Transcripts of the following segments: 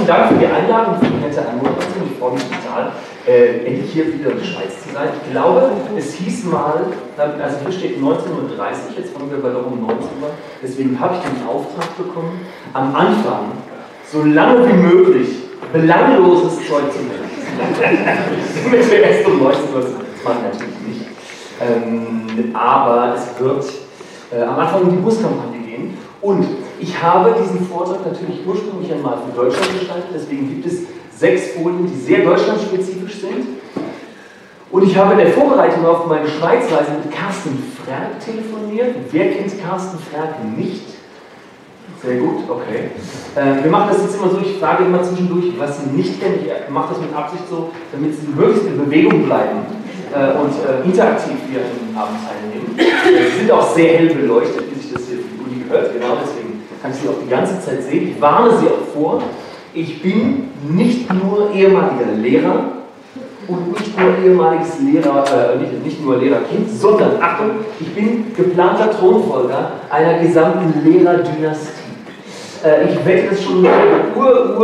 herzlichen Dank für die Einladung, für die nette Anmoderation. Ich freue mich total, endlich hier wieder in der Schweiz zu sein. Ich glaube, es hieß mal, also hier steht 19:30 Uhr, jetzt fangen wir bei doch um 19 Uhr. Deswegen habe ich den Auftrag bekommen, am Anfang so lange wie möglich belangloses Zeug zu nennen. Damit wir erst um 19 Uhr sind. Das mache ich natürlich nicht. Aber es wird am Anfang um die Buskampagne gehen. Und ich habe diesen Vortrag natürlich ursprünglich einmal für Deutschland gestaltet, deswegen gibt es 6 Folien, die sehr deutschlandspezifisch sind. Und ich habe in der Vorbereitung auf meine Schweizreise mit Carsten Frerk telefoniert. Wer kennt Carsten Frerk nicht? Sehr gut, okay. Wir machen das jetzt immer so, ich frage immer zwischendurch, was Sie nicht kennen. Ich mache das mit Absicht so, damit Sie möglichst in Bewegung bleiben und interaktiv hier am Abend teilnehmen. Sie sind auch sehr hell beleuchtet, wie sich das hier für die Uni gehört. Genau deswegen kann ich Sie auch die ganze Zeit sehen. Ich warne Sie auch vor, ich bin nicht nur ehemaliger Lehrer und nicht nur ehemaliges nicht nur Lehrerkind, sondern, Achtung, ich bin geplanter Thronfolger einer gesamten Lehrerdynastie. Ich wette, dass schon mein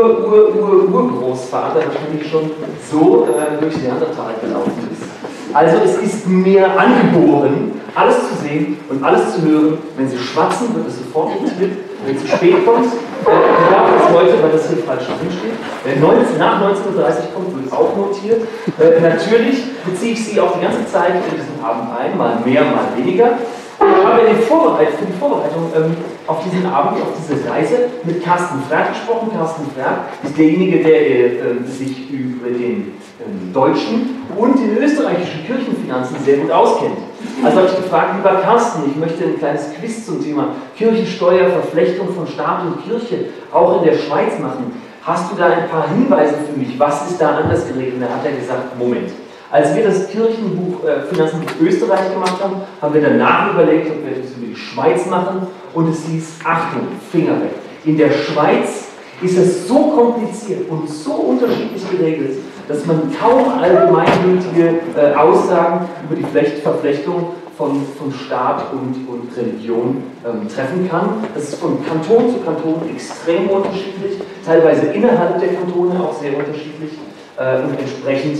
Urgroßvater wahrscheinlich schon so durch Neandertal gelaufen ist. Also es ist mir angeboren, alles zu sehen und alles zu hören. Wenn Sie schwatzen, wird es sofort notiert. Wenn es zu spät kommt, ich darf das heute, weil das hier falsch drinsteht, wenn nach 19:30 Uhr kommt, wird es auch notiert. Natürlich beziehe ich Sie auch die ganze Zeit in diesen Abend ein, mal mehr, mal weniger. Und ich habe für die Vorbereitung auf diesen Abend, auf diese Reise mit Carsten Frerk gesprochen. Carsten Frerk ist derjenige, der sich über den deutschen und den österreichischen Kirchenfinanzen sehr gut auskennt. Also habe ich gefragt, lieber Carsten, ich möchte ein kleines Quiz zum Thema Kirchensteuer, Verflechtung von Staat und Kirche auch in der Schweiz machen. Hast du da ein paar Hinweise für mich? Was ist da anders geregelt? Und da hat er gesagt, Moment. Als wir das Kirchenbuch Finanzen für Österreich gemacht haben, haben wir danach überlegt, ob wir das über die Schweiz machen. Und es hieß, Achtung, Finger weg. In der Schweiz ist es so kompliziert und so unterschiedlich geregelt, dass man kaum allgemeingültige Aussagen über die Verflechtung von Staat und Religion treffen kann. Das ist von Kanton zu Kanton extrem unterschiedlich, teilweise innerhalb der Kantone auch sehr unterschiedlich. Und entsprechend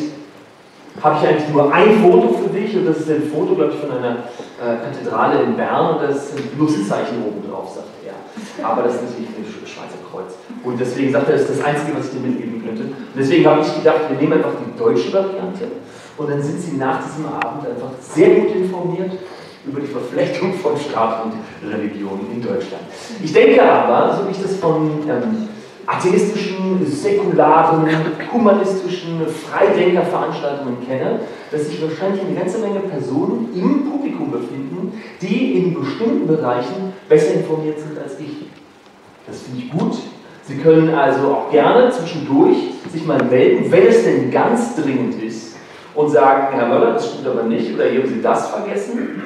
habe ich eigentlich nur ein Foto für dich, und das ist ein Foto, glaube ich, von einer Kathedrale in Bern, und das ist ein Pluszeichen oben drauf, sagt er. Aber das ist natürlich ein Schweizer Kreuz. Und deswegen sagt er, das ist das Einzige, was ich dir mitgeben könnte. Und deswegen habe ich gedacht, wir nehmen einfach die deutsche Variante, und dann sind Sie nach diesem Abend einfach sehr gut informiert über die Verflechtung von Staat und Religion in Deutschland. Ich denke aber, so wie ich das von atheistischen, säkularen, humanistischen Freidenkerveranstaltungen kenne, dass sich wahrscheinlich eine ganze Menge Personen im Publikum befinden, die in bestimmten Bereichen besser informiert sind als ich. Das finde ich gut. Sie können also auch gerne zwischendurch sich mal melden, wenn es denn ganz dringend ist, und sagen, Herr Möller, das stimmt aber nicht, oder hier haben Sie das vergessen.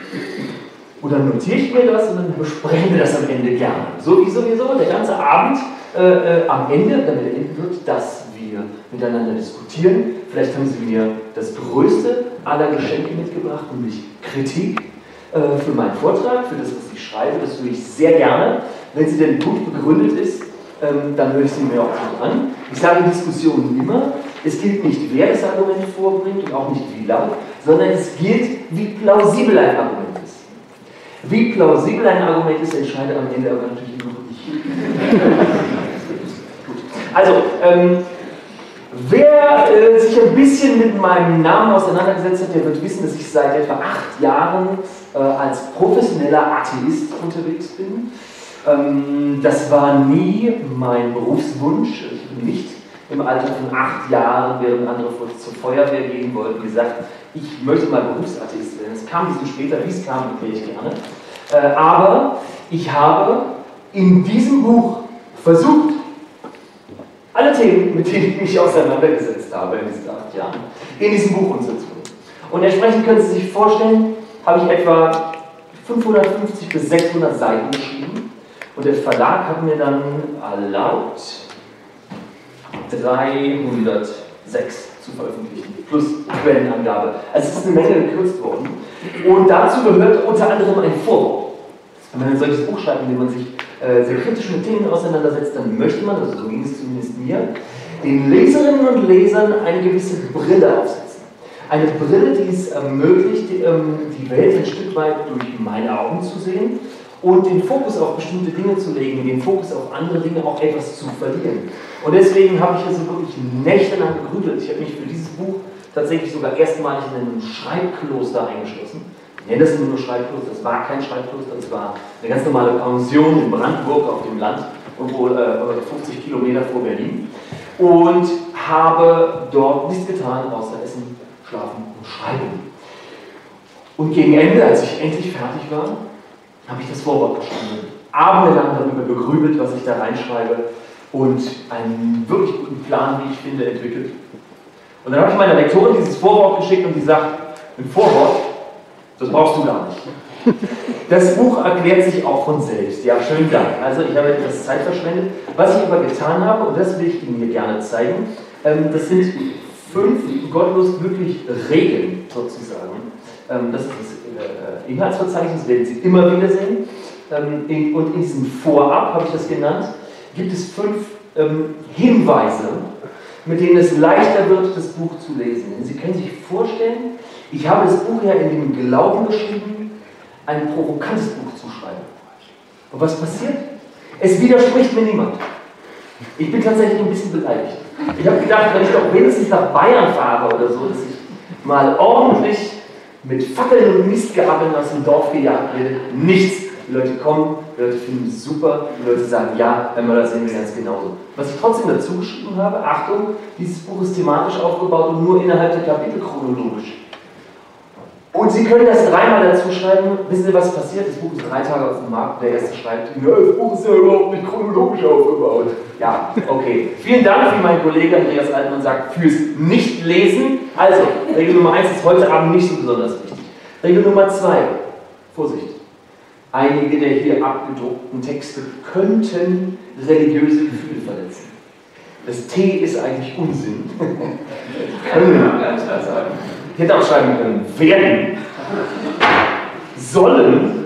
Und dann notiere ich mir das und dann besprechen wir das am Ende gerne. So wie sowieso der ganze Abend am Ende damit enden wird, dass wir miteinander diskutieren. Vielleicht haben Sie mir das größte aller Geschenke mitgebracht, nämlich Kritik für meinen Vortrag, für das, was ich schreibe. Das tue ich sehr gerne. Wenn sie denn gut begründet ist, dann höre ich sie mir auch gut an. Ich sage in Diskussionen immer, es gilt nicht, wer das Argument vorbringt und auch nicht wie laut, sondern es gilt, wie plausibel ein Argument ist. Wie plausibel ein Argument ist, entscheidet am Ende aber natürlich immer noch nicht. Gut. Also, wer sich ein bisschen mit meinem Namen auseinandergesetzt hat, der wird wissen, dass ich seit etwa 8 Jahren als professioneller Atheist unterwegs bin. Das war nie mein Berufswunsch. Ich bin nicht im Alter von 8 Jahren, während andere zur Feuerwehr gehen wollten, gesagt, ich möchte mal Berufsatheist werden. Es kam ein bisschen später, wie es kam, erkläre ich gerne. Aber ich habe in diesem Buch versucht, alle Themen, mit denen ich mich auseinandergesetzt habe in diesen 8 Jahren, in diesem Buch unterzubringen. Und entsprechend können Sie sich vorstellen, habe ich etwa 550 bis 600 Seiten geschrieben. Und der Verlag hat mir dann erlaubt, 306 zu veröffentlichen, plus Quellenangabe. Also es ist eine Menge gekürzt worden. Und dazu gehört unter anderem ein Vorwort. Wenn man ein solches Buch schreibt, in dem man sich sehr kritisch mit Themen auseinandersetzt, dann möchte man, also so ging es zumindest mir, den Leserinnen und Lesern eine gewisse Brille aufsetzen. Eine Brille, die es ermöglicht, die Welt ein Stück weit durch meine Augen zu sehen und den Fokus auf bestimmte Dinge zu legen, den Fokus auf andere Dinge auch etwas zu verlieren. Und deswegen habe ich also wirklich nächtelang gegrübelt. Ich habe mich für dieses Buch tatsächlich sogar erstmalig in einem Schreibkloster eingeschlossen. Ich nenne das nur Schreibkloster, das war kein Schreibkloster, das war eine ganz normale Pension in Brandenburg auf dem Land, irgendwo 50 Kilometer vor Berlin. Und habe dort nichts getan, außer essen, schlafen und schreiben. Und gegen Ende, als ich endlich fertig war, habe ich das Vorwort geschrieben. Abendelang darüber gegrübelt, was ich da reinschreibe und einen wirklich guten Plan, wie ich finde, entwickelt. Und dann habe ich meiner Lektorin dieses Vorwort geschickt und die sagt, ein Vorwort, das brauchst du gar nicht. Das Buch erklärt sich auch von selbst. Ja, schönen Dank. Also ich habe etwas Zeit verschwendet. Was ich aber getan habe, und das will ich Ihnen hier gerne zeigen, das sind 5 gottlos glücklich Regeln sozusagen. Das ist das Inhaltsverzeichnis, werden Sie immer wieder sehen. Und in diesem Vorab, habe ich das genannt, gibt es 5 Hinweise, mit denen es leichter wird, das Buch zu lesen. Denn Sie können sich vorstellen, ich habe das Buch ja in dem Glauben geschrieben, ein provokantes Buch zu schreiben. Und was passiert? Es widerspricht mir niemand. Ich bin tatsächlich ein bisschen beleidigt. Ich habe gedacht, wenn ich doch wenigstens nach Bayern fahre oder so, dass ich mal ordentlich mit Fackeln und Mistgabeln aus dem Dorf gejagt werde. Nichts. Die Leute kommen, die Leute finden es super, die Leute sagen, ja, wenn wir das sehen, wir ganz genauso. Was ich trotzdem dazu geschrieben habe, Achtung, dieses Buch ist thematisch aufgebaut und nur innerhalb der Kapitel chronologisch. Und Sie können das 3-mal dazu schreiben. Wissen Sie, was passiert? Das Buch ist 3 Tage auf dem Markt. Der erste schreibt, ja, das Buch ist ja überhaupt nicht chronologisch aufgebaut. Ja, okay. Vielen Dank, wie mein Kollege Andreas Altmann sagt, fürs Nicht-Lesen. Also, Regel Nummer 1 ist heute Abend nicht so besonders wichtig. Regel Nummer 2, Vorsicht. Einige der hier abgedruckten Texte könnten religiöse Gefühle verletzen. Das T ist eigentlich Unsinn. Können ganz klar sagen. Ich hätte auch schreiben können, werden, sollen,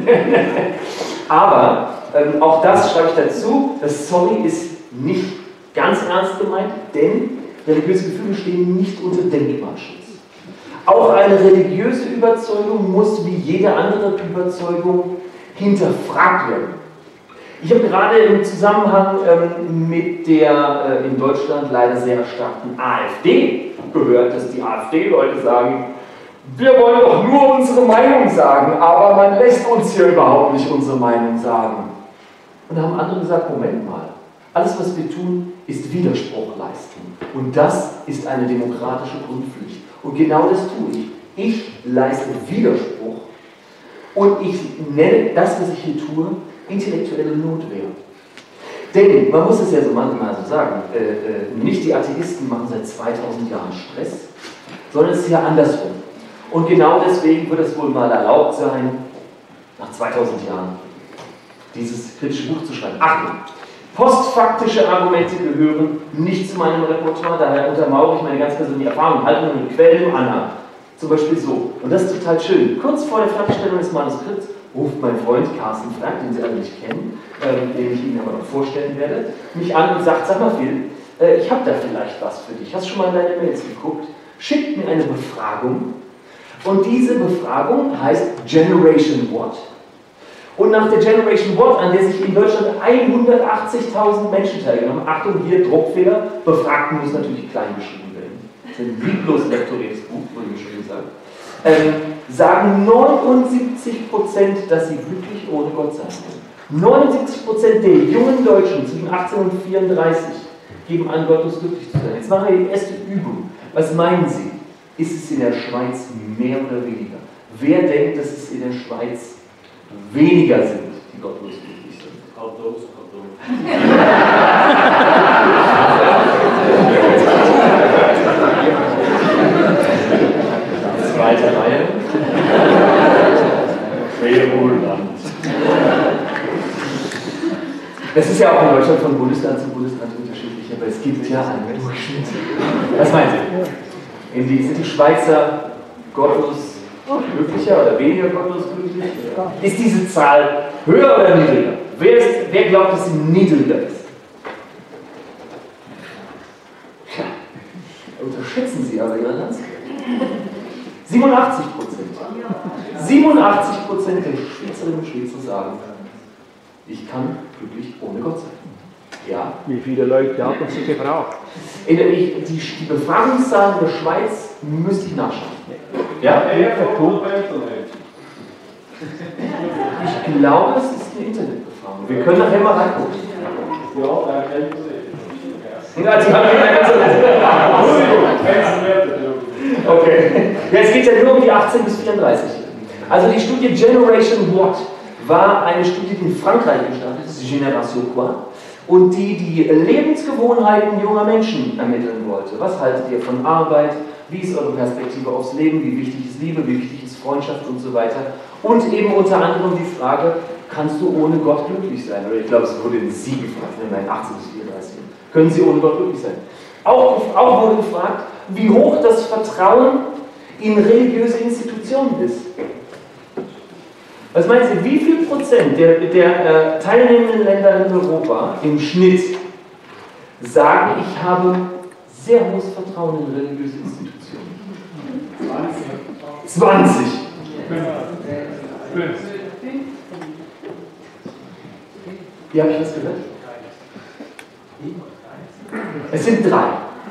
aber auch das schreibe ich dazu, das Sorry ist nicht ganz ernst gemeint, denn religiöse Gefühle stehen nicht unter Denkmalschutz. Auch eine religiöse Überzeugung muss wie jede andere Überzeugung hinterfragt werden. Ich habe gerade im Zusammenhang mit der in Deutschland leider sehr erstarkten AfD gehört, dass die AfD-Leute sagen, wir wollen doch nur unsere Meinung sagen, aber man lässt uns hier überhaupt nicht unsere Meinung sagen. Und da haben andere gesagt, Moment mal, alles was wir tun, ist Widerspruch leisten. Und das ist eine demokratische Grundpflicht. Und genau das tue ich. Ich leiste Widerspruch und ich nenne das, was ich hier tue, intellektuelle Notwehr. Denn, man muss es ja so manchmal so sagen, nicht die Atheisten machen seit 2000 Jahren Stress, sondern es ist ja andersrum. Und genau deswegen wird es wohl mal erlaubt sein, nach 2000 Jahren dieses kritische Buch zu schreiben. Achtung! Postfaktische Argumente gehören nicht zu meinem Repertoire, daher untermauere ich meine ganz persönliche Erfahrung, Haltung und Quellen im Anhang. Zum Beispiel so. Und das ist total schön. Kurz vor der Fertigstellung des Manuskripts ruft mein Freund Carsten Frank, den Sie alle nicht kennen, den ich Ihnen aber noch vorstellen werde, mich an und sagt, sag mal Phil, ich habe da vielleicht was für dich. Hast du schon mal in deine Mails geguckt? Schickt mir eine Befragung. Und diese Befragung heißt Generation What. Und nach der Generation What, an der sich in Deutschland 180.000 Menschen teilgenommen haben, Achtung, hier Druckfehler, Befragten muss natürlich klein geschrieben werden. Das ist ein lieblos lektoriertes Buch, wurde mir schon gesagt. Sagen 79%, dass sie glücklich ohne Gott sein wollen. 79% der jungen Deutschen zwischen 18 und 34 geben an, gottlos glücklich zu sein. Jetzt machen wir die erste Übung. Was meinen Sie? Ist es in der Schweiz mehr oder weniger? Wer denkt, dass es in der Schweiz weniger sind, die gottlos glücklich sind? Zweite Reihe. Wohlland. Das ist ja auch in Deutschland von Bundesland zu Bundesland unterschiedlich, aber es gibt ja einen Durchschnitt. Was meinen Sie? Sind die Schweizer gottlos glücklicher oder weniger gottlos glücklich? Ist diese Zahl höher oder niedriger? Wer glaubt, dass sie niedriger ist? unterschätzen Sie aber Ihre Landsleute. 87%. 87% der Schweizerinnen und Schweizer sagen, ich kann glücklich ohne Gott sein. Ja. Wie viele Leute haben Sie gefragt? Die Befragungszahlen der Schweiz müsste ich nachschauen. Ja? Ich glaube, es ist eine Internetbefragung. Wir können nachher mal reingucken. Ja, die haben okay. Ja, es geht ja nur um die 18 bis 34. Also die Studie Generation What war eine Studie, die in Frankreich gestartet ist, Génération Quoi, und die Lebensgewohnheiten junger Menschen ermitteln wollte. Was haltet ihr von Arbeit? Wie ist eure Perspektive aufs Leben? Wie wichtig ist Liebe? Wie wichtig ist Freundschaft und so weiter? Und eben unter anderem die Frage, kannst du ohne Gott glücklich sein? Oder ich glaube, es wurde in Sie gefragt, in 18 bis 34. Können Sie ohne Gott glücklich sein? Auch wurde gefragt, wie hoch das Vertrauen in religiöse Institutionen ist. Was meinen Sie, wie viel Prozent der teilnehmenden Länder in Europa im Schnitt sagen, ich habe sehr hohes Vertrauen in religiöse Institutionen? 20. Wie habe ich das gehört? Es sind 3.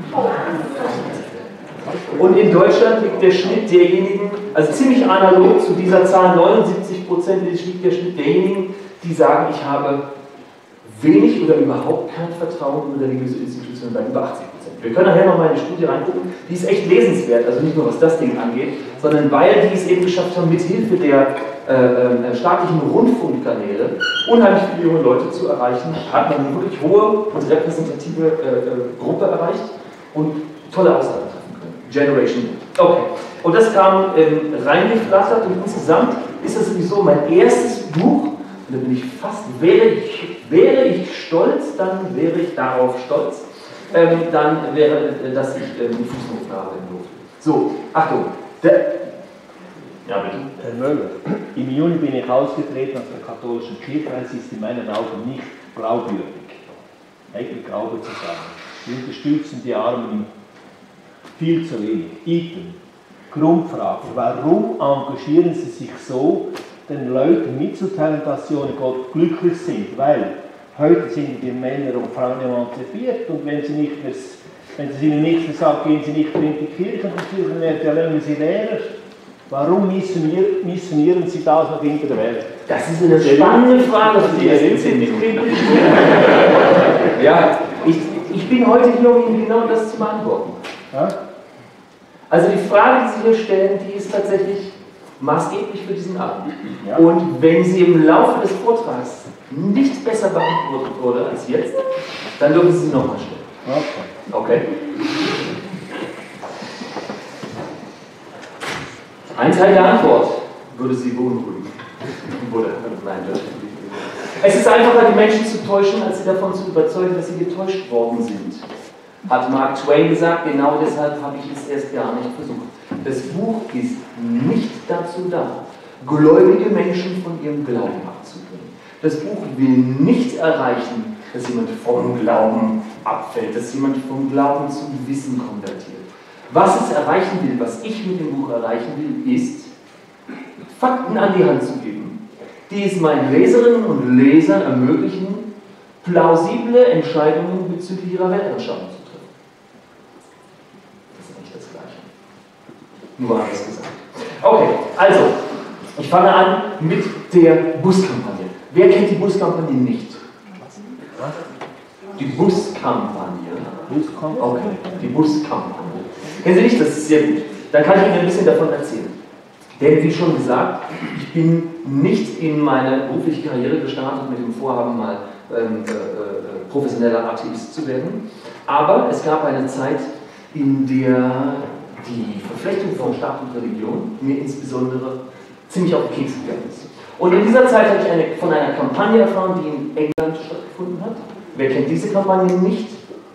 Und in Deutschland liegt der Schnitt derjenigen, also ziemlich analog zu dieser Zahl, 79% liegt der Schnitt derjenigen, die sagen, ich habe wenig oder überhaupt kein Vertrauen in religiöse Institutionen, bei über 80%. Wir können nachher nochmal in die Studie reingucken, die ist echt lesenswert, also nicht nur was das Ding angeht, sondern weil die es eben geschafft haben, mit Hilfe der staatlichen Rundfunkkanäle unheimlich viele junge Leute zu erreichen, hat man eine wirklich hohe und repräsentative Gruppe erreicht und tolle Aussagen treffen können. Generation. Okay. Und das kam reingeflattert und insgesamt ist das sowieso mein erstes Buch. Und da bin ich fast, wäre ich stolz, dann wäre ich darauf stolz, dann wäre, dass ich die Fußnoten arbeiten durfte. So, Achtung. Ja, bitte. Herr Möller, im Juni bin ich ausgetreten aus der katholischen Kirche, weil sie ist in meinen Augen nicht glaubwürdig. Eigentlich Glaube zu sagen. Sie unterstützen die Armen viel zu wenig. Iten, Grundfrage, warum engagieren sie sich so, den Leuten mitzuteilen, dass sie ohne Gott glücklich sind? Weil heute sind die Männer und Frauen emanzipiert und wenn sie es ihnen nicht mehr sagt, gehen sie nicht mehr in die Kirche und die lernen sie Lehrer. Warum missionieren Sie das noch hinter der Welt? Das ist eine spannende Frage für die ersten 10 Minuten. Ja, ich bin heute hier, um Ihnen genau das zu beantworten. Ja? Also die Frage, die Sie hier stellen, die ist tatsächlich maßgeblich für diesen Abend. Ja. Und wenn sie im Laufe des Vortrags nicht besser beantwortet wurde als jetzt, dann dürfen Sie sie nochmal stellen. Okay. Ein Teil der Antwort würde Sie beunruhigen. Es ist einfacher, die Menschen zu täuschen, als sie davon zu überzeugen, dass sie getäuscht worden sind. Hat Mark Twain gesagt, genau deshalb habe ich es erst gar nicht versucht. Das Buch ist nicht dazu da, gläubige Menschen von ihrem Glauben abzubringen. Das Buch will nicht erreichen, dass jemand vom Glauben abfällt, dass jemand vom Glauben zum Wissen konvertiert. Was es erreichen will, was ich mit dem Buch erreichen will, ist, Fakten an die Hand zu geben, die es meinen Leserinnen und Lesern ermöglichen, plausible Entscheidungen bezüglich ihrer Weltanschauung zu treffen. Das ist nicht das Gleiche. Nur anders gesagt. Okay, also, ich fange an mit der Buskampagne. Wer kennt die Buskampagne nicht? Die Buskampagne. Okay, die Buskampagne. Kennen Sie nicht? Das ist sehr gut. Dann kann ich Ihnen ein bisschen davon erzählen. Denn wie schon gesagt, ich bin nicht in meine berufliche Karriere gestartet mit dem Vorhaben, mal professioneller Atheist zu werden. Aber es gab eine Zeit, in der die Verflechtung von Staat und Religion mir insbesondere ziemlich auf den Keks gegangen ist. Und in dieser Zeit habe ich von einer Kampagne erfahren, die in England stattgefunden hat. Wer kennt diese Kampagne nicht?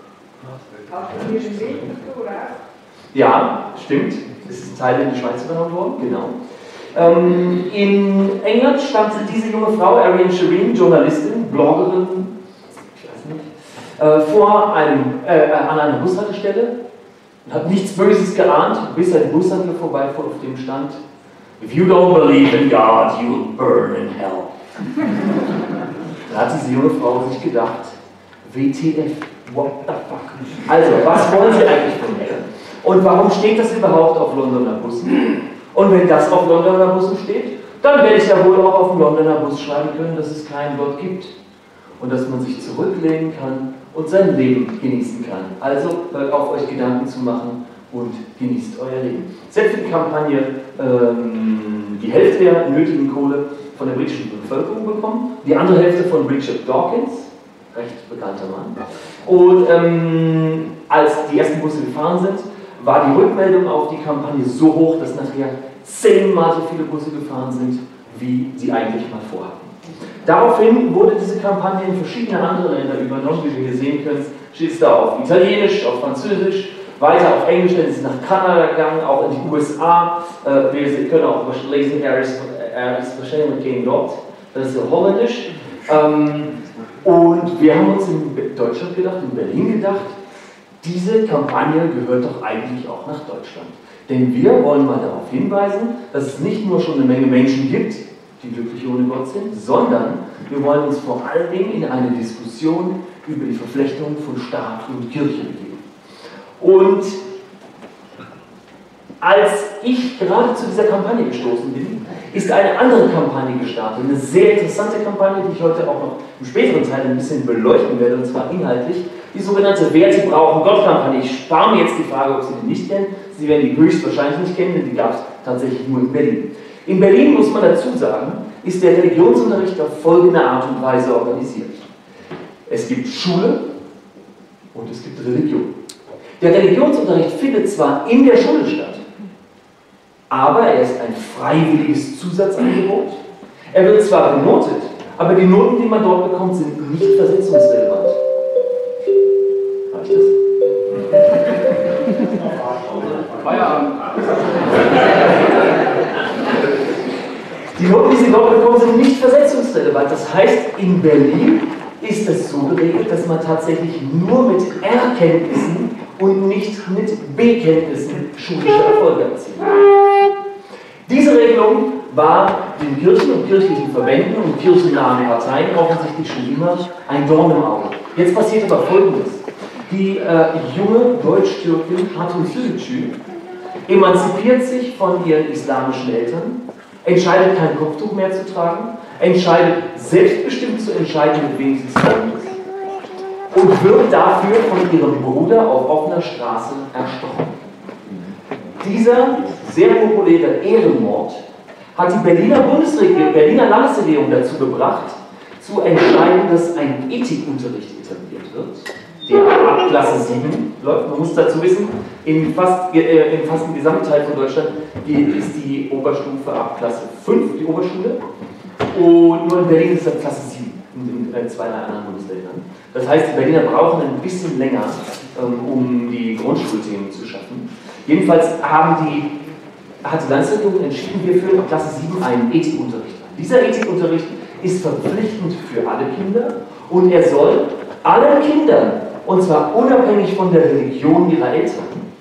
Ja, stimmt. Es ist ein Teil in die Schweiz übernommen worden, genau. In England stand diese junge Frau, Ariane Shireen, Journalistin, Bloggerin, ich weiß nicht, an einer Bushaltestelle und hat nichts Böses geahnt, bis ein Busshändler vorbeifuhr, auf dem stand: If you don't believe in God, you will burn in hell. Da hat diese junge Frau sich gedacht: WTF, what the fuck? Also, was wollen Sie eigentlich von mir? Und warum steht das überhaupt auf Londoner Bussen? Und wenn das auf Londoner Bussen steht, dann werde ich ja wohl auch auf dem Londoner Bus schreiben können, dass es keinen Gott gibt. Und dass man sich zurücklehnen kann und sein Leben genießen kann. Also hört auf, euch Gedanken zu machen und genießt euer Leben. Selbst für die Kampagne die Hälfte der nötigen Kohle von der britischen Bevölkerung bekommen, die andere Hälfte von Richard Dawkins, recht bekannter Mann. Und als die ersten Busse gefahren sind, war die Rückmeldung auf die Kampagne so hoch, dass nachher 10-mal so viele Busse gefahren sind, wie sie eigentlich mal vorhatten. Daraufhin wurde diese Kampagne in verschiedene andere Länder übernommen, wie wir hier sehen können. Steht es da auf Italienisch, auf Französisch, weiter auf Englisch, dann ist es nach Kanada gegangen, auch in die USA. Wir können auch lesen, er ist wahrscheinlich mit gegen dort, das ist Holländisch. Und wir haben uns in Deutschland gedacht, in Berlin gedacht, diese Kampagne gehört doch eigentlich auch nach Deutschland. Denn wir wollen mal darauf hinweisen, dass es nicht nur schon eine Menge Menschen gibt, die glücklich ohne Gott sind, sondern wir wollen uns vor allen Dingen in eine Diskussion über die Verflechtung von Staat und Kirche begeben. Und als ich gerade zu dieser Kampagne gestoßen bin, ist eine andere Kampagne gestartet, eine sehr interessante Kampagne, die ich heute auch noch im späteren Teil ein bisschen beleuchten werde, und zwar inhaltlich, die sogenannte Werte brauchen Gott-Kampagne. Ich spare mir jetzt die Frage, ob Sie die nicht kennen. Sie werden die höchstwahrscheinlich nicht kennen, denn die gab es tatsächlich nur in Berlin. In Berlin, muss man dazu sagen, ist der Religionsunterricht auf folgende Art und Weise organisiert. Es gibt Schule und es gibt Religion. Der Religionsunterricht findet zwar in der Schule statt, aber er ist ein freiwilliges Zusatzangebot. Er wird zwar benotet, aber die Noten, die man dort bekommt, sind nicht versetzungsrelevant. Reicht das? Feierabend. Die Noten, die Sie dort bekommen, sind nicht versetzungsrelevant. Das heißt, in Berlin ist es so geregelt, dass man tatsächlich nur mit R-Kenntnissen und nicht mit B-Kenntnissen schulische Erfolge erzielt. Diese Regelung war den Kirchen und kirchlichen Verbänden und kirchennahen Parteien offensichtlich schon immer ein Dorn im Auge. Jetzt passiert aber Folgendes. Die junge Deutsch-Türkin Hatun Sülücü emanzipiert sich von ihren islamischen Eltern, entscheidet kein Kopftuch mehr zu tragen, entscheidet selbstbestimmt zu entscheiden, mit wem sie zusammen ist, und wird dafür von ihrem Bruder auf offener Straße erstochen. Dieser sehr populäre Ehrenmord hat die Berliner Landesregierung dazu gebracht, zu entscheiden, dass ein Ethikunterricht etabliert wird, der ab Klasse 7 läuft. Man muss dazu wissen, im fast dem gesamten Teil von Deutschland ist die Oberstufe ab Klasse 5, die Oberschule, und nur in Berlin ist es ab Klasse 7, in 2, 3 anderen Bundesländern. Das heißt, die Berliner brauchen ein bisschen länger, um die Grundschulthemen zu schaffen. Jedenfalls hat die Landesregierung entschieden, wir führen ab Klasse 7 einen Ethikunterricht an. Dieser Ethikunterricht ist verpflichtend für alle Kinder und er soll allen Kindern, und zwar unabhängig von der Religion ihrer Eltern,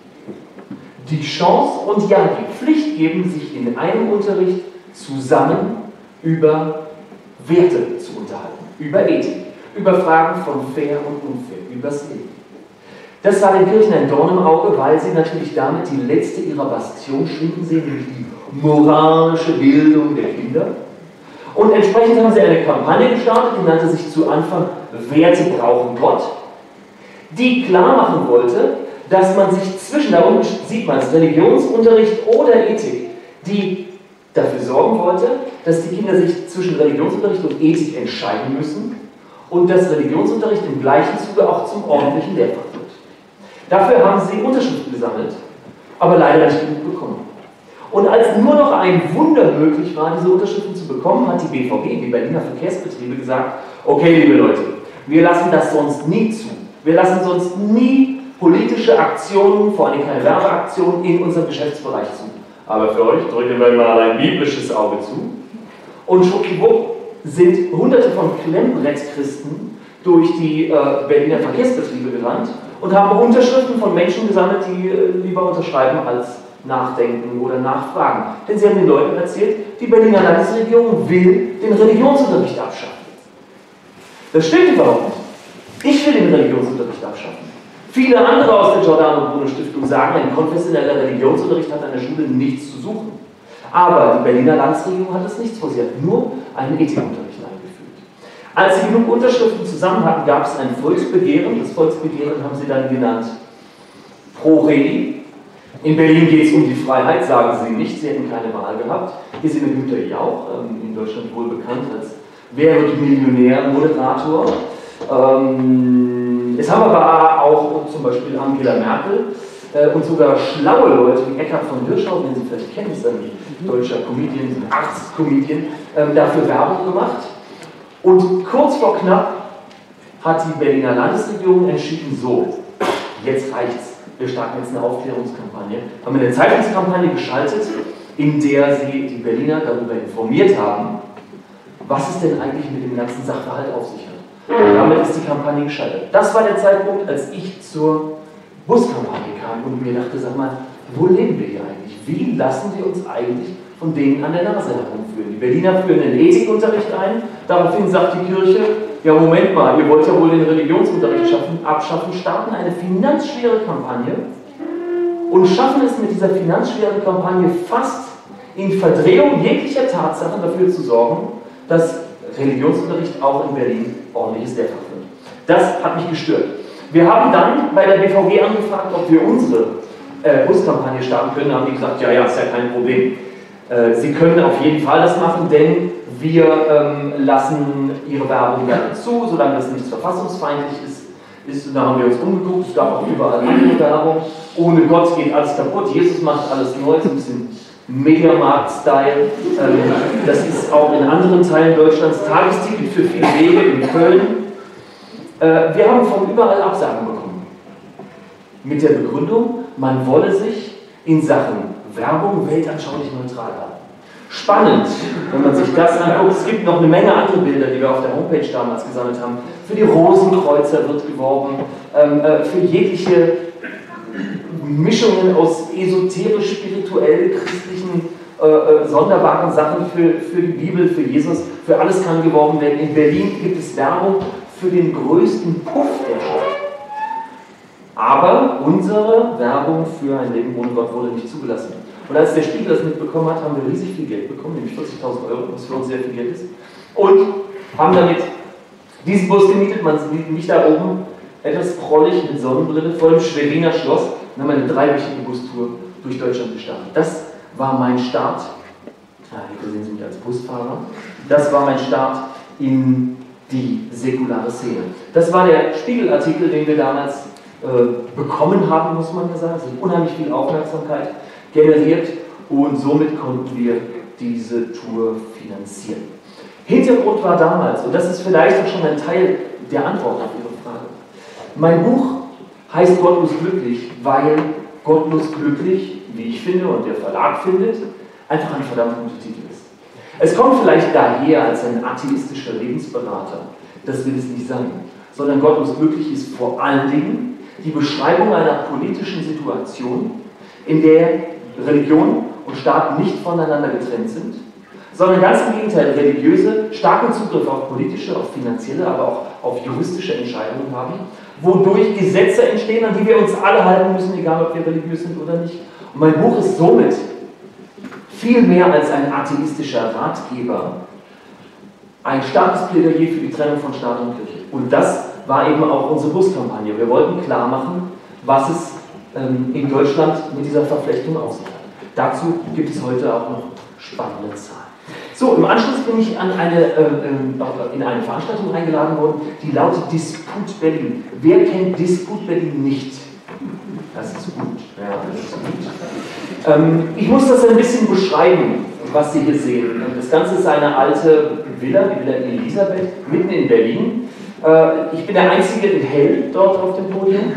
die Chance und ja die Pflicht geben, sich in einem Unterricht zusammen über Werte zu unterhalten, über Ethik, über Fragen von fair und unfair, übers Leben. Das war den Kirchen ein Dorn im Auge, weil sie natürlich damit die letzte ihrer Bastion schwinden sehen, nämlich die moralische Bildung der Kinder. Und entsprechend haben sie eine Kampagne gestartet, die nannte sich zu Anfang Werte brauchen Gott, die klar machen wollte, dass man sich zwischen, da unten sieht man es, Religionsunterricht oder Ethik, die dafür sorgen wollte, dass die Kinder sich zwischen Religionsunterricht und Ethik entscheiden müssen und dass Religionsunterricht im gleichen Zuge auch zum ordentlichen Lehrfach wird. Dafür haben sie Unterschriften gesammelt, aber leider nicht genug bekommen. Und als nur noch ein Wunder möglich war, diese Unterschriften zu bekommen, hat die BVG, die Berliner Verkehrsbetriebe, gesagt: Okay, liebe Leute, wir lassen das sonst nie zu. Wir lassen sonst nie politische Aktionen, vor allem keine Werbeaktionen, in unserem Geschäftsbereich zu. Aber für euch drücken wir mal ein biblisches Auge zu. Und schwuppdiwupp sind hunderte von Klemmbrettchristen durch die Berliner Verkehrsbetriebe gerannt und haben Unterschriften von Menschen gesammelt, die lieber unterschreiben als nachdenken oder nachfragen. Denn sie haben den Leuten erzählt, die Berliner Landesregierung will den Religionsunterricht abschaffen. Das stimmt überhaupt nicht. Ich will den Religionsunterricht abschaffen. Viele andere aus der Giordano Bruno Stiftung sagen, ein konfessioneller Religionsunterricht hat an der Schule nichts zu suchen. Aber die Berliner Landesregierung hat es nichts vor. Sie hat nur einen Ethikunterricht eingeführt. Als sie genug Unterschriften zusammen hatten, gab es ein Volksbegehren. Das Volksbegehren haben sie dann genannt Pro Reli. In Berlin geht es um die Freiheit, sagen sie nicht. Sie hätten keine Wahl gehabt. Hier sind Günter Jauch, in Deutschland wohl bekannt als Wer wird Millionär, Moderator. Es haben aber auch zum Beispiel Angela Merkel und sogar schlaue Leute wie Eckhard von Hirschau, den Sie vielleicht kennen, ist ein deutscher Comedian, ein Arzt-Comedian, dafür Werbung gemacht. Und kurz vor knapp hat die Berliner Landesregierung entschieden, so, jetzt reicht's, wir starten jetzt eine Aufklärungskampagne. Haben eine Zeitungskampagne geschaltet, in der sie die Berliner darüber informiert haben, was es denn eigentlich mit dem ganzen Sachverhalt auf sich hat. Und damit ist die Kampagne gescheitert. Das war der Zeitpunkt, als ich zur Buskampagne kam und mir dachte, sag mal, wo leben wir hier eigentlich? Wie lassen wir uns eigentlich von denen an der Nase herumführen? Die Berliner führen den Ethikunterricht ein, daraufhin sagt die Kirche, ja Moment mal, ihr wollt ja wohl den Religionsunterricht abschaffen, starten eine finanzschwere Kampagne und schaffen es mit dieser finanzschweren Kampagne fast in Verdrehung jeglicher Tatsachen dafür zu sorgen, dass Religionsunterricht auch in Berlin ordentliches Lehrfach wird. Das hat mich gestört. Wir haben dann bei der BVG angefragt, ob wir unsere Buskampagne starten können. Da haben die gesagt, ja, ist ja kein Problem. Sie können auf jeden Fall das machen, denn wir lassen Ihre Werbung gerne zu, solange das nicht verfassungsfeindlich ist. Da haben wir uns umgeguckt, es gab auch überall andere Werbung. Ohne Gott geht alles kaputt, Jesus macht alles neu, so ein bisschen Mediamarkt-Style. Das ist auch in anderen Teilen Deutschlands Tagesticket für viele Wege in Köln. Wir haben von überall Absagen bekommen. Mit der Begründung, man wolle sich in Sachen Werbung weltanschaulich neutral halten. Spannend, wenn man sich das anguckt. Es gibt noch eine Menge andere Bilder, die wir auf der Homepage damals gesammelt haben. Für die Rosenkreuzer wird geworben, für jegliche Mischungen aus esoterisch, spirituell, christlichen, sonderbaren Sachen für die Bibel, für Jesus, für alles kann geworben werden. In Berlin gibt es Werbung für den größten Puff der Stadt. Aber unsere Werbung für ein Leben ohne Gott wurde nicht zugelassen. Und als der Spiegel das mitbekommen hat, haben wir riesig viel Geld bekommen, nämlich 40.000 Euro, was für uns sehr viel Geld ist. Und haben damit diesen Bus gemietet, man sieht mich da oben, etwas prollig mit Sonnenbrille vor dem Schweriner Schloss, und haben eine 3-wöchige Bustour durch Deutschland gestartet. Das war mein Start, hier sehen Sie mich als Busfahrer, das war mein Start in die säkulare Szene. Das war der Spiegelartikel, den wir damals bekommen haben, muss man ja sagen. Es hat unheimlich viel Aufmerksamkeit generiert und somit konnten wir diese Tour finanzieren. Hintergrund war damals, und das ist vielleicht auch schon ein Teil der Antwort auf Ihre Frage, mein Buch heißt Gottlos glücklich, weil Gottlos glücklich, wie ich finde und der Verlag findet, einfach ein verdammt guter Titel ist. Es kommt vielleicht daher als ein atheistischer Lebensberater, das will es nicht sein, sondern Gottlos glücklich ist vor allen Dingen die Beschreibung einer politischen Situation, in der Religion und Staat nicht voneinander getrennt sind, sondern ganz im Gegenteil, Religiöse starken Zugriff auf politische, auf finanzielle, aber auch auf juristische Entscheidungen haben, wodurch Gesetze entstehen, an die wir uns alle halten müssen, egal ob wir religiös sind oder nicht. Und mein Buch ist somit viel mehr als ein atheistischer Ratgeber, ein starkes Plädoyer für die Trennung von Staat und Kirche. Und das war eben auch unsere Buskampagne. Wir wollten klar machen, was es in Deutschland mit dieser Verflechtung auf sich hat. Dazu gibt es heute auch noch spannende Zahlen. So, im Anschluss bin ich in eine Veranstaltung eingeladen worden, die lautet Disput Berlin. Wer kennt Disput Berlin nicht? Das ist gut. Ja, das ist gut. Ich muss das ein bisschen beschreiben, was Sie hier sehen. Das Ganze ist eine alte Villa, die Villa Elisabeth, mitten in Berlin. Ich bin der Einzige in Hell dort auf dem Podium.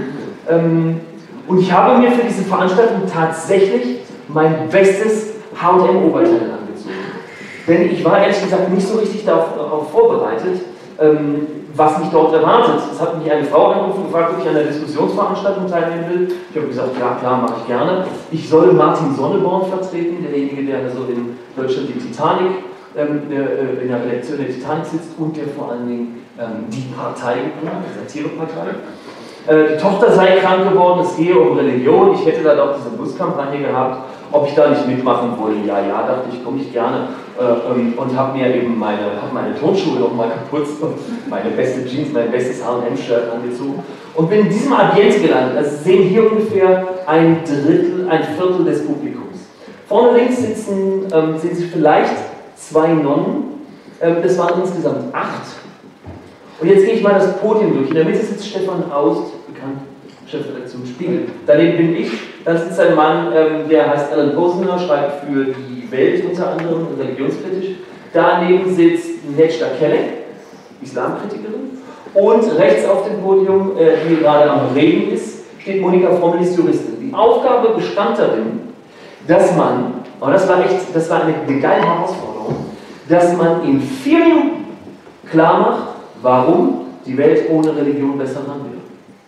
Und ich habe mir für diese Veranstaltung tatsächlich mein bestes H&M-Oberteil angezogen. Denn ich war ehrlich gesagt nicht so richtig darauf vorbereitet. was mich dort erwartet. Es hat mich eine Frau angerufen und gefragt, ob ich an der Diskussionsveranstaltung teilnehmen will. Ich habe gesagt, ja klar, mache ich gerne. Ich soll Martin Sonneborn vertreten, derjenige, der so in Deutschland die Titanic, in der Redaktion der Titanic sitzt und der vor allen Dingen die Partei, die Satirepartei. Die Tochter sei krank geworden, es gehe um Religion. Ich hätte dann auch diese Buskampagne gehabt, ob ich da nicht mitmachen wolle. Ja, dachte ich, komme ich gerne. Und habe mir eben meine Turnschuhe nochmal geputzt und meine beste Jeans, mein bestes H&M-Shirt angezogen. Und bin in diesem Ambiente gelandet. Also Sie sehen hier ungefähr ein Viertel des Publikums. Vorne links sehen Sie vielleicht 2 Nonnen. Das waren insgesamt 8. Und jetzt gehe ich mal das Podium durch. In der Mitte sitzt Stefan Aust, bekannt, Chefredaktion Spiegel. Daneben bin ich. Dann sitzt ein Mann, der heißt Alan Posner, schreibt für die Welt unter anderem, religionskritisch. Daneben sitzt Necda Kelek, Islamkritikerin. Und rechts auf dem Podium, die gerade am Reden ist, steht Monika Frommel, ist Juristin. Die Aufgabe bestand darin, dass man, und das war eine geile Herausforderung, dass man in 4 Minuten klar macht, warum die Welt ohne Religion besser dran wäre.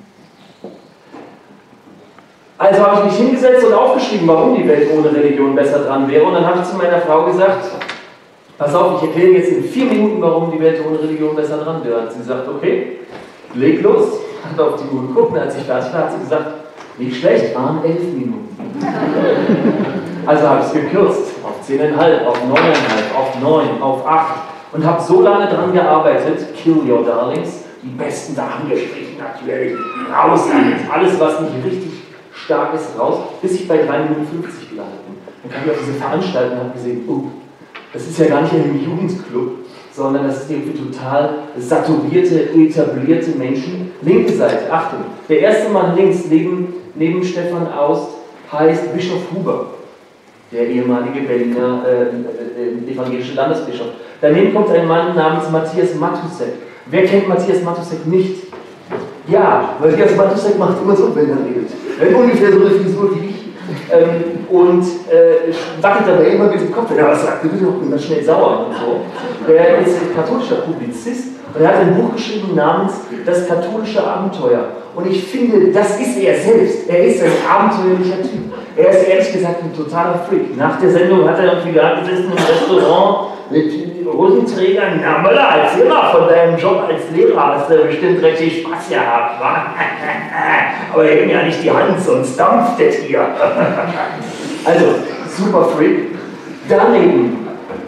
Also habe ich mich hingesetzt und aufgeschrieben, warum die Welt ohne Religion besser dran wäre. Und dann habe ich zu meiner Frau gesagt, pass auf, ich erkläre jetzt in 4 Minuten, warum die Welt ohne Religion besser dran wäre. Hat sie gesagt, okay, leg los. Hat auf die Uhr geguckt und als ich fertig war, hat sie gesagt, nicht schlecht, waren 11 Minuten. Also habe ich es gekürzt auf 10,5, auf 9,5, auf 9, auf 8 und habe so lange dran gearbeitet, Kill Your Darlings, die besten Sachen gestrichen aktuell, raus damit, alles was nicht richtig stark ist, raus, bis ich bei 3,50 Minuten gelandet bin. Dann kam ich auf diese Veranstaltung und habe gesehen, das ist ja gar nicht ein Jugendclub, sondern das ist irgendwie total saturierte, etablierte Menschen. Linke Seite, Achtung, der erste Mann links neben Stefan Aust heißt Bischof Huber, der ehemalige Berliner evangelische Landesbischof. Daneben kommt ein Mann namens Matthias Matusek. Wer kennt Matthias Matusek nicht? Ja, Matthias Matusek macht immer so, wenn er redet. Er hat ungefähr so eine Frisur wie ich. Und wackelt dabei immer mit dem Kopf, wenn er was sagt, dann wird er auch immer schnell sauer und so. Er ist ein katholischer Publizist und er hat ein Buch geschrieben namens Das katholische Abenteuer. Und ich finde, das ist er selbst. Er ist ein abenteuerlicher Typ. Er ist ehrlich gesagt ein totaler Freak. Nach der Sendung hat er irgendwie da gesessen im Restaurant mit Hosenträgern. Na Möller, erzähl mal von deinem Job als Lehrer. Hast du bestimmt richtig Spaß gehabt, wa? Aber heb mir ja nicht die Hand, sonst dampft das hier. Also, super Freak. Daneben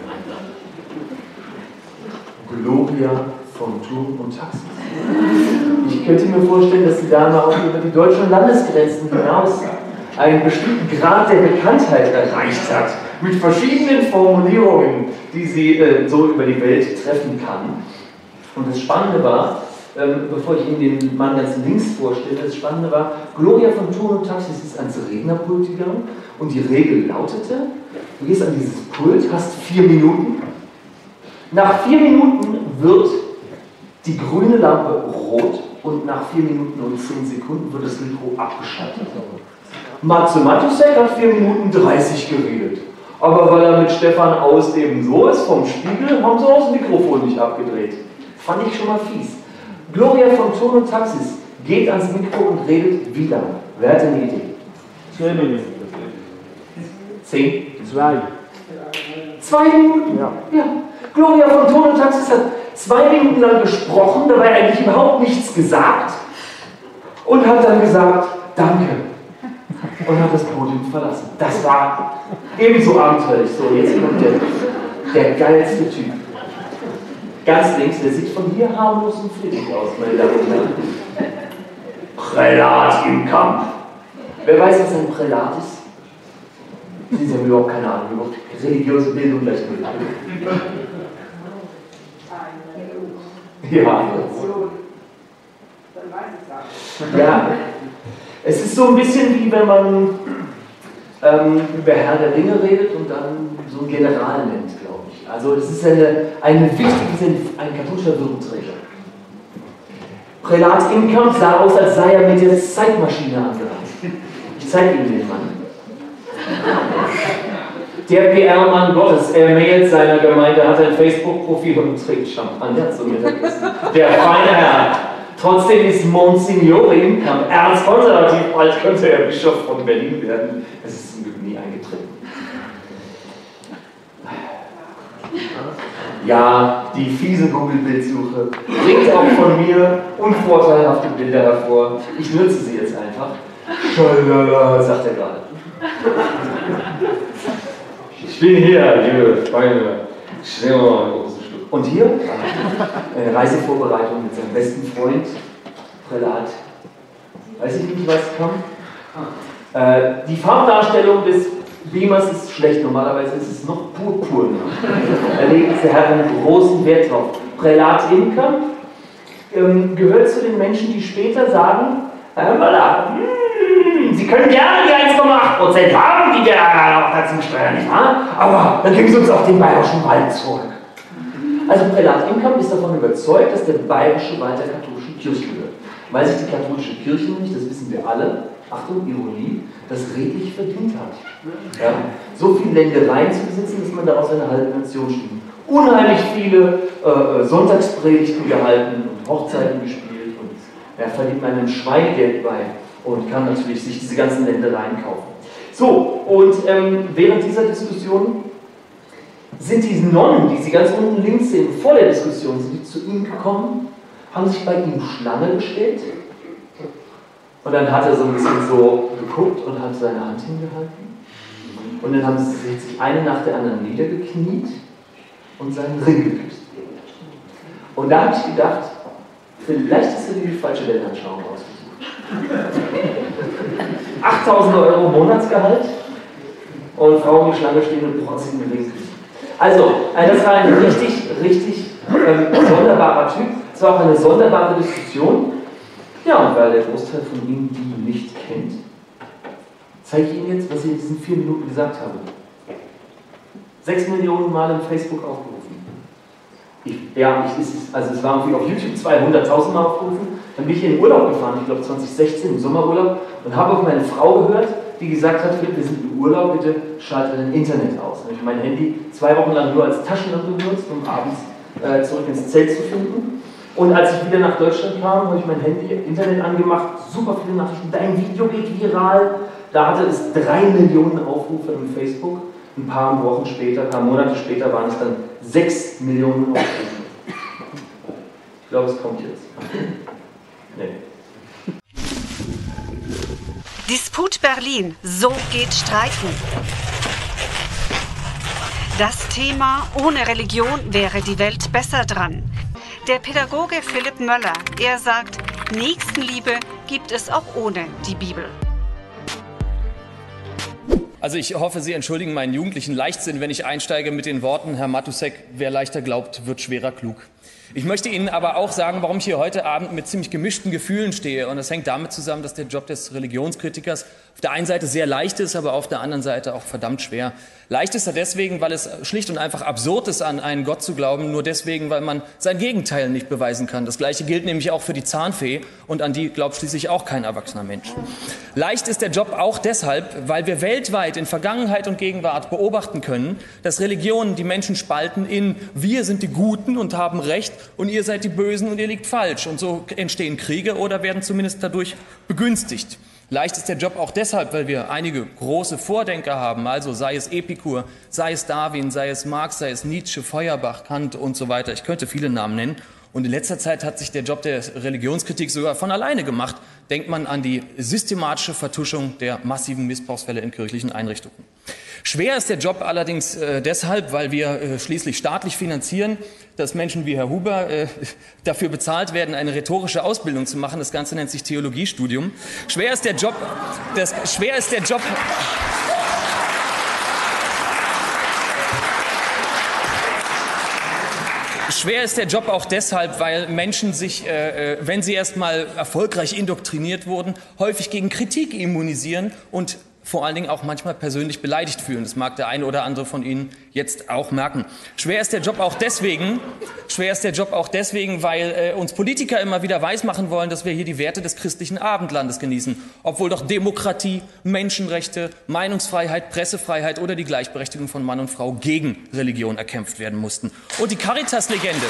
Gloria von Thurn und Taxis. Ich könnte mir vorstellen, dass die Dame auch über die deutschen Landesgrenzen hinaus einen bestimmten Grad der Bekanntheit erreicht hat, mit verschiedenen Formulierungen, die sie so über die Welt treffen kann. Und das Spannende war, bevor ich Ihnen den Mann ganz links vorstelle, das Spannende war, Gloria von Thurn und Taxis ist ans Rednerpult gegangen und die Regel lautete, du gehst an dieses Pult, hast 4 Minuten. Nach 4 Minuten wird die grüne Lampe rot und nach 4 Minuten und 10 Sekunden wird das Mikro abgeschaltet. Matze Matusek hat 4 Minuten 30 geredet. Aber weil er mit Stefan Aust eben so ist, vom Spiegel, haben sie auch das Mikrofon nicht abgedreht. Fand ich schon mal fies. Gloria von Thurn und Taxis geht ans Mikro und redet wieder. Wer hat eine Idee? 10 Minuten. 10? 2. 2 Minuten? Ja. Gloria von Thurn und Taxis hat 2 Minuten lang gesprochen, dabei eigentlich überhaupt nichts gesagt und hat dann gesagt, danke. Und hat das Podium verlassen. Das war ebenso abenteuerlich. So, jetzt kommt der geilste Typ. Ganz links, der sieht von hier harmlos und friedlich aus, meine Damen und Herren. Prälat im Kampf. Wer weiß, was ein Prälat ist? Sie haben überhaupt keine Ahnung, überhaupt religiöse Bildung gleich mit. Ja, es ist so ein bisschen wie wenn man über Herr der Ringe redet und dann so einen General nennt, glaube ich. Also es ist eine wichtige, ein katholischer Würdenträger. Prälat Imkamp sah aus, als sei er mit der Zeitmaschine angereist. Ich zeige Ihnen den Mann. der PR-Mann Gottes, er mailt seiner Gemeinde, hat ein Facebook-Profil und trinkt Champagner zum Mittagessen. Der feine Herr. Trotzdem ist Monsignor Imkamp erzkonservativ, bald könnte er Bischof von Berlin werden. Das ist zum Glück nie eingetreten. Ja, die fiese Google-Bildsuche bringt auch von mir unvorteilhafte Bilder hervor. Ich nutze sie jetzt einfach. Schalala, sagt er gerade. Ich bin hier, liebe Freunde. Ich nehme mal ein großes Stück. Und hier eine Reisevorbereitung mit seinem besten Freund, Prälat. Weiß ich nicht, was kommt. Die Farbdarstellung des Beamers ist schlecht, normalerweise ist es noch purpur. Da legt der Herr einen großen Wert drauf. Prälat Imkamp gehört zu den Menschen, die später sagen, Herr Möller, Sie können gerne die 1,8% haben, die wir auch dazu steuern, nicht wahr? Aber dann geben Sie uns auch den Bayerischen Wald zurück. Also Prälat Imkamp ist davon überzeugt, dass der Bayerische Wald der katholischen Kirche gehört. Weil sich die katholische Kirche nämlich, das wissen wir alle, Achtung, Ironie, das redlich verdient hat. Ja? So viele Ländereien zu besitzen, dass man daraus eine halbe Nation stimmt. Unheimlich viele Sonntagspredigten gehalten und Hochzeiten gespielt und er verdient man ein Schweinegeld bei und kann natürlich sich diese ganzen Ländereien kaufen. So, und während dieser Diskussion sind diese Nonnen, die Sie ganz unten links sehen, vor der Diskussion, sind die zu ihm gekommen, haben sich bei ihm Schlange gestellt und dann hat er so ein bisschen so geguckt und hat seine Hand hingehalten und dann haben sie sich eine nach der anderen niedergekniet und seinen Ring geküsst. Und da habe ich gedacht, vielleicht hast du dir die falsche Weltanschauung ausgesucht. 8.000 € Monatsgehalt und Frauen die Schlange stehen und protzigen den Ring küssen. Also, das war ein richtig sonderbarer Typ. Es war auch eine sonderbare Diskussion. Ja, und weil der Großteil von Ihnen die nicht kennt, zeige ich Ihnen jetzt, was ich in diesen 4 Minuten gesagt habe. 6 Millionen Mal im Facebook aufgerufen. Es war irgendwie auf YouTube 200.000 Mal aufgerufen. Dann bin ich in den Urlaub gefahren, ich glaube 2016 im Sommerurlaub, und habe auf meine Frau gehört, die gesagt hat, Philipp, wir sind im Urlaub, bitte schalte dein Internet aus. Dann habe ich mein Handy 2 Wochen lang nur als Taschenlampe benutzt, um abends zurück ins Zelt zu finden. Und als ich wieder nach Deutschland kam, habe ich mein Internet angemacht, super viele Nachrichten, dein Video geht viral. Da hatte es 3 Millionen Aufrufe im Facebook. Ein paar Wochen später, ein paar Monate später waren es dann 6 Millionen Aufrufe. Ich glaube, es kommt jetzt. Nee. Disput Berlin, so geht Streiten. Das Thema, ohne Religion wäre die Welt besser dran. Der Pädagoge Philipp Möller, er sagt, Nächstenliebe gibt es auch ohne die Bibel. Also ich hoffe, Sie entschuldigen meinen jugendlichen Leichtsinn, wenn ich einsteige mit den Worten, Herr Matusek, wer leichter glaubt, wird schwerer klug. Ich möchte Ihnen aber auch sagen, warum ich hier heute Abend mit ziemlich gemischten Gefühlen stehe. Und das hängt damit zusammen, dass der Job des Religionskritikers auf der einen Seite sehr leicht ist, aber auf der anderen Seite auch verdammt schwer. Leicht ist er deswegen, weil es schlicht und einfach absurd ist, an einen Gott zu glauben, nur deswegen, weil man sein Gegenteil nicht beweisen kann. Das Gleiche gilt nämlich auch für die Zahnfee und an die glaubt schließlich auch kein erwachsener Mensch. Leicht ist der Job auch deshalb, weil wir weltweit in Vergangenheit und Gegenwart beobachten können, dass Religionen die Menschen spalten in wir sind die Guten und haben Recht und ihr seid die Bösen und ihr liegt falsch. Und so entstehen Kriege oder werden zumindest dadurch begünstigt. Leicht ist der Job auch deshalb, weil wir einige große Vordenker haben, also sei es Epikur, sei es Darwin, sei es Marx, sei es Nietzsche, Feuerbach, Kant und so weiter. Ich könnte viele Namen nennen. Und in letzter Zeit hat sich der Job der Religionskritik sogar von alleine gemacht. Denkt man an die systematische Vertuschung der massiven Missbrauchsfälle in kirchlichen Einrichtungen. Schwer ist der Job allerdings deshalb, weil wir schließlich staatlich finanzieren, dass Menschen wie Herr Huber dafür bezahlt werden, eine rhetorische Ausbildung zu machen. Das Ganze nennt sich Theologiestudium. Schwer ist der Job auch deshalb, weil Menschen sich, wenn sie erstmal erfolgreich indoktriniert wurden, häufig gegen Kritik immunisieren und vor allen Dingen auch manchmal persönlich beleidigt fühlen. Das mag der eine oder andere von Ihnen jetzt auch merken. Schwer ist der Job auch deswegen, weil uns Politiker immer wieder weismachen wollen, dass wir hier die Werte des christlichen Abendlandes genießen, obwohl doch Demokratie, Menschenrechte, Meinungsfreiheit, Pressefreiheit oder die Gleichberechtigung von Mann und Frau gegen Religion erkämpft werden mussten. Und die Caritas-Legende.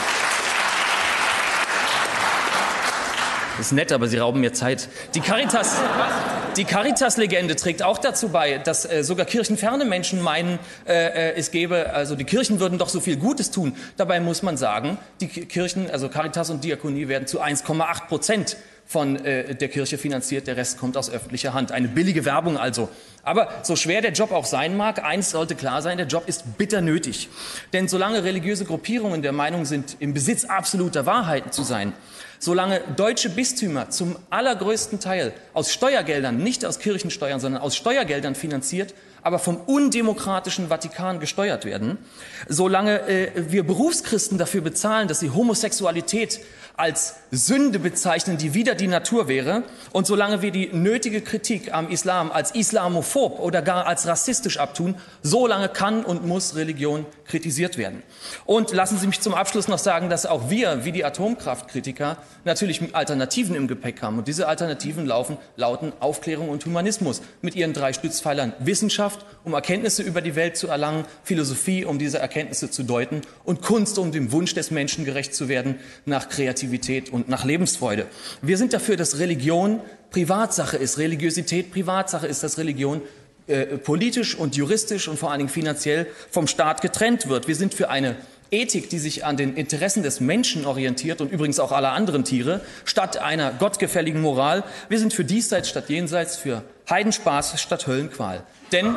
Das ist nett, aber Sie rauben mir Zeit. Die Caritas-Legende trägt auch dazu bei, dass sogar kirchenferne Menschen meinen, die Kirchen würden doch so viel Gutes tun. Dabei muss man sagen, die Kirchen, also Caritas und Diakonie, werden zu 1,8% von der Kirche finanziert, der Rest kommt aus öffentlicher Hand. Eine billige Werbung also. Aber so schwer der Job auch sein mag, eins sollte klar sein, der Job ist bitter nötig. Denn solange religiöse Gruppierungen der Meinung sind, im Besitz absoluter Wahrheiten zu sein, solange deutsche Bistümer zum allergrößten Teil aus Steuergeldern, nicht aus Kirchensteuern, sondern aus Steuergeldern finanziert, aber vom undemokratischen Vatikan gesteuert werden, solange wir Berufschristen dafür bezahlen, dass sie Homosexualität als Sünde bezeichnen, die wider die Natur wäre, und solange wir die nötige Kritik am Islam als islamophob oder gar als rassistisch abtun, solange kann und muss Religion kritisiert werden. Und lassen Sie mich zum Abschluss noch sagen, dass auch wir, wie die Atomkraftkritiker, natürlich Alternativen im Gepäck haben. Und diese Alternativen lauten Aufklärung und Humanismus mit ihren 3 Stützpfeilern: Wissenschaft, um Erkenntnisse über die Welt zu erlangen, Philosophie, um diese Erkenntnisse zu deuten, und Kunst, um dem Wunsch des Menschen gerecht zu werden nach Kreativität und nach Lebensfreude. Wir sind dafür, dass Religion Privatsache ist, Religiosität Privatsache ist, dass Religion politisch und juristisch und vor allen Dingen finanziell vom Staat getrennt wird. Wir sind für eine Ethik, die sich an den Interessen des Menschen orientiert und übrigens auch aller anderen Tiere, statt einer gottgefälligen Moral. Wir sind für Diesseits statt Jenseits, für Heidenspaß statt Höllenqual. Denn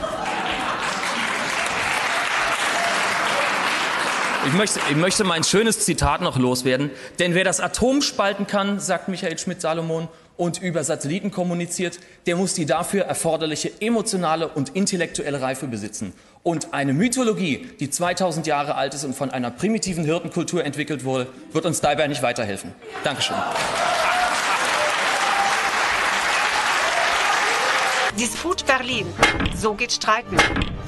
ich möchte mein schönes Zitat noch loswerden. Denn wer das Atom spalten kann, sagt Michael Schmidt-Salomon, und über Satelliten kommuniziert, der muss die dafür erforderliche emotionale und intellektuelle Reife besitzen. Und eine Mythologie, die 2000 Jahre alt ist und von einer primitiven Hirtenkultur entwickelt wurde, wird uns dabei nicht weiterhelfen. Dankeschön. Disput Berlin. So geht Streiten.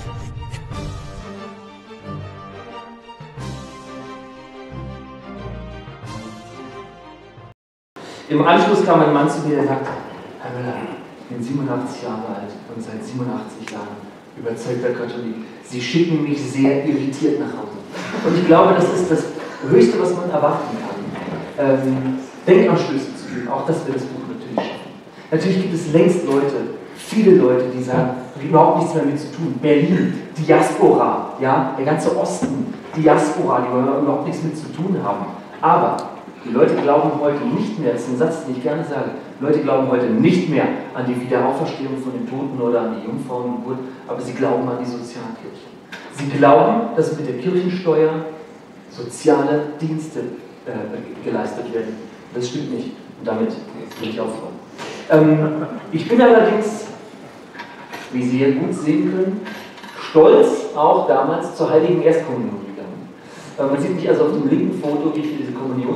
Im Anschluss kam ein Mann zu mir, der sagt: Herr Müller, ich bin 87 Jahre alt und seit 87 Jahren überzeugter Katholik. Sie schicken mich sehr irritiert nach Hause. Und ich glaube, das ist das Höchste, was man erwarten kann. Denkanstöße zu geben, auch das wird das Buch natürlich schaffen. Natürlich gibt es längst Leute, viele Leute, die sagen, ich habe überhaupt nichts mehr damit zu tun. Berlin, Diaspora, ja, der ganze Osten, Diaspora, die wollen überhaupt nichts mit zu tun haben. Aber die Leute glauben heute nicht mehr, das ist ein Satz, den ich gerne sage, die Leute glauben heute nicht mehr an die Wiederauferstehung von den Toten oder an die Jungfrauengeburt, aber sie glauben an die Sozialkirche. Sie glauben, dass mit der Kirchensteuer soziale Dienste geleistet werden. Das stimmt nicht. Und damit will ich aufhören. Ich bin allerdings, wie Sie hier gut sehen können, stolz auch damals zur Heiligen Erstkommunion gegangen. Man sieht mich also auf dem linken Foto, wie ich diese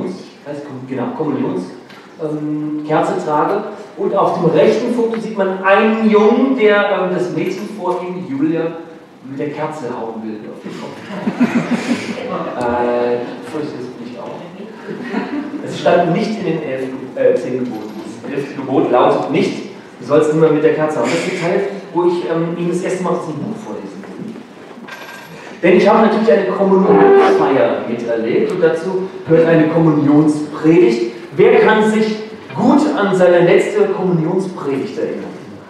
Kerze trage. Und auf dem rechten Foto sieht man einen Jungen, der das Mädchen vor ihm, Julia, mit der Kerze hauen will auf den Kopf. Furcht ist nicht auch. Es stand nicht in den 10 Geboten. Das 11. Gebot lautet nicht, du sollst niemand mit der Kerze hauen. Das ist die Teil, wo ich Ihnen das erste Mal aus dem Buch vorlesen will. Denn ich habe natürlich eine Kommunionsfeier miterlebt und dazu gehört eine Kommunionspredigt. Wer kann sich gut an seine letzte Kommunionspredigt erinnern?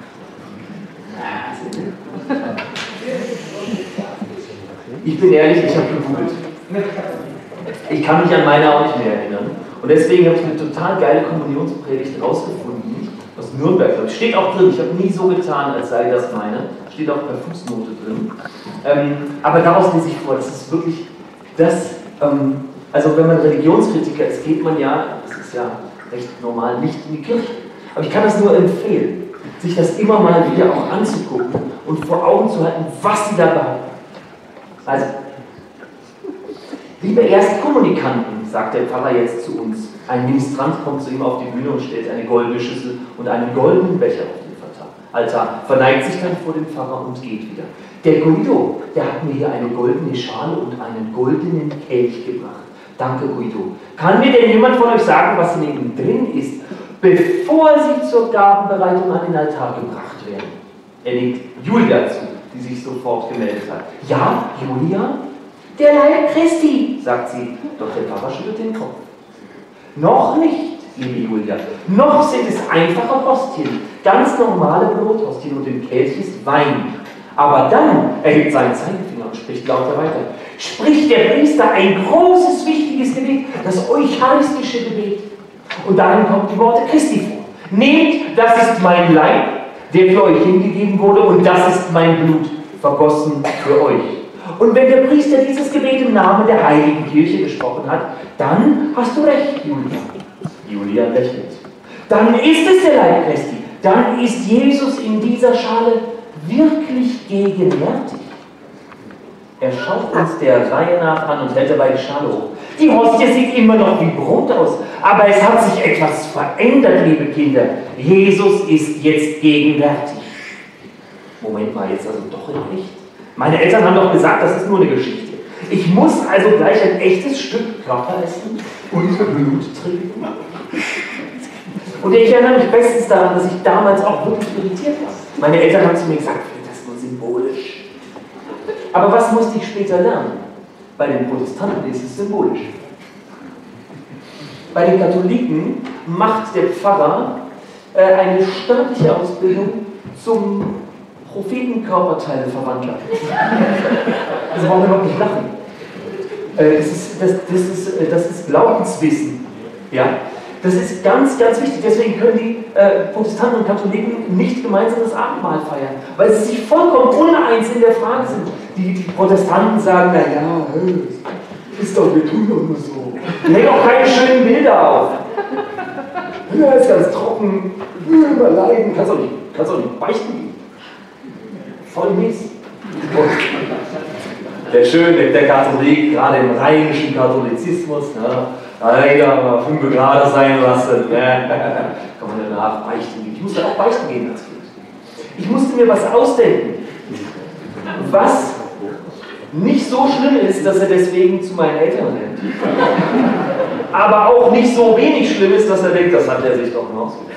Ich bin ehrlich, ich habe gegoogelt. Ich kann mich an meine auch nicht mehr erinnern. Und deswegen habe ich eine total geile Kommunionspredigt rausgefunden, aus Nürnberg. Steht auch drin, ich habe nie so getan, als sei das meine. Steht auch per Fußnote drin. Aber daraus lese ich vor, das ist wirklich das, also wenn man Religionskritiker ist, geht man ja, das ist ja recht normal, nicht in die Kirche. Aber ich kann das nur empfehlen, sich das immer mal wieder auch anzugucken und vor Augen zu halten, was sie da behaupten. Also, liebe Erstkommunikanten, sagt der Pfarrer jetzt zu uns. Ein Ministrant kommt zu ihm auf die Bühne und stellt eine goldene Schüssel und einen goldenen Becher auf den Altar, verneigt sich dann vor dem Pfarrer und geht wieder. Der Guido, der hat mir hier eine goldene Schale und einen goldenen Kelch gebracht. Danke, Guido. Kann mir denn jemand von euch sagen, was in ihm drin ist, bevor sie zur Gabenbereitung an den Altar gebracht werden? Er nickt Julia zu, die sich sofort gemeldet hat. Ja, Julia? Der Leib Christi, sagt sie. Doch der Pfarrer schüttelt den Kopf. Noch nicht, liebe Julia. Noch sind es einfache Hostien, ganz normale Brothostien und im Kelch ist Wein. Aber dann erhebt seinen Zeigefinger und spricht lauter weiter. Spricht der Priester ein großes, wichtiges Gebet, das eucharistische Gebet. Und darin kommen die Worte Christi vor. Nehmt, das ist mein Leib, der für euch hingegeben wurde, und das ist mein Blut, vergossen für euch. Und wenn der Priester dieses Gebet im Namen der Heiligen Kirche gesprochen hat, dann hast du recht, Julia. Julia lächelt. Dann ist es der Leib Christi. Dann ist Jesus in dieser Schale wirklich gegenwärtig. Er schaut uns der Reihe nach an und hält dabei die Schale hoch. Die Hostie sieht immer noch wie Brot aus, aber es hat sich etwas verändert, liebe Kinder. Jesus ist jetzt gegenwärtig. Moment mal, jetzt also doch in echt? Meine Eltern haben doch gesagt, das ist nur eine Geschichte. Ich muss also gleich ein echtes Stück Körper essen und Blut trinken. Und ich erinnere mich bestens daran, dass ich damals auch wirklich irritiert war. Meine Eltern haben zu mir gesagt, das ist nur symbolisch. Aber was musste ich später lernen? Bei den Protestanten ist es symbolisch. Bei den Katholiken macht der Pfarrer eine staatliche Ausbildung zum Prophetenkörperteileverwandler. Also warum überhaupt nicht lachen? Das ist Glaubenswissen. Ja? Das ist ganz, ganz wichtig. Deswegen können die Protestanten und Katholiken nicht gemeinsam das Abendmahl feiern, weil sie sich vollkommen uneins in der Frage sind. Die Protestanten sagen, naja, ist doch, wir tun doch nur so. Die hängen auch keine schönen Bilder auf. Ja, ist ganz trocken, immer leiden, kannst auch nicht beichten gehen. Voll mies. Der Katholik, gerade im rheinischen Katholizismus, ne, leider mal 5 Grad sein lassen. Ne? Kann man danach beichten gehen. Ich musste auch beichten gehen als Kind. Ich musste mir was ausdenken, was nicht so schlimm ist, dass er deswegen zu meinen Eltern rennt. Aber auch nicht so wenig schlimm ist, dass er denkt, das hat er sich doch noch ausgedacht.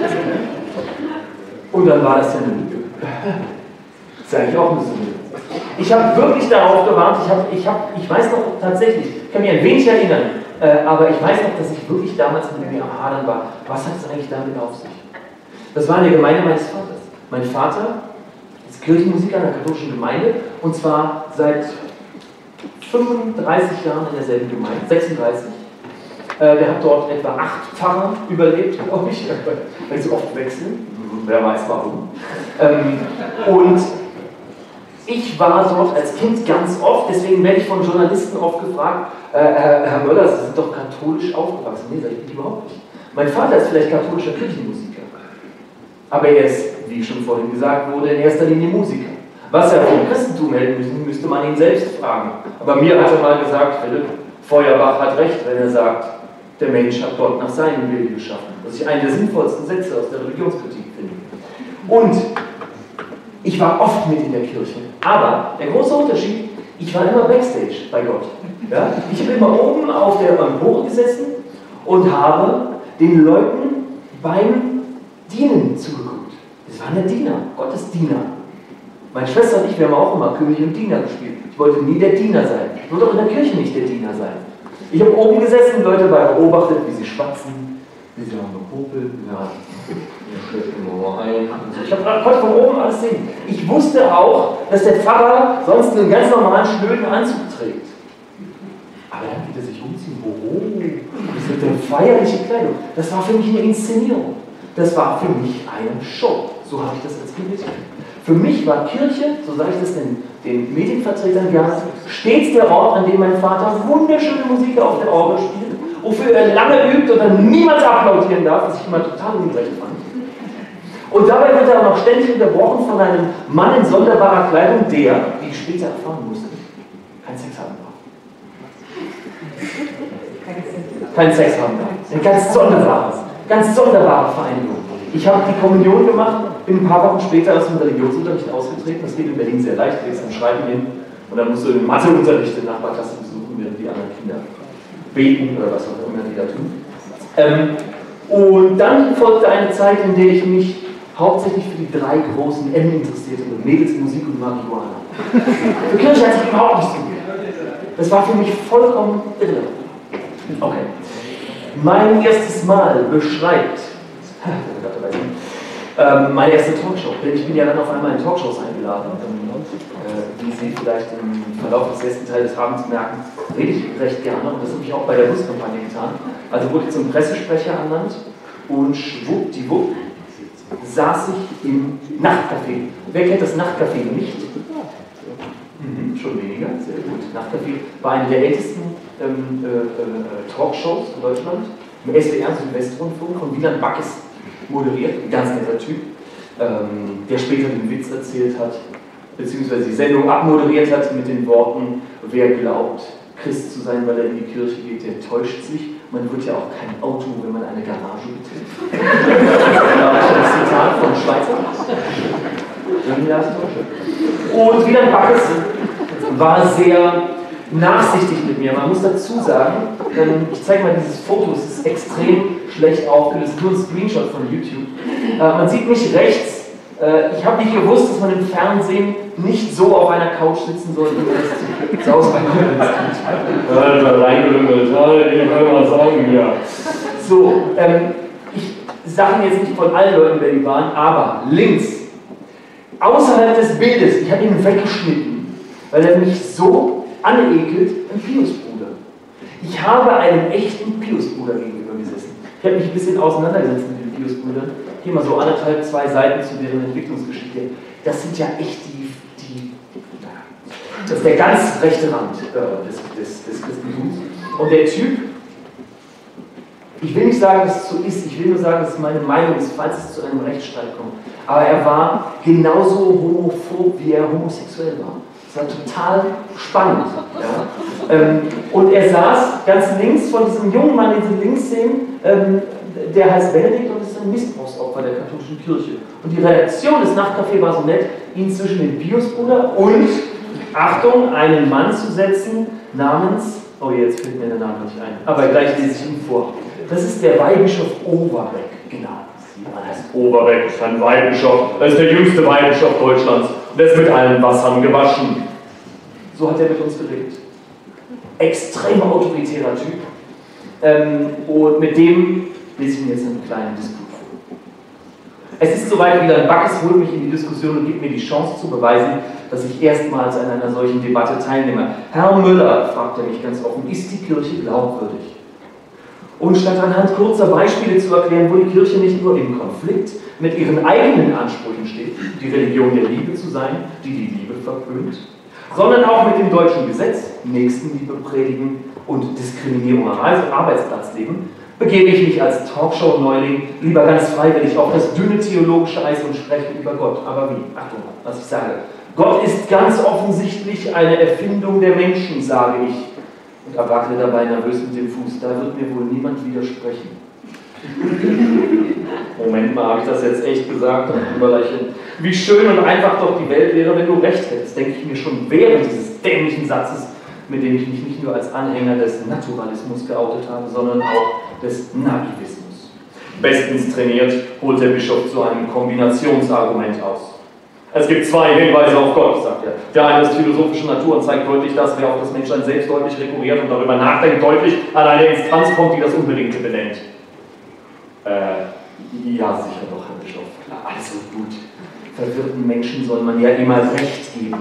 Und dann war das ja eine Lüge. Das ist eigentlich auch eine Sünde. Ich habe wirklich darauf gewarnt, ich weiß noch tatsächlich, ich kann mich ein wenig erinnern, aber ich weiß noch, dass ich wirklich damals mit mir am Hadern war. Was hat es eigentlich damit auf sich? Das war in der Gemeinde meines Vaters. Mein Vater ist Kirchenmusiker in der katholischen Gemeinde, und zwar seit 35 Jahren in derselben Gemeinde, 36. Der hat dort etwa 8 Pfarrer überlebt, glaube ich, weil sie oft wechseln. Wer weiß warum. Und ich war dort als Kind ganz oft, deswegen werde ich von Journalisten oft gefragt, Herr Möller, Sie sind doch katholisch aufgewachsen. Nee, sage ich überhaupt nicht. Mein Vater ist vielleicht katholischer Kirchenmusiker, aber er ist, wie schon vorhin gesagt wurde, in erster Linie Musiker. Was er vom Christentum hält, müsste man ihn selbst fragen. Aber mir hat er mal gesagt, Philipp, Feuerbach hat recht, wenn er sagt, der Mensch hat Gott nach seinem Bild geschaffen. Was ich einen der sinnvollsten Sätze aus der Religionskritik finde. Und ich war oft mit in der Kirche. Aber der große Unterschied, ich war immer Backstage bei Gott. Ja? Ich habe immer oben auf der Empore gesessen und habe den Leuten beim Dienen zugeguckt. Das waren ja Diener, Gottes Diener. Meine Schwester und ich, wir haben auch immer König und Diener gespielt. Ich wollte nie der Diener sein. Ich wollte auch in der Kirche nicht der Diener sein. Ich habe oben gesessen und Leute beobachtet, wie sie schwatzen, wie sie haben gepopelt. Ja. Ich konnte von oben alles sehen. Ich wusste auch, dass der Pfarrer sonst einen ganz normalen, schnöden Anzug trägt. Aber dann wird er sich umziehen. Das wird eine feierliche Kleidung. Das war für mich eine Inszenierung. Das war für mich eine Show. So habe ich das als Kind mitgekriegt. Für mich war Kirche, so sage ich das den Medienvertretern gerne, stets der Ort, an dem mein Vater wunderschöne Musik auf der Orgel spielt, wofür er lange übt und dann niemals applaudieren darf, was ich immer total ungerecht fand. Und dabei wird er auch noch ständig unterbrochen von einem Mann in sonderbarer Kleidung, der, wie ich später erfahren musste, keinen Sex haben darf. Keinen Sex haben darf. Eine ganz sonderbare Vereinigung. Ich habe die Kommunion gemacht, bin ein paar Wochen später aus dem Religionsunterricht ausgetreten. Das geht in Berlin sehr leicht, du gehst am Schreiben hin und dann musst du den Matheunterricht in der Nachbarklasse besuchen, während die anderen Kinder beten oder was auch immer die da tun. Und dann folgte eine Zeit, in der ich mich hauptsächlich für die 3 großen M interessierte: Mädels, Musik und Marihuana. Für Kirche hat sich überhaupt nicht so. Das war für mich vollkommen irrelevant. Okay. Mein erstes Mal beschreibt meine erste Talkshow. Denn ich bin ja dann auf einmal in Talkshows eingeladen. Wie Sie vielleicht im Verlauf des letzten Teils des Abends merken, rede ich recht gerne. Und das habe ich auch bei der Buskampagne getan. Also wurde ich zum Pressesprecher ernannt und schwuppdiwupp saß ich im Nachtcafé. Wer kennt das Nachtcafé nicht? Schon weniger, sehr gut. Nachtcafé war eine der ältesten Talkshows in Deutschland. Im SWR Südwestrundfunk von Wieland Backes moderiert, ein ganz netter Typ, der später den Witz erzählt hat, beziehungsweise die Sendung abmoderiert hat mit den Worten: Wer glaubt, Christ zu sein, weil er in die Kirche geht, der täuscht sich. Man wird ja auch kein Auto, wenn man eine Garage betritt. Das Zitat von Schweizer. Und Wieland Backes war sehr nachsichtig mit mir. Man muss dazu sagen, ich zeige mal dieses Foto, es ist extrem schlecht aufgelöst, nur ein Screenshot von YouTube. Man sieht mich rechts. Ich habe nicht gewusst, dass man im Fernsehen nicht so auf einer Couch sitzen soll, wie das Saus bei reingelümmelt. Ich will mal sagen, ja. So, ich sage jetzt nicht von allen Leuten, wer die waren, aber links, außerhalb des Bildes, ich habe ihn weggeschnitten, weil er mich so anekelt, ein Piusbruder. Ich habe einem echten Piusbruder gegenüber gesessen. Ich habe mich ein bisschen auseinandergesetzt mit den Piusbrüdern. Hier mal so 1,5, 2 Seiten zu deren Entwicklungsgeschichte. Das sind ja echt das ist der ganz rechte Rand des Christentums. Und der Typ, ich will nicht sagen, dass es so ist, ich will nur sagen, dass es meine Meinung ist, falls es zu einem Rechtsstreit kommt. Aber er war genauso homophob, wie er homosexuell war. Das war total spannend. Ja? Und er saß ganz links von diesem jungen Mann, den Sie links sehen, der heißt Benedikt und ist ein Missbrauchsopfer der katholischen Kirche. Und die Reaktion des Nachtcafés war so nett, ihn zwischen den Piusbruder und, Achtung, einen Mann zu setzen namens, oh jetzt fällt mir der Name nicht ein, aber gleich lese ich ihn vor. Das ist der Weihbischof Overbeck, genau. Man heißt Overbeck, ist ein Weihbischof, das ist der jüngste Weihbischof Deutschlands. Der ist mit allen Wassern gewaschen. So hat er mit uns geredet. Extrem autoritärer Typ. Und mit dem lese ich mir jetzt einen kleinen Disput vor. Es ist soweit, Wieland Backes holt mich in die Diskussion und gibt mir die Chance zu beweisen, dass ich erstmals an einer solchen Debatte teilnehme. Herr Müller, fragt er mich ganz offen, ist die Kirche glaubwürdig? Und statt anhand kurzer Beispiele zu erklären, wo die Kirche nicht nur im Konflikt mit ihren eigenen Ansprüchen steht, die Religion der Liebe zu sein, die die Liebe verpönt, sondern auch mit dem deutschen Gesetz, Nächstenliebe predigen und Diskriminierung am Arbeitsplatz leben, begebe ich mich als Talkshow-Neuling lieber ganz freiwillig auf das dünne theologische Eis und spreche über Gott. Aber wie? Achtung, was ich sage. Gott ist ganz offensichtlich eine Erfindung der Menschen, sage ich. Und er wackelt dabei nervös mit dem Fuß. Da wird mir wohl niemand widersprechen. Moment mal, habe ich das jetzt echt gesagt? Wie schön und einfach doch die Welt wäre, wenn du recht hättest, denke ich mir schon während dieses dämlichen Satzes, mit dem ich mich nicht nur als Anhänger des Naturalismus geoutet habe, sondern auch des Naivismus. Bestens trainiert holt der Bischof zu einem Kombinationsargument aus. Es gibt 2 Hinweise auf Gott, sagt er. Der eine ist philosophischer Natur und zeigt deutlich, dass wer auf das Menschsein selbst deutlich rekurriert und darüber nachdenkt, deutlich an eine Instanz kommt, die das Unbedingte benennt. Ja, sicher doch, Herr Bischof. Also gut. Verwirrten Menschen soll man ja immer Recht geben.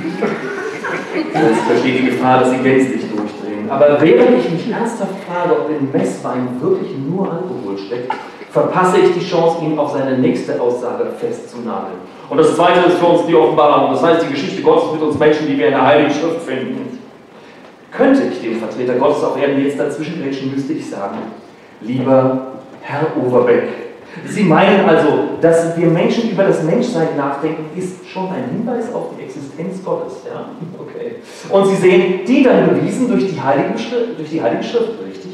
Es besteht die Gefahr, dass sie gänzlich durchdrehen. Aber während ich mich ernsthaft frage, ob in Messwein wirklich nur Alkohol steckt, verpasse ich die Chance, ihn auf seine nächste Aussage festzunageln. Und das Zweite ist für uns die Offenbarung, das heißt die Geschichte Gottes mit uns Menschen, die wir in der Heiligen Schrift finden. Könnte ich dem Vertreter Gottes auf Erden jetzt dazwischengrätschen, müsste ich sagen, lieber Herr Overbeck, Sie meinen also, dass wir Menschen über das Menschsein nachdenken, ist schon ein Hinweis auf die Existenz Gottes, ja? Okay. Und Sie sehen, die dann bewiesen durch die Heilige Schrift, richtig?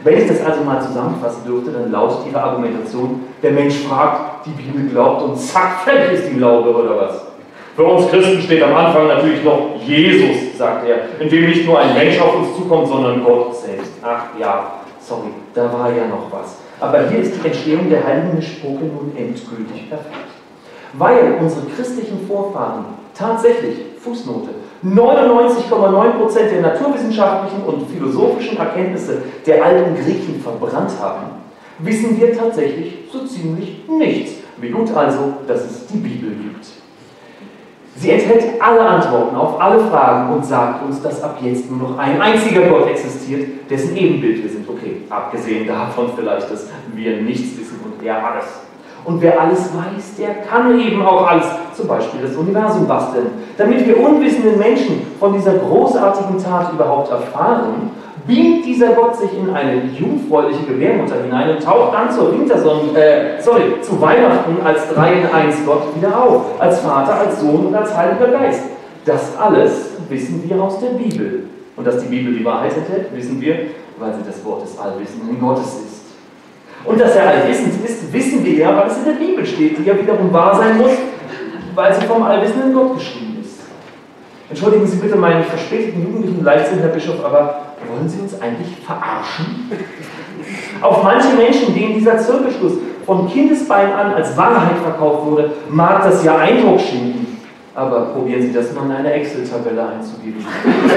Wenn ich das also mal zusammenfassen dürfte, dann lautet Ihre Argumentation, der Mensch fragt, die Bibel glaubt und zack, fertig ist die Glaube oder was? Für uns Christen steht am Anfang natürlich noch Jesus, sagt er, in dem nicht nur ein Mensch auf uns zukommt, sondern Gott selbst. Ach ja, sorry, da war ja noch was. Aber hier ist die Entstehung der heiligen Mischpoke nun endgültig perfekt. Weil unsere christlichen Vorfahren tatsächlich, Fußnote, 99,9% der naturwissenschaftlichen und philosophischen Erkenntnisse der alten Griechen verbrannt haben, wissen wir tatsächlich so ziemlich nichts. Wie gut also, dass es die Bibel gibt. Sie enthält alle Antworten auf alle Fragen und sagt uns, dass ab jetzt nur noch ein einziger Gott existiert, dessen Ebenbild wir sind. Okay, abgesehen davon vielleicht, dass wir nichts wissen und er alles. Und wer alles weiß, der kann eben auch alles, zum Beispiel das Universum basteln. Damit wir unwissenden Menschen von dieser großartigen Tat überhaupt erfahren, beamt dieser Gott sich in eine jungfräuliche Gebärmutter hinein und taucht dann zu Weihnachten als 3-in-1 Gott wieder auf. Als Vater, als Sohn und als Heiliger Geist. Das alles wissen wir aus der Bibel. Und dass die Bibel die Wahrheit enthält, wissen wir, weil sie das Wort des Allwissenden Gottes ist. Und dass er allwissend ist, wissen wir ja, weil es in der Bibel steht, die ja wiederum wahr sein muss, weil sie vom allwissenden Gott geschrieben ist. Entschuldigen Sie bitte meinen verspäteten jugendlichen Leichtsinn, Herr Bischof, aber wollen Sie uns eigentlich verarschen? Auf manche Menschen, denen dieser Zirkelschluss vom Kindesbein an als Wahrheit verkauft wurde, mag das ja Eindruck schinden. Aber probieren Sie das mal in eine Excel-Tabelle einzugeben.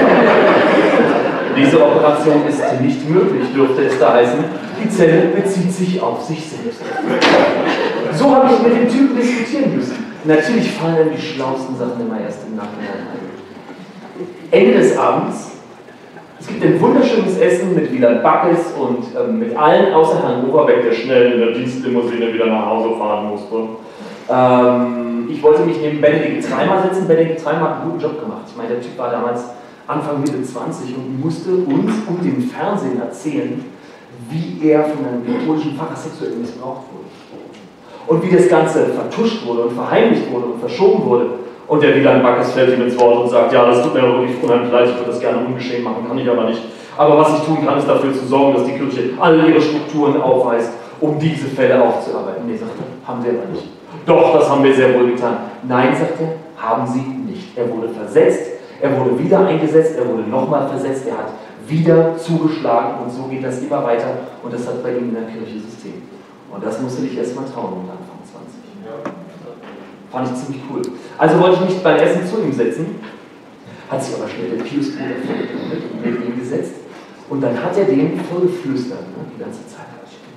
Diese Operation ist nicht möglich, dürfte es da heißen. Die Zelle bezieht sich auf sich selbst. So habe ich mit dem Typen diskutieren müssen. Natürlich fallen dann die schlauesten Sachen immer erst im Nachhinein ein. Ende des Abends. Es gibt ein wunderschönes Essen mit Wieland Backes und mit allen außer Herrn Overbeck, der schnell in der Dienstlimousine wieder nach Hause fahren musste. Ich wollte mich neben Benedikt Treimer setzen. Benedikt Treimer hat einen guten Job gemacht. Ich meine, der Typ war damals Anfang Mitte 20 und musste uns und dem Fernsehen erzählen, wie er von einem katholischen Pfarrer sexuell missbraucht wurde. Und wie das Ganze vertuscht wurde und verheimlicht wurde und verschoben wurde. Und der Wieland Backes fällt ihm ins Wort und sagt, ja, das tut mir wirklich unheimlich leid, ich würde das gerne ungeschehen machen, kann ich aber nicht. Aber was ich tun kann, ist dafür zu sorgen, dass die Kirche alle ihre Strukturen aufweist, um diese Fälle aufzuarbeiten. Nee, sagt er, haben sie aber nicht. Doch, das haben wir sehr wohl getan. Nein, sagt er, haben sie nicht. Er wurde versetzt, er wurde wieder eingesetzt, er wurde nochmal versetzt, er hat wieder zugeschlagen und so geht das immer weiter und das hat bei ihm in der Kirche System. Und das musste ich erst mal trauen mit Anfang 20. Ja. Fand ich ziemlich cool. Also wollte ich mich beim Essen zu ihm setzen, hat sich aber schnell der Pius-Bruder neben ihm gesetzt und dann hat er dem vorgeflüstert, die ganze Zeit.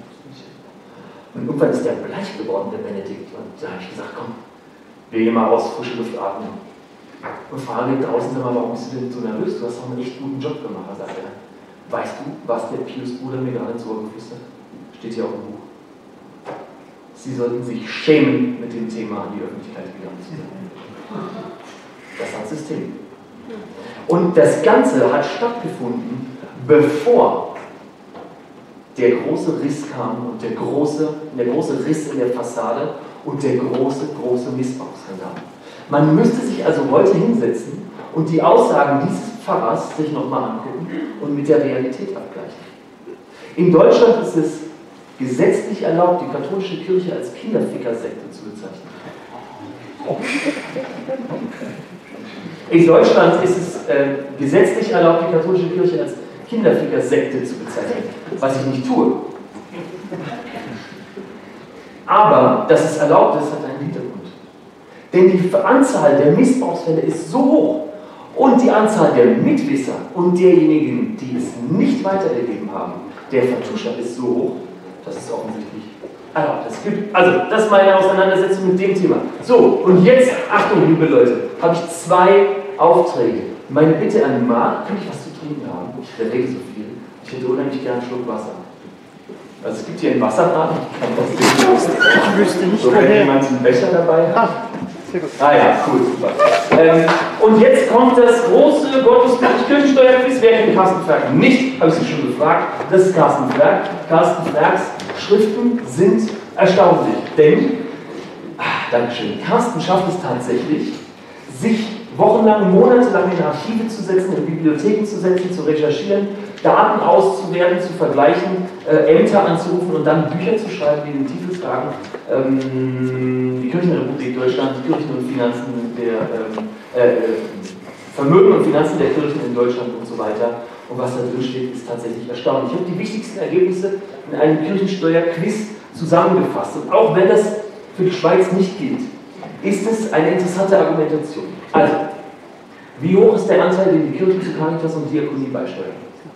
Und irgendwann ist der bleich geworden, der Benedikt. Und da habe ich gesagt, komm, wir gehen mal raus, frische Luft atmen. Und frage draußen, sag mal, warum bist du denn so nervös? Du hast doch einen echt guten Job gemacht, sagt er. Weißt du, was der Pius-Bruder mir gerade ins Ohr geflüstert? Steht hier auf dem Buch. Sie sollten sich schämen, mit dem Thema an die Öffentlichkeit gegangen zu sein. Das hat System. Und das Ganze hat stattgefunden, bevor der große Riss kam und der große Riss in der Fassade und der große Missbrauchsskandal. Man müsste sich also heute hinsetzen und die Aussagen dieses Pfarrers sich nochmal angucken und mit der Realität abgleichen. In Deutschland ist es gesetzlich erlaubt, die katholische Kirche als Kinderfickersekte zu bezeichnen. In Deutschland ist es gesetzlich erlaubt, die katholische Kirche als Kinderfickersekte zu bezeichnen, was ich nicht tue. Aber, dass es erlaubt ist, hat einen Hintergrund. Denn die Anzahl der Missbrauchsfälle ist so hoch und die Anzahl der Mitwisser und derjenigen, die es nicht weitergegeben haben, der Vertuscher ist so hoch, dass es offensichtlich erlaubt ist. Also, das ist meine Auseinandersetzung mit dem Thema. So, und jetzt, Achtung, liebe Leute, habe ich 2 Aufträge. Meine Bitte an Marc, kann ich was zu trinken haben? Ich rede so viel. Ich hätte unheimlich gerne einen Schluck Wasser. Also es gibt hier einen Wasserrad. Ich wüsste nicht, so, wenn jemand einen Becher dabei hat. Sehr gut. Ah ja, cool, super. Und jetzt kommt das große Gotteskirchensteuerquiz. Wer kennt Carsten Flerk nicht? Habe ich Sie schon gefragt. Das ist Carsten Flerk. Carsten Flerks Schriften sind erstaunlich. Denn, Dankeschön, Carsten schafft es tatsächlich, sich wochenlang, monatelang in Archive zu setzen, in Bibliotheken zu setzen, zu recherchieren, Daten auszuwerten, zu vergleichen, Ämter anzurufen und dann Bücher zu schreiben, die den Titel tragen, die Kirchenrepublik Deutschland, die Kirchen und Finanzen Vermögen und Finanzen der Kirchen in Deutschland und so weiter. Und was da drin steht, ist tatsächlich erstaunlich. Ich habe die wichtigsten Ergebnisse in einem Kirchensteuerquiz zusammengefasst. Und auch wenn das für die Schweiz nicht gilt, ist es eine interessante Argumentation. Also, wie hoch ist der Anteil, den die Kirchen zu Caritas und Diakonie beisteuern?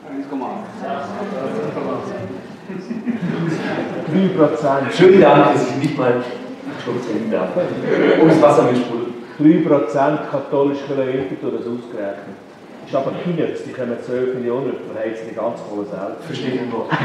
3%. Schönen Dank, dass ich nicht mal Schluck trinken darf. Ums Wasser mitsprudelt. 3% katholisch verhältnismäßig durch das ausgerechnet. Das ist aber Peanuts, die kommen 12 Millionen, verheizen die ganz kolossal. Verstehe ich Wort.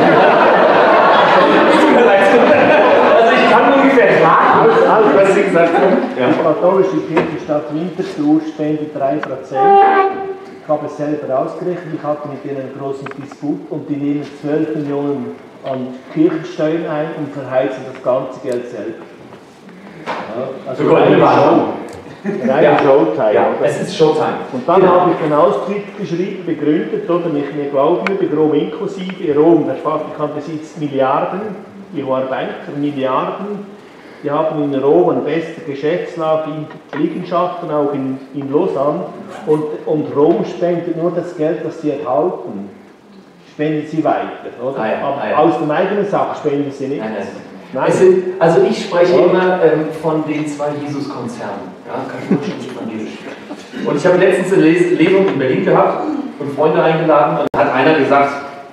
Also ich kann ungefähr raten, was Sie gesagt haben. Die katholische Kirche Stadt Winterthur spendet 3%. Ich habe es selber ausgerechnet, ich hatte mit denen einen großen Disput und die nehmen 12 Millionen an Kirchensteuern ein und verheizen das ganze Geld selber. Ja, also eine Show. Reine Showtime. Ja, es ist Showtime. Und dann habe ich den Austritt geschrieben, begründet, oder nicht mehr glaubwürdig, Rom inklusive. Rom, der Vatikan besitzt Milliarden, ich war Banker, Milliarden. Die haben in Rom eine beste Geschäftslage, in Liegenschaften, auch in Lausanne. Und Rom spendet nur das Geld, das sie erhalten, spenden sie weiter. Oder? Aber aus dem eigenen Sack spenden sie nicht. Nein. Also ich spreche immer von den zwei Jesus-Konzernen, ja, katholisch und evangelisch. Und ich habe letztens eine Lesung in Berlin gehabt und Freunde eingeladen und da hat einer gesagt,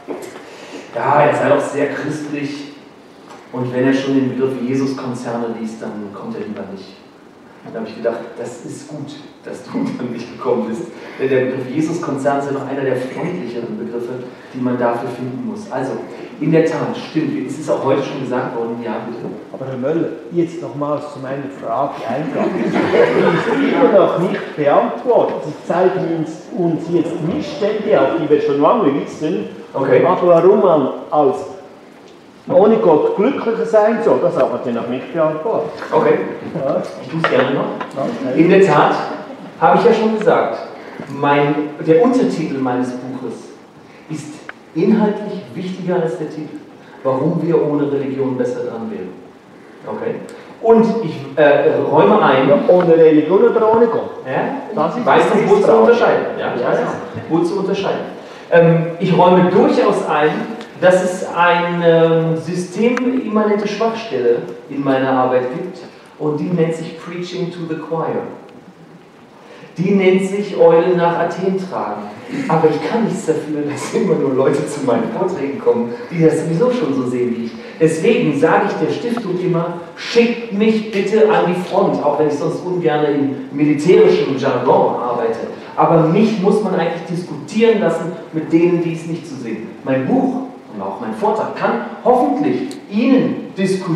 ja, er sei doch sehr christlich und wenn er schon den Begriff Jesus-Konzerne liest, dann kommt er lieber nicht. Und da habe ich gedacht, das ist gut, dass du dann nicht gekommen bist. Denn der Begriff Jesus-Konzern ist ja noch einer der freundlicheren Begriffe, die man dafür finden muss. Also, in der Tat, stimmt, es ist auch heute schon gesagt worden, ja bitte. Aber Herr Möller, jetzt nochmals zu meiner Frage eingang. Die ist immer noch nicht beantwortet. Sie zeigen uns jetzt Missstände auf, die wir schon lange wissen. Okay. Aber warum man als ohne Gott glücklicher sein soll, das haben Sie noch nicht beantwortet. Okay, Ja. ich tue es gerne noch. Okay. In der Tat, habe ich ja schon gesagt, der Untertitel meines Buches ist inhaltlich wichtiger als der Titel. Warum wir ohne Religion besser dran wären. Okay? Und ich räume ein. Ja, ohne Religion oder ohne Gott? Ja, Das ist weiß das wohl zu Frage. unterscheiden. Ja, ich weiß es wohl zu unterscheiden. Ich räume durchaus ein, dass es eine systemimmanente Schwachstelle in meiner Arbeit gibt und die nennt sich Preaching to the Choir. Die nennt sich Eulen nach Athen tragen. Aber ich kann nichts dafür, dass immer nur Leute zu meinen Vorträgen kommen, die das sowieso schon so sehen wie ich. Deswegen sage ich der Stiftung immer, schickt mich bitte an die Front, auch wenn ich sonst ungern im militärischen Jargon arbeite. Aber mich muss man eigentlich diskutieren lassen mit denen, die es nicht so sehen. Mein Buch und auch mein Vortrag kann hoffentlich Ihnen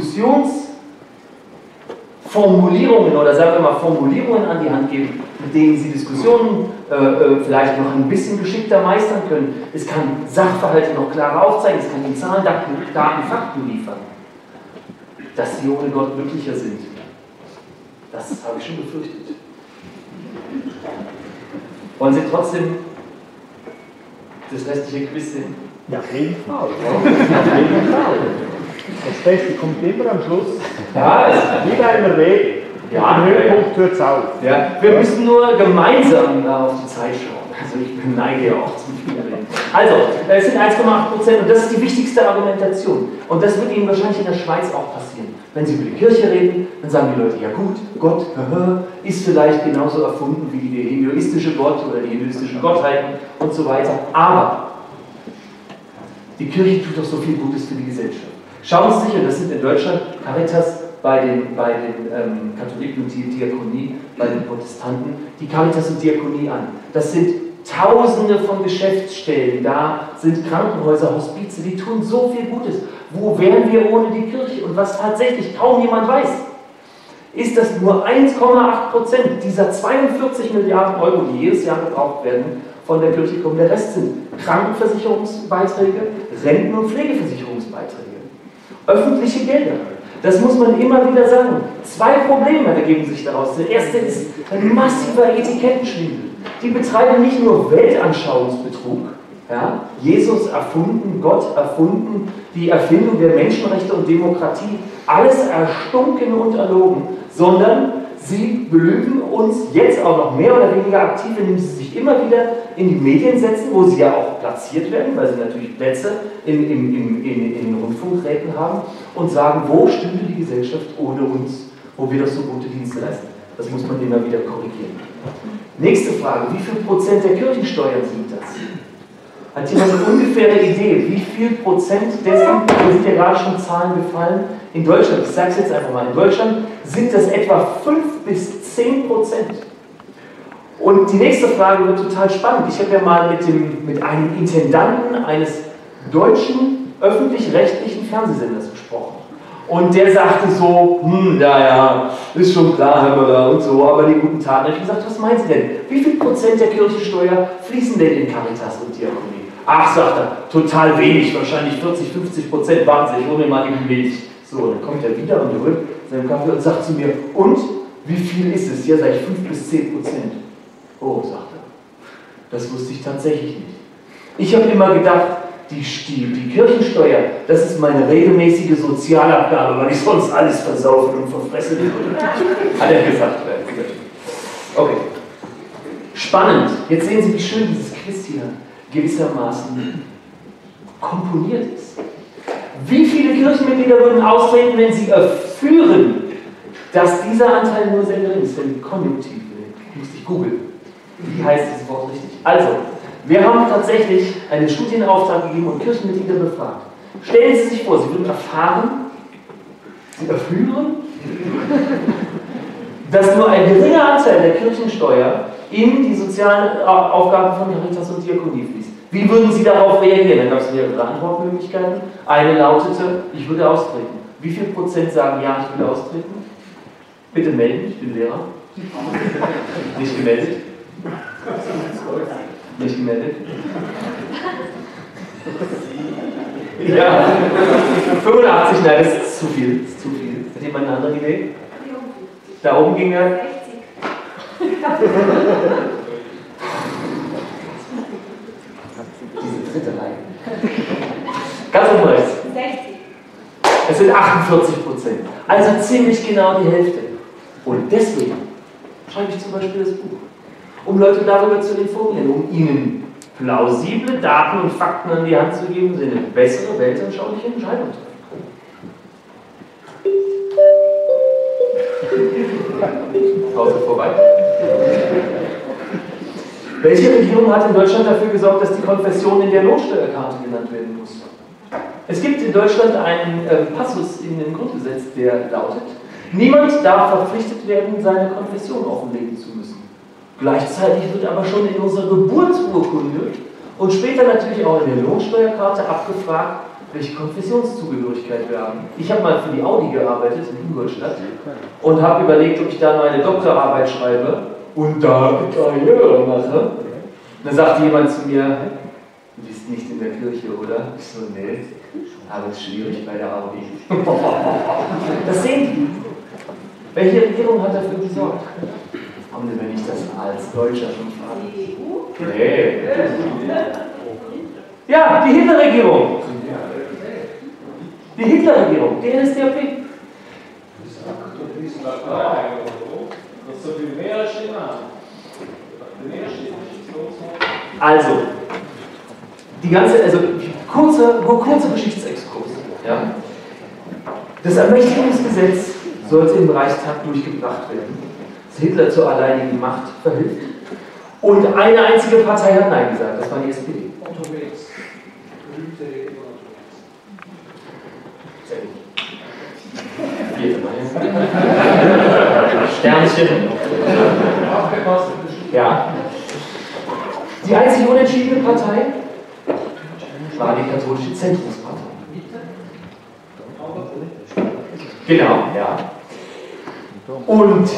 Diskussionsformulierungen oder sagen wir mal Formulierungen an die Hand geben, mit denen Sie Diskussionen vielleicht noch ein bisschen geschickter meistern können. Es kann Sachverhalte noch klarer aufzeigen, es kann Ihnen Zahlen, Daten, Fakten liefern. Dass Sie ohne Gott glücklicher sind. Das habe ich schon befürchtet. Wollen Sie trotzdem das restliche Quiz sehen? Ja, auf jeden Fall. Auf jeden Fall. Das Beste kommt immer am Schluss. Ja, Wie bei einer Rede. Ja, Am Höhepunkt hört es auf. ja, wir müssen nur gemeinsam auf die Zeit schauen. Also ich neige ja auch zum Vielreden. Also, es sind 1,8% und das ist die wichtigste Argumentation. Und das wird Ihnen wahrscheinlich in der Schweiz auch passieren. Wenn Sie über die Kirche reden, dann sagen die Leute, ja gut, Gott ist vielleicht genauso erfunden wie der hinduistische Gott oder die hinduistischen Gottheiten und so weiter. Aber die Kirche tut doch so viel Gutes für die Gesellschaft. Schauen Sie sich, und das sind in Deutschland Caritas bei den Katholiken und die Diakonie, bei den Protestanten, die Caritas und Diakonie an. Das sind Tausende von Geschäftsstellen, da sind Krankenhäuser, Hospize, die tun so viel Gutes. Wo wären wir ohne die Kirche? Und was tatsächlich kaum jemand weiß, ist, dass nur 1,8% dieser 42 Milliarden Euro, die jedes Jahr gebraucht werden, von der Kirche kommen. Der Rest sind Krankenversicherungsbeiträge, Renten- und Pflegeversicherungsbeiträge. Öffentliche Gelder. Das muss man immer wieder sagen. Zwei Probleme ergeben sich daraus. Der erste ist ein massiver Etikettenschwindel. Die betreiben nicht nur Weltanschauungsbetrug, ja, Jesus erfunden, Gott erfunden, die Erfindung der Menschenrechte und Demokratie, alles erstunken und erlogen, sondern sie belügen uns jetzt auch noch mehr oder weniger aktiv, indem sie sich immer wieder in die Medien setzen, wo sie ja auch platziert werden, weil sie natürlich Plätze in den Rundfunkräten haben und sagen, wo stünde die Gesellschaft ohne uns, wo wir doch so gute Dienste leisten. Das muss man immer wieder korrigieren. Nächste Frage, wie viel Prozent der Kirchensteuern sind das? Hat jemand eine ungefähre Idee, wie viel Prozent dessen, da sind ja gerade schon Zahlen gefallen, in Deutschland, ich sage es jetzt einfach mal, in Deutschland sind das etwa 5 bis 10%. Und die nächste Frage wird total spannend. Ich habe ja mal mit einem Intendanten eines deutschen öffentlich-rechtlichen Fernsehsenders gesprochen. Und der sagte so, naja, ist schon klar, Herr Möller und so, aber die guten Taten. Ich habe gesagt, was meinen Sie denn? Wie viel Prozent der Kirchensteuer fließen denn in Caritas und Diakonie? Ach, sagt er, total wenig, wahrscheinlich 40-50%, warten Sie, ich hole mir mal eben Milch. So, dann kommt er wieder und holt seinen Kaffee und sagt zu mir, und, wie viel ist es? Ja, sage ich, 5 bis 10%. Oh, sagt er, das wusste ich tatsächlich nicht. Ich habe immer gedacht, die Kirchensteuer, das ist meine regelmäßige Sozialabgabe, weil ich sonst alles versaufen und verfressen würde. Hat er gesagt. Okay. Spannend. Jetzt sehen Sie, wie schön dieses Quiz hier gewissermaßen komponiert ist. Wie viele Kirchenmitglieder würden austreten, wenn sie erführen, dass dieser Anteil nur sehr gering ist? Wenn Konjunktiv, müsste ich googeln. Wie heißt dieses Wort richtig? Also, wir haben tatsächlich einen Studienauftrag gegeben und Kirchenmitglieder befragt. Stellen Sie sich vor, Sie würden erfahren, Sie erführen, dass nur ein geringer Anteil der Kirchensteuer in die sozialen Aufgaben von Caritas und Diakonie fließt. Wie würden Sie darauf reagieren? Dann gab es mehrere Antwortmöglichkeiten. Eine lautete, ich würde austreten. Wie viel Prozent sagen, ja, ich will austreten? Bitte melden, ich bin Lehrer. Nicht gemeldet? Nicht gemeldet? Ja, 85, nein, das ist zu viel. Das ist zu viel. Hat jemand eine andere Idee? Da oben ging er. 60. Diese dritte Reihe. Ganz oben rechts. 60. Es sind 48%. Also ziemlich genau die Hälfte. Und deswegen schreibe ich zum Beispiel das Buch. Um Leute darüber zu informieren, um ihnen plausible Daten und Fakten an die Hand zu geben, sie eine bessere, weltanschauliche Entscheidung treffen können. Pause vorbei. Welche Regierung hat in Deutschland dafür gesorgt, dass die Konfession in der Lohnsteuerkarte genannt werden muss? Es gibt in Deutschland einen Passus in dem Grundgesetz, der lautet: Niemand darf verpflichtet werden, seine Konfession offenlegen zu müssen. Gleichzeitig wird aber schon in unserer Geburtsurkunde und später natürlich auch in der Lohnsteuerkarte abgefragt, welche Konfessionszugehörigkeit wir haben. Ich habe mal für die Audi gearbeitet in Ingolstadt und habe überlegt, ob ich da meine Doktorarbeit schreibe und da Karriere mache. Dann sagte jemand zu mir, du bist nicht in der Kirche, oder? Ich so, nee, aber es ist schwierig bei der Audi. Das sehen die. Welche Regierung hat dafür gesorgt? Haben Sie mir nicht das als Deutscher schon fragen? Die EU? Nee. Ja, die Hitlerregierung. Die Hitlerregierung, die NSDAP. Also, kurzer Geschichtsexkurs. Ja? Das Ermächtigungsgesetz sollte im Reichstag durchgebracht werden. Das Hitler zur alleinigen Macht verhilft. Und eine einzige Partei hat Nein gesagt, das war die SPD. Sehr gut. Vierte Meinung. Sternchen. Ja. Die einzige unentschiedene Partei war die katholische Zentrumspartei. Genau, ja. Und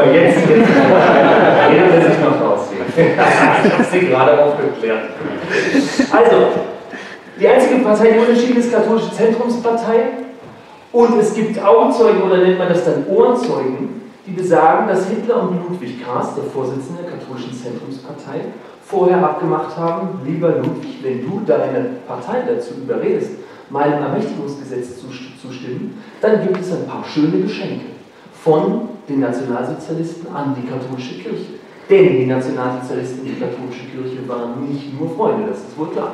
jetzt redet er sich noch raus. Ich habe sie gerade aufgeklärt. Also, die einzige Partei, die unterschieden ist, katholische Zentrumspartei. Und es gibt Augenzeugen, oder nennt man das dann Ohrenzeugen, die besagen, dass Hitler und Ludwig Kaas, der Vorsitzende der katholischen Zentrumspartei, vorher abgemacht haben, lieber Ludwig, wenn du deine Partei dazu überredest, meinem Ermächtigungsgesetz zustimmen, dann gibt es ein paar schöne Geschenke von den Nationalsozialisten an die katholische Kirche. Denn die Nationalsozialisten und die katholische Kirche waren nicht nur Freunde, das ist wohl klar.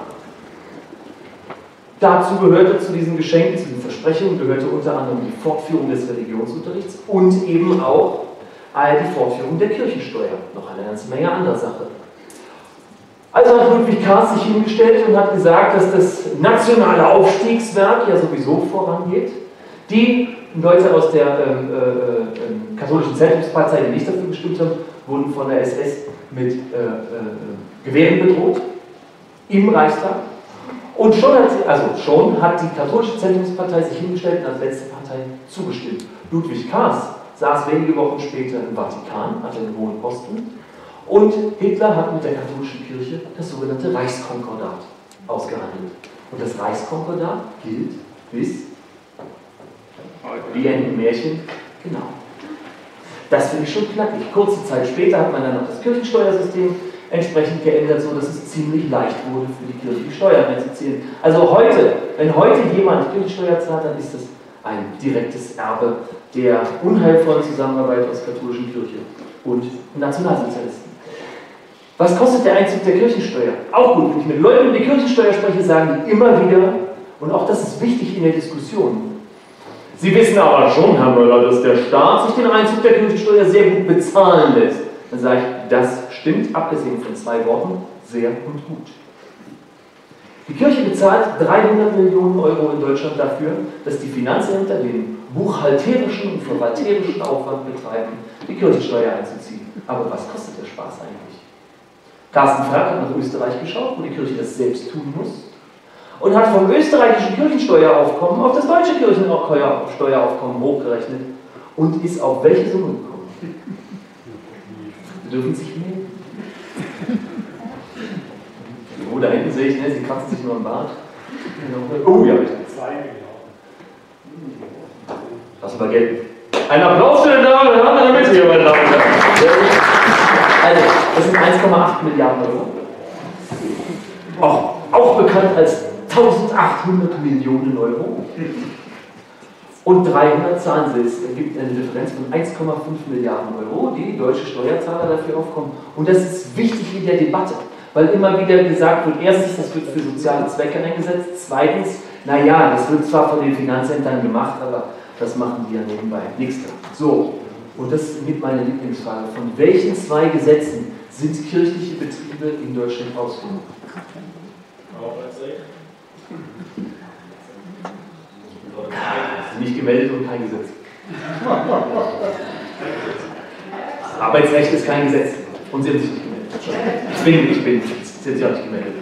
Dazu gehörte, zu diesen Geschenken, zu den Versprechungen, gehörte unter anderem die Fortführung des Religionsunterrichts und eben auch die Fortführung der Kirchensteuer. Noch eine ganze Menge anderer Sachen. Also hat Ludwig Kaas sich hingestellt und hat gesagt, dass das nationale Aufstiegswerk ja sowieso vorangeht. Die Leute aus der katholischen Zentrumspartei, die nicht dafür gestimmt haben, wurden von der SS mit Gewehren bedroht im Reichstag. Und schon hat die katholische Zentrumspartei sich hingestellt und als letzte Partei zugestimmt. Ludwig Kaas saß wenige Wochen später im Vatikan, hatte einen hohen Posten, und Hitler hat mit der katholischen Kirche das sogenannte Reichskonkordat ausgehandelt. Und das Reichskonkordat gilt bis, wie ein Märchen, genau. Das finde ich schon knackig. Kurze Zeit später hat man dann noch das Kirchensteuersystem entsprechend geändert, so dass es ziemlich leicht wurde, für die Kirche die Steuern einzuziehen. Also heute, wenn heute jemand Kirchensteuer zahlt, dann ist das ein direktes Erbe der unheilvollen Zusammenarbeit aus katholischen Kirche und Nationalsozialisten. Was kostet der Einzug der Kirchensteuer? Auch gut, wenn ich mit Leuten über die Kirchensteuer spreche, sagen die immer wieder, und auch das ist wichtig in der Diskussion, Sie wissen aber schon, Herr Möller, dass der Staat sich den Einzug der Kirchensteuer sehr gut bezahlen lässt. Dann sage ich, das stimmt, abgesehen von 2 Worten, sehr und gut. Die Kirche bezahlt 300 Millionen Euro in Deutschland dafür, dass die Finanzämter den buchhalterischen und verwalterischen Aufwand betreiben, die Kirchensteuer einzuziehen. Aber was kostet der Spaß eigentlich? Carsten Frerk hat nach Österreich geschaut, wo die Kirche das selbst tun muss, und hat vom österreichischen Kirchensteueraufkommen auf das deutsche Kirchensteueraufkommen hochgerechnet und ist auf welche Summe gekommen? Sie dürfen sich melden. Oh, da hinten sehe ich, ne, sie kratzen sich nur im Bart. Oh ja, 2 Milliarden. Das war Geld. Ein Applaus für den Damen und Herren in der Mitte hier, meine Damen und Herren. Also, das sind 1,8 Milliarden Euro. Auch bekannt als 1800 Millionen Euro. Und 300 zahlen sie. Es ergibt eine Differenz von 1,5 Milliarden Euro, die deutsche Steuerzahler dafür aufkommen. Und das ist wichtig in der Debatte, weil immer wieder gesagt wird, erstens, das wird für soziale Zwecke eingesetzt, zweitens, naja, das wird zwar von den Finanzämtern gemacht, aber das machen die ja nebenbei. Nächster. So, und das ist mit meiner Lieblingsfrage. Von welchen 2 Gesetzen sind kirchliche Betriebe in Deutschland ausgenommen? Nicht gemeldet und kein Gesetz. Das Arbeitsrecht ist kein Gesetz. Und sie haben sich nicht gemeldet. Ich bin. Sie haben sich auch nicht gemeldet.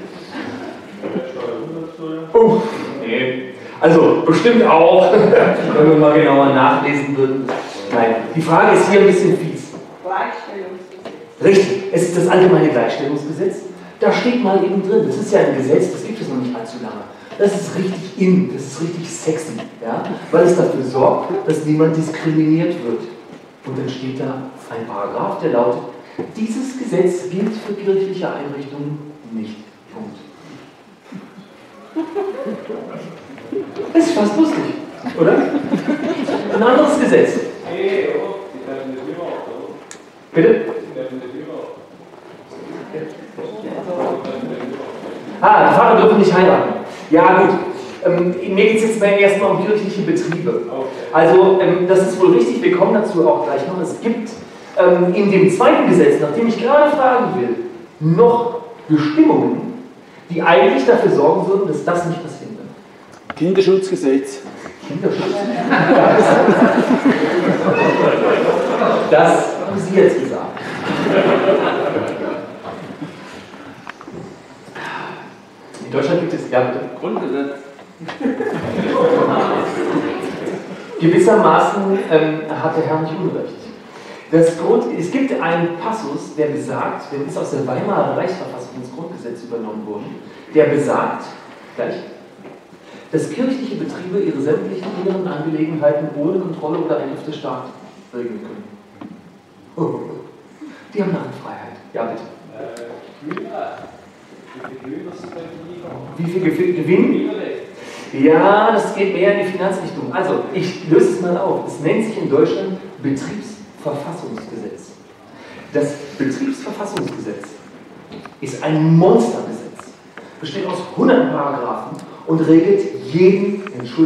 Nee. Also, bestimmt auch, wenn wir mal genauer nachlesen würden. Nein, die Frage ist hier ein bisschen fies. Gleichstellungsgesetz. Richtig, es ist das allgemeine Gleichstellungsgesetz. Da steht mal eben drin, das ist ja ein Gesetz, das gibt es noch nicht allzu lange. Das ist richtig in, das ist richtig sexy, ja? Weil es dafür sorgt, dass niemand diskriminiert wird. Und dann steht da ein Paragraph, der lautet, dieses Gesetz gilt für kirchliche Einrichtungen nicht. Punkt. Das ist fast lustig, oder? Ein anderes Gesetz. Bitte? Die Pfarrer dürfen nicht heiraten. Ja gut, mir geht es jetzt erstmal um kirchliche Betriebe. Also das ist wohl richtig, wir kommen dazu auch gleich noch. Es gibt in dem zweiten Gesetz, nach dem ich gerade fragen will, noch Bestimmungen, die eigentlich dafür sorgen würden, dass das nicht passieren wird. Kinderschutzgesetz. Kinderschutz? Das haben Sie jetzt gesagt. In Deutschland gibt es, ja bitte. Grundgesetz. Gewissermaßen hat der Herr nicht Unrecht. Es gibt einen Passus, der besagt, der ist aus der Weimarer Reichsverfassung ins Grundgesetz übernommen worden, der besagt, dass kirchliche Betriebe ihre sämtlichen inneren Angelegenheiten ohne Kontrolle oder Eingriff des Staates regeln können. Die haben Narrenfreiheit. Ja, bitte. Wie viel Gewinn? Ja, das geht mehr in die Finanzrichtung. Also, ich löse es mal auf. Es nennt sich in Deutschland Betriebsverfassungsgesetz. Das Betriebsverfassungsgesetz ist ein Monstergesetz. Besteht aus 100 Paragraphen und regelt jeden,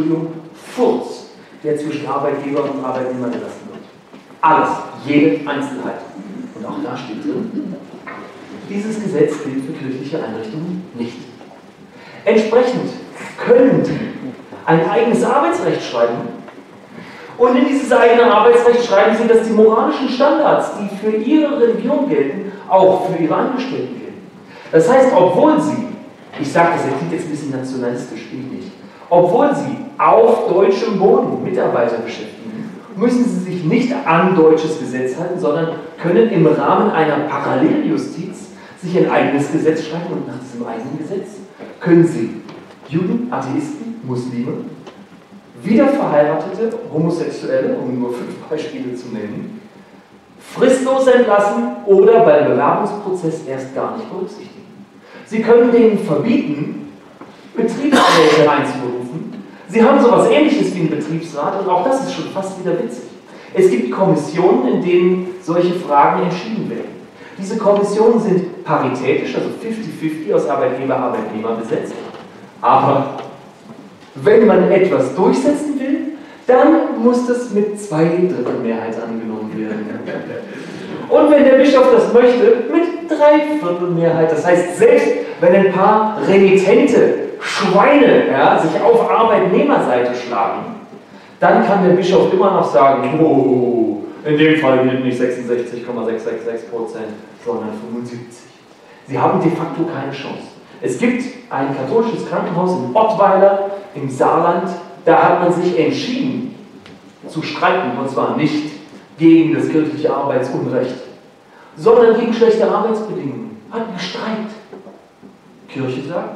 Furz, der zwischen Arbeitgeber und Arbeitnehmer gelassen wird. Alles, jede Einzelheit. Und auch da steht drin, dieses Gesetz gilt für kirchliche Einrichtungen nicht. Entsprechend können die ein eigenes Arbeitsrecht schreiben und in dieses eigene Arbeitsrecht schreiben sie, dass die moralischen Standards, die für ihre Religion gelten, auch für ihre Angestellten gelten. Das heißt, obwohl sie, ich sage das, klingt jetzt ein bisschen nationalistisch, nicht, obwohl sie auf deutschem Boden Mitarbeiter beschäftigen, müssen sie sich nicht an deutsches Gesetz halten, sondern können im Rahmen einer Paralleljustiz sich ein eigenes Gesetz schreiben und nach diesem eigenen Gesetz können sie Juden, Atheisten, Muslime, wiederverheiratete Homosexuelle, um nur 5 Beispiele zu nennen, fristlos entlassen oder beim Bewerbungsprozess erst gar nicht berücksichtigen. Sie können denen verbieten, Betriebsräte einzuberufen. Sie haben sowas Ähnliches wie einen Betriebsrat und auch das ist schon fast wieder witzig. Es gibt Kommissionen, in denen solche Fragen entschieden werden. Diese Kommissionen sind paritätisch, also 50-50 aus Arbeitgeber, Arbeitnehmer besetzt. Aber wenn man etwas durchsetzen will, dann muss das mit 2/3 Mehrheit angenommen werden. Und wenn der Bischof das möchte, mit 3/4 Mehrheit. Das heißt, selbst wenn ein paar renitente Schweine sich auf Arbeitnehmerseite schlagen, dann kann der Bischof immer noch sagen, oh, in dem Fall gilt nicht 66,666%, sondern 75%. Sie haben de facto keine Chance. Es gibt ein katholisches Krankenhaus in Ottweiler im Saarland, da hat man sich entschieden zu streiken, und zwar nicht gegen das kirchliche Arbeitsunrecht, sondern gegen schlechte Arbeitsbedingungen. Hat gestreikt. Kirche sagt,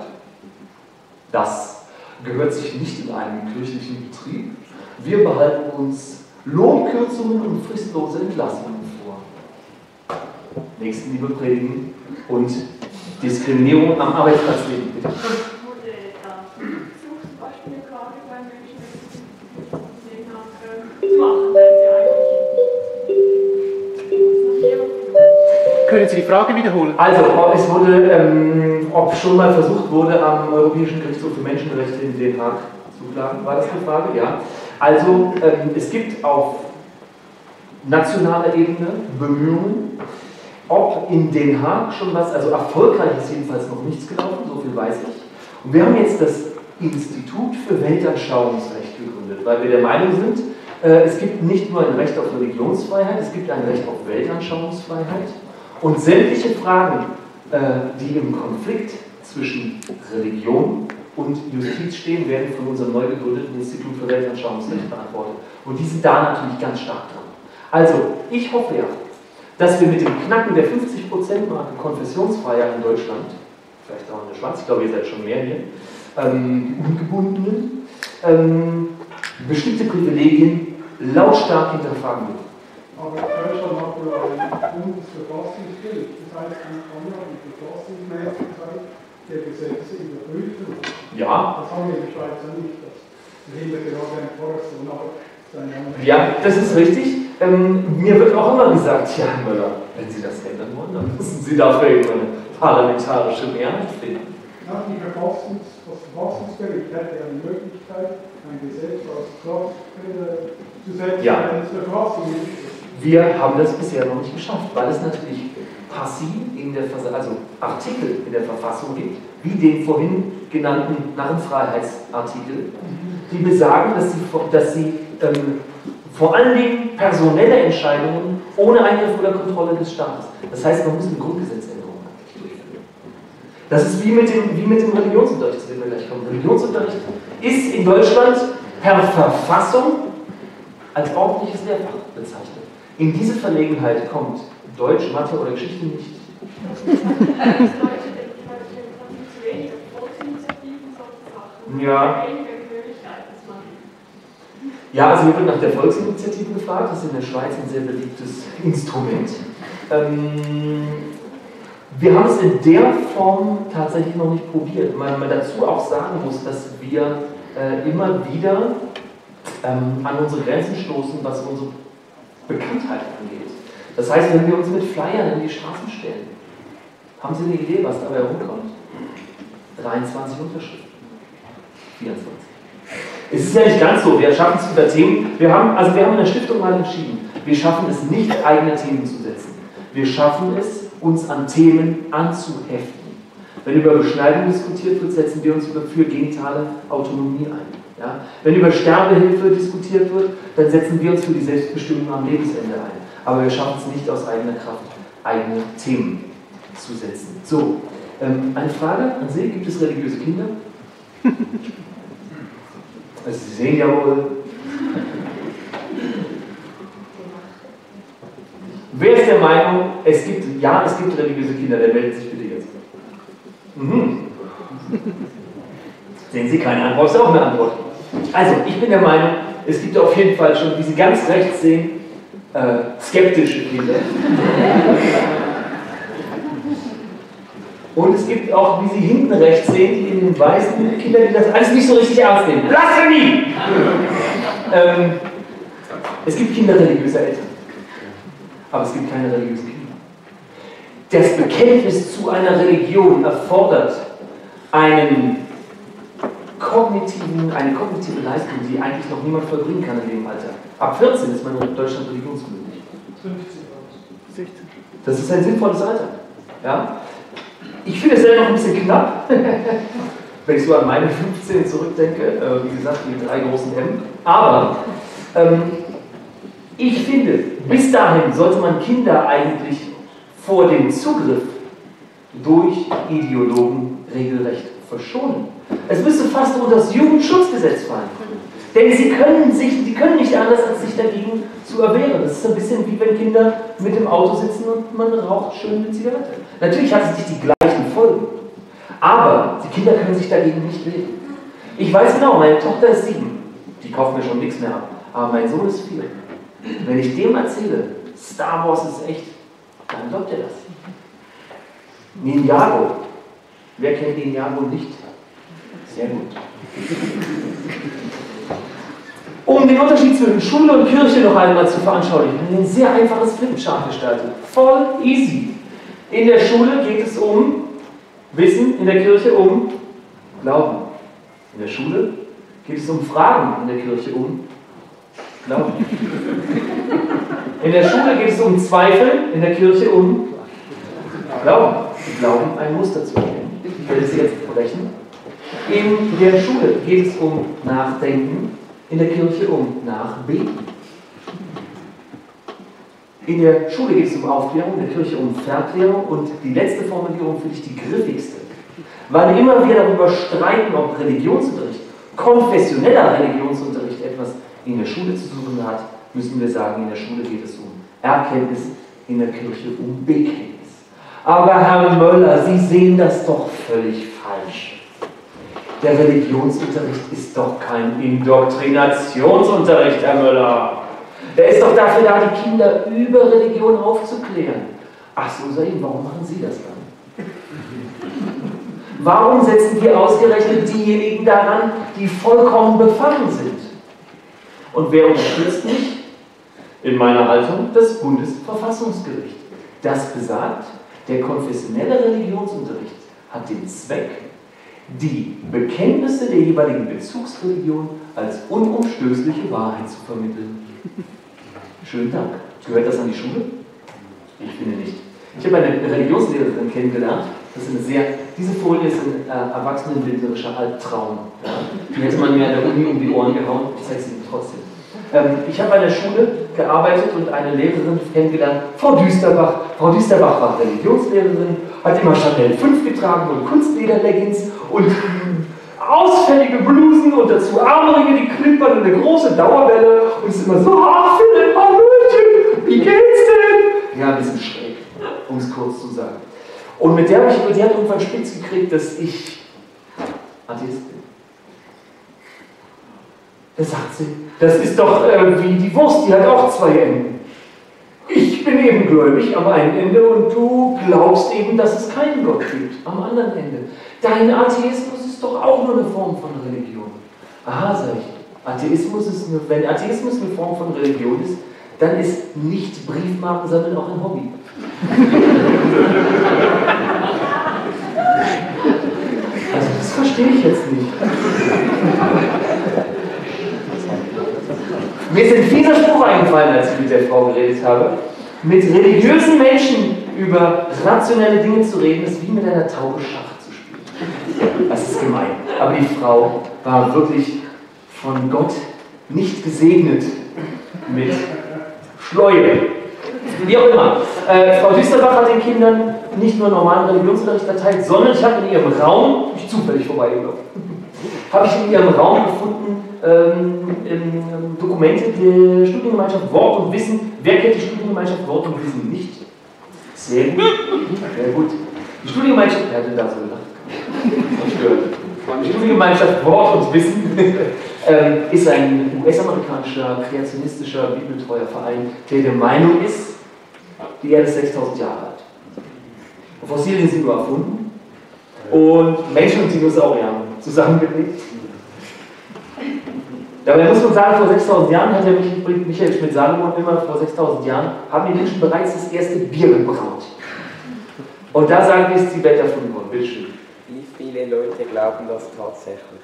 das gehört sich nicht in einen kirchlichen Betrieb. Wir behalten uns Lohnkürzungen und fristlose Entlassungen vor. Nächstenliebe predigen und Diskriminierung am Arbeitsplatz leben. Bitte. Wurde zum Beispiel eine Klage bei Menschen, die machen, wenn sie eigentlich. Können Sie die Frage wiederholen? Also, es wurde, ob schon mal versucht wurde, am Europäischen Gerichtshof für Menschenrechte in Den Haag zu klagen. War das die Frage? Ja. Also, es gibt auf nationaler Ebene Bemühungen, ob in Den Haag schon was, also erfolgreich ist jedenfalls noch nichts gelaufen, so viel weiß ich. Und wir haben jetzt das Institut für Weltanschauungsrecht gegründet, weil wir der Meinung sind, es gibt nicht nur ein Recht auf Religionsfreiheit, es gibt ein Recht auf Weltanschauungsfreiheit und sämtliche Fragen, die im Konflikt zwischen Religion und Justiz stehen, werden von unserem neu gegründeten Institut für Weltanschauungsrecht beantwortet. Und die sind da natürlich ganz stark dran. Also, ich hoffe ja, dass wir mit dem Knacken der 50%-Marke Konfessionsfreiheit in Deutschland, vielleicht auch eine Schwanz, ich glaube, ihr seid schon mehr hier, Ungebundenen, bestimmte Privilegien lautstark hinterfragen wird. Aber Deutschland hat ja ein Bundesverfassungsgericht, das heißt, man kann ja die Verfassungsmäßigkeit der Gesetze überprüfen. Ja. Das haben wir in der Schweiz ja nicht. Das hinter gerade ein Forst und auch ja, das ist richtig. Mir wird auch immer gesagt, ja, Herr Möller, wenn Sie das ändern wollen, dann müssen Sie dafür eben eine parlamentarische Mehrheit finden. Ja, das Verfassungsgericht hätte ja die Möglichkeit, ein Gesetz aus Kraft zu setzen, ja. wenn es Verfassung ist. Wir haben das bisher noch nicht geschafft, weil es natürlich Passiv in der also Artikel in der Verfassung gibt, wie den vorhin genannten Narrenfreiheitsartikel, die besagen, dass sie vor allen Dingen personelle Entscheidungen ohne Eingriff oder Kontrolle des Staates. Das heißt, man muss eine Grundgesetzänderung durchführen. Das ist wie mit dem Religionsunterricht, zu dem wir gleich kommen. Religionsunterricht ist in Deutschland per Verfassung als ordentliches Lehrfach bezeichnet. In diese Verlegenheit kommt Deutsch, Mathe oder Geschichte nicht. Ja. Ja, also hier wird nach der Volksinitiative gefragt, das ist in der Schweiz ein sehr beliebtes Instrument. Wir haben es in der Form tatsächlich noch nicht probiert, weil man dazu auch sagen muss, dass wir immer wieder an unsere Grenzen stoßen, was unsere Bekanntheit angeht. Das heißt, wenn wir uns mit Flyern in die Straßen stellen, haben Sie eine Idee, was dabei rumkommt? 23 Unterschriften. 24. Es ist ja nicht ganz so, wir schaffen es über Themen. Wir haben in der Stiftung mal entschieden, wir schaffen es nicht, eigene Themen zu setzen. Wir schaffen es, uns an Themen anzuheften. Wenn über Beschneidung diskutiert wird, setzen wir uns für genitale Autonomie ein. Ja? Wenn über Sterbehilfe diskutiert wird, dann setzen wir uns für die Selbstbestimmung am Lebensende ein. Aber wir schaffen es nicht aus eigener Kraft, eigene Themen zu setzen. So, eine Frage an Sie, gibt es religiöse Kinder? Also Sie sehen ja wohl. Wer ist der Meinung, es gibt religiöse Kinder, der meldet sich bitte jetzt. Sehen Sie keine Antwort, ist auch eine Antwort. Also, ich bin der Meinung, es gibt auf jeden Fall schon, wie Sie ganz rechts sehen, skeptische Kinder. Und es gibt auch, wie Sie hinten rechts sehen, die in den weißen Kinder, die das alles nicht so richtig ernst nehmen. Blasphemie! Es gibt Kinder religiöser Eltern. Aber es gibt keine religiösen Kinder. Das Bekenntnis zu einer Religion erfordert eine kognitive Leistung, die eigentlich noch niemand vollbringen kann in dem Alter. Ab 14 ist man in Deutschland religionsmündig. 16. Das ist ein sinnvolles Alter. Ja? Ich finde es selber noch ein bisschen knapp, wenn ich so an meine 15 zurückdenke, wie gesagt, die 3 großen M. Aber ich finde, bis dahin sollte man Kinder eigentlich vor dem Zugriff durch Ideologen regelrecht verschonen. Es müsste fast unter das Jugendschutzgesetz fallen. Denn sie können nicht anders, als sich dagegen zu erwehren. Das ist ein bisschen wie wenn Kinder mit dem Auto sitzen und man raucht schön eine Zigarette. Natürlich hat es nicht die gleichen Folgen. Aber die Kinder können sich dagegen nicht wehren. Ich weiß genau, meine Tochter ist 7. Die kauft mir schon nichts mehr ab. Aber mein Sohn ist 4. Wenn ich dem erzähle, Star Wars ist echt, dann glaubt er das. Ninjago. Wer kennt Ninjago nicht? Sehr gut. Um den Unterschied zwischen Schule und Kirche noch einmal zu veranschaulichen, ein sehr einfaches Flipchart gestaltet. Voll easy. In der Schule geht es um Wissen, in der Kirche um Glauben. In der Schule geht es um Fragen, in der Kirche um Glauben. In der Schule geht es um Zweifel, in der Kirche um Glauben. Glauben, ein Muster zu erkennen. Ich werde es jetzt brechen. In der Schule geht es um Nachdenken, in der Kirche um Nachbeten. In der Schule geht es um Aufklärung, in der Kirche um Verklärung und die letzte Formulierung finde ich die griffigste. Weil immer wir darüber streiten, ob Religionsunterricht, konfessioneller Religionsunterricht etwas in der Schule zu suchen hat, müssen wir sagen, in der Schule geht es um Erkenntnis, in der Kirche um Bekenntnis. Aber Herr Möller, Sie sehen das doch völlig falsch. Der Religionsunterricht ist doch kein Indoktrinationsunterricht, Herr Möller. Der ist doch dafür da, die Kinder über Religion aufzuklären. Ach so, Sahin, warum machen Sie das dann? Warum setzen wir ausgerechnet diejenigen daran, die vollkommen befangen sind? Und wer unterstützt mich? In meiner Haltung das Bundesverfassungsgericht. Das besagt, der konfessionelle Religionsunterricht hat den Zweck, die Bekenntnisse der jeweiligen Bezugsreligion als unumstößliche Wahrheit zu vermitteln. Schönen Dank. Gehört das an die Schule? Ich finde nicht. Ich habe eine Religionslehrerin kennengelernt. Diese Folie ist ein erwachsenenbildnerischer Albtraum. Ja. Die hätte man mir an der Uni um die Ohren gehauen. Ich zeige sie Ihnen trotzdem. Ich habe an der Schule gearbeitet und eine Lehrerin kennengelernt, Frau Düsterbach. Frau Düsterbach war Religionslehrerin, hat immer Chanel 5 getragen und Kunstlederleggings und ausfällige Blusen und dazu Armringe, die klimpern und eine große Dauerwelle und ist immer so, ach Philipp, Hallöchen, Wie geht's denn? Ja, ein bisschen schräg, um es kurz zu sagen. Und mit der habe ich über die hat irgendwann spitz gekriegt, dass ich Atheist bin. Da sagt sie, das ist doch wie die Wurst, die hat auch 2 Enden. Ich bin eben gläubig am einen Ende und du glaubst eben, dass es keinen Gott gibt am anderen Ende. Dein Atheismus ist doch auch nur eine Form von Religion. Aha, sag ich. Wenn Atheismus eine Form von Religion ist, dann ist nicht Briefmarken sammeln auch ein Hobby. Also das verstehe ich jetzt nicht. Mir ist ein fieser Spruch eingefallen, als ich mit der Frau geredet habe. Mit religiösen Menschen über rationelle Dinge zu reden, ist wie mit einer Taube Schach zu spielen. Das ist gemein. Aber die Frau war wirklich von Gott nicht gesegnet mit Schleue. Wie auch immer. Frau Düsterbach hat den Kindern nicht nur normalen Religionsunterricht erteilt, sondern ich habe in ihrem Raum, bin ich zufällig vorbeigelaufen, habe ich in ihrem Raum gefunden Dokumente der Studiengemeinschaft Wort und Wissen. Wer kennt die Studiengemeinschaft Wort und Wissen nicht? Sehr gut. Sehr gut. Die Studiengemeinschaft, wer hat denn da so gedacht? Die Studiengemeinschaft Wort und Wissen ist ein US-amerikanischer kreationistischer bibeltreuer Verein, der Meinung ist, die Erde ist 6000 Jahre alt. Fossilien sind nur erfunden und Menschen und Dinosaurier haben zusammengelegt. Dabei muss man sagen, vor 6000 Jahren hat Michael Schmidt-Salomon immer, vor 6000 Jahren haben die Menschen bereits das erste Bier gebraut. Und da sagen wir, ist die Welt erfunden worden. Bitte schön. Wie viele Leute glauben das tatsächlich?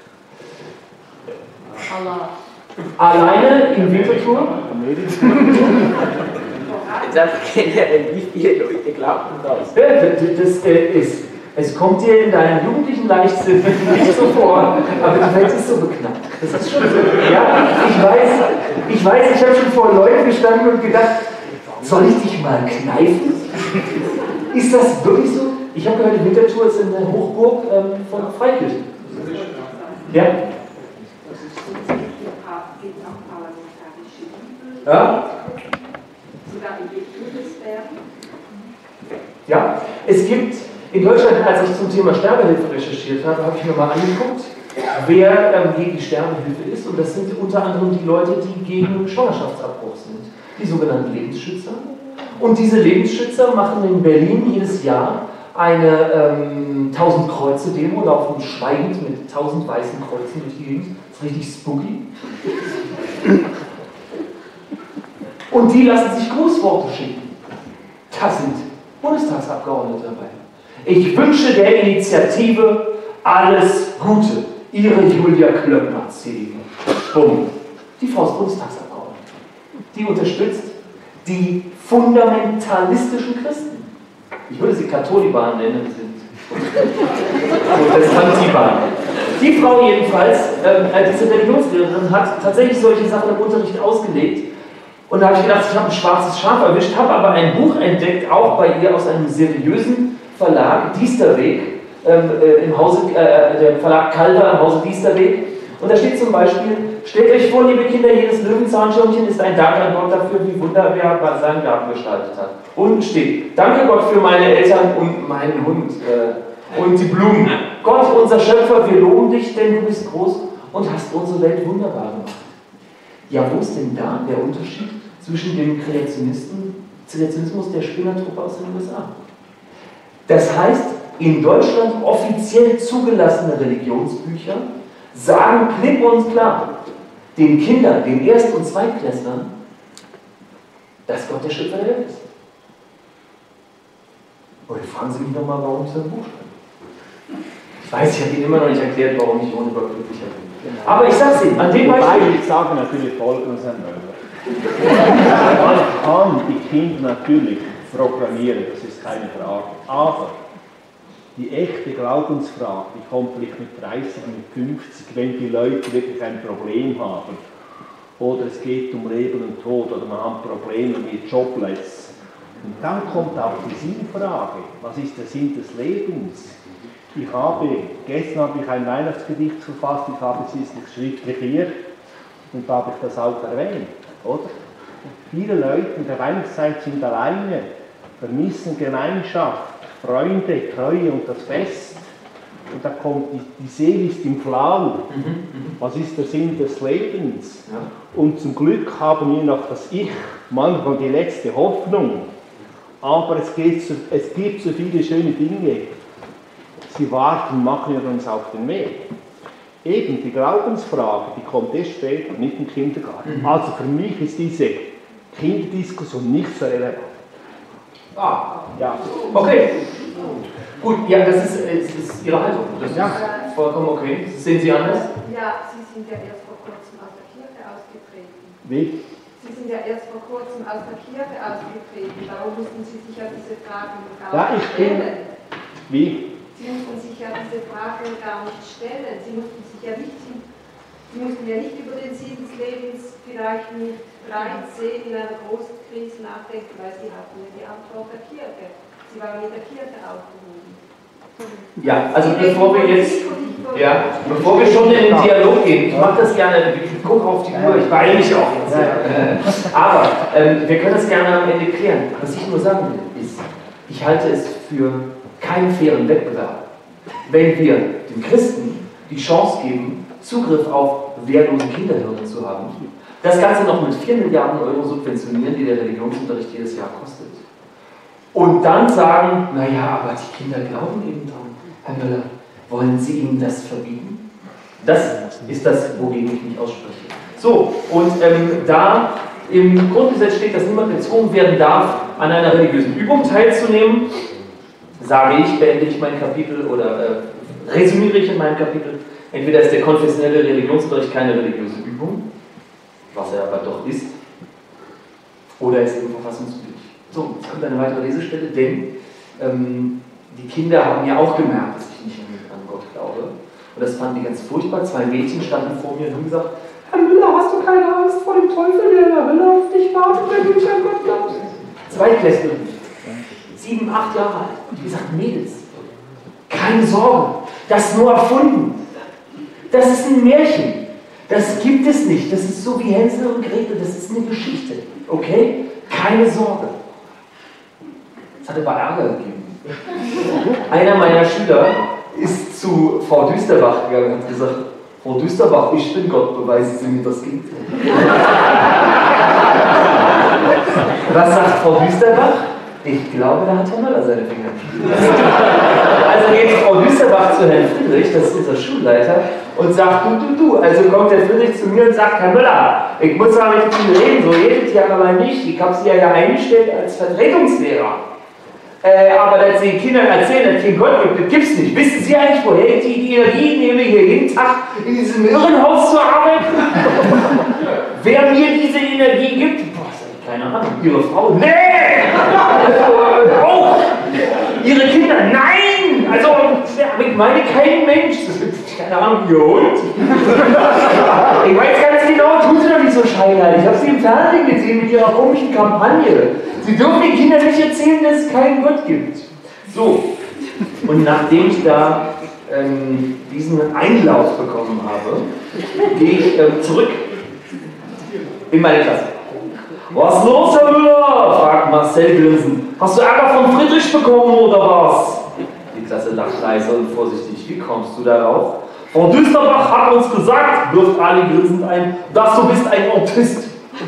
Allah. Alleine in Winterthur? Jetzt einfach generell, wie viele Leute glauben das? Es kommt dir in deinem jugendlichen Leichtsinn nicht so vor, aber die Welt ist so beknackt. Das ist schon so. Ja, ich weiß, ich habe schon vor Leuten gestanden und gedacht, soll ich dich mal kneifen? Ist das wirklich so? Ich habe gehört, die Winterthur ist in der Hochburg von Freikirchen. Ja? Ja? Ja, es gibt in Deutschland, als ich zum Thema Sterbehilfe recherchiert habe, habe ich mir mal angeguckt, wer gegen die Sterbehilfe ist. Und das sind unter anderem die Leute, die gegen Schwangerschaftsabbruch sind. Die sogenannten Lebensschützer. Und diese Lebensschützer machen in Berlin jedes Jahr eine 1000 Kreuze Demo, laufen schweigend mit 1000 weißen Kreuzen durch die Gegend. Das ist richtig spooky. Und die lassen sich Grußworte schicken. Da sind Bundestagsabgeordnete dabei. Ich wünsche der Initiative alles Gute. Ihre Julia Klöckner, CDU. Bumm. Die Frau ist Bundestagsabgeordnete. Die unterstützt die fundamentalistischen Christen. Ich würde sie Katholiban nennen, sind Protestantiban. Die Frau jedenfalls, diese Religionslehrerin, hat tatsächlich solche Sachen im Unterricht ausgelegt. Und da habe ich gedacht, ich habe ein schwarzes Schaf erwischt, habe aber ein Buch entdeckt, auch bei ihr aus einem seriösen Verlag, Diesterweg, im Hause, der Verlag Calder im Hause Diesterweg. Und da steht zum Beispiel, stellt euch vor, liebe Kinder, jedes Löwenzahnschirmchen ist ein Dank an Gott dafür, wie wunderbar er seinen Garten gestaltet hat. Unten steht, danke Gott für meine Eltern und meinen Hund und die Blumen. Gott, unser Schöpfer, wir loben dich, denn du bist groß und hast unsere Welt wunderbar gemacht. Ja, wo ist denn da der Unterschied zwischen dem Kreationismus der Spinnertruppe aus den USA? Das heißt, in Deutschland offiziell zugelassene Religionsbücher sagen klipp und klar den Kindern, den Erst- und Zweitklässlern, dass Gott der Schöpfer der Welt ist. Und jetzt fragen Sie mich nochmal, warum ich so ein Buch schreibe. Ich weiß, ich habe Ihnen immer noch nicht erklärt, warum ich ohne Gott glücklicher bin. Aber ich sag's Ihnen, an dem Beispiel. Ich sage natürlich Folgendes, Herr Möller. Man kann die Kinder natürlich programmieren, das ist keine Frage. Aber die echte Glaubensfrage, die kommt vielleicht mit 30, mit 50, wenn die Leute wirklich ein Problem haben. Oder es geht um Leben und Tod, oder man hat Probleme mit Jobless. Und dann kommt auch die Sinnfrage. Was ist der Sinn des Lebens? Gestern habe ich ein Weihnachtsgedicht verfasst, ich habe es schriftlich hier und da habe ich das auch erwähnt, oder? Viele Leute in der Weihnachtszeit sind alleine, vermissen Gemeinschaft, Freunde, Treue und das Fest. Und da kommt, die Seele ist im Flau. Was ist der Sinn des Lebens? Ja. Und zum Glück haben wir noch das Ich, manchmal die letzte Hoffnung. Aber es gibt so viele schöne Dinge. Sie warten, machen wir uns auf den Weg. Eben die Glaubensfrage, die kommt erst später, nicht im Kindergarten. Also für mich ist diese Kinderdiskussion nicht so relevant. Ja. Okay. Gut, ja, das ist Ihre Haltung. Das ist vollkommen okay. Sehen Sie anders? Ja, Sie sind ja erst vor kurzem aus der Kirche ausgetreten. Wie? Sie sind ja erst vor kurzem aus der Kirche ausgetreten. Darum mussten Sie sich ja diese Fragen gar nicht stellen. Wie? Sie mussten sich ja diese Frage gar nicht stellen. Sie mussten ja nicht über den Sinn des Lebens vielleicht mit 13 in einer großen Krise nachdenken, weil Sie hatten ja die Antwort der Kirche. Sie waren in der Kirche aufgehoben. Ja, also bevor wir schon in den Dialog gehen, ich mache das gerne, ich gucke auf die Uhr, ich beeile mich auch jetzt. Aber wir können das gerne am Ende klären. Was ich nur sagen will, ist, ich halte es für keinen fairen Wettbewerb, wenn wir den Christen die Chance geben, Zugriff auf wehrlose Kinderhirten zu haben. Das Ganze noch mit 4 Milliarden Euro subventionieren, die der Religionsunterricht jedes Jahr kostet. Und dann sagen, naja, aber die Kinder glauben eben dran. Herr Müller, wollen Sie ihnen das verbieten? Das ist das, wogegen ich mich ausspreche. So, und da im Grundgesetz steht, dass niemand gezwungen werden darf, an einer religiösen Übung teilzunehmen, sage ich, beende ich mein Kapitel oder resümiere ich in meinem Kapitel, entweder ist der konfessionelle Religionsunterricht keine religiöse Übung, was er aber doch ist, oder ist eben verfassungswidrig. So, jetzt kommt eine weitere Lesestelle, denn die Kinder haben ja auch gemerkt, dass ich nicht an Gott glaube. Und das fanden die ganz furchtbar. 2 Mädchen standen vor mir und haben gesagt, Herr Müller, hast du keine Angst vor dem Teufel, der in der Hölle auf dich wartet, wenn du nicht an Gott glaubst? 2 Klässlerin, 7, 8 Jahre alt. Und die gesagt, Mädels, keine Sorge, das ist nur erfunden. Das ist ein Märchen. Das gibt es nicht. Das ist so wie Hänsel und Gretel, das ist eine Geschichte. Okay? Keine Sorge. Es hat aber Ärger gegeben. Einer meiner Schüler ist zu Frau Düsterbach gegangen und hat gesagt, Frau Düsterbach, ich bin Gott, beweisen Sie mir das Gegenteil. Was sagt Frau Düsterbach? Ich glaube, da hat Herr Müller seine Finger. Also geht Frau Düsterbach zu Herrn Friedrich, das ist unser Schulleiter, und sagt, du. Also kommt der Friedrich zu mir und sagt, Herr Müller, ich muss mal mit Ihnen reden, so redet ihr aber nicht. Ich habe Sie ja eingestellt als Vertretungslehrer. Aber dass Sie den Kindern erzählen, dass es keinen Gott gibt, das gibt es nicht. Wissen Sie eigentlich, woher ich die Energie nehme, hier jeden Tag in diesem Irrenhaus zu arbeiten? Wer mir diese Energie gibt? Boah, keine Ahnung. Ihre Frau? Nee! Auch! Ihre Kinder? Nein! Also, ich meine kein Mensch. Das ist, keine Ahnung, Ihr Hund. Ich weiß ganz genau, tun Sie doch nicht so scheinheilig. Ich habe Sie im Fernsehen gesehen mit Ihrer komischen Kampagne. Sie dürfen den Kindern nicht erzählen, dass es keinen Gott gibt. So, und nachdem ich da diesen Einlauf bekommen habe, gehe ich zurück in meine Klasse. Was los, Herr Müller? Fragt Marcel grinsend. Hast du Ärger von Friedrich bekommen oder was? Die Klasse lacht leise und vorsichtig. Wie kommst du darauf? Frau Düsterbach hat uns gesagt, wirft Ali grinsend ein, dass du bist ein Autist.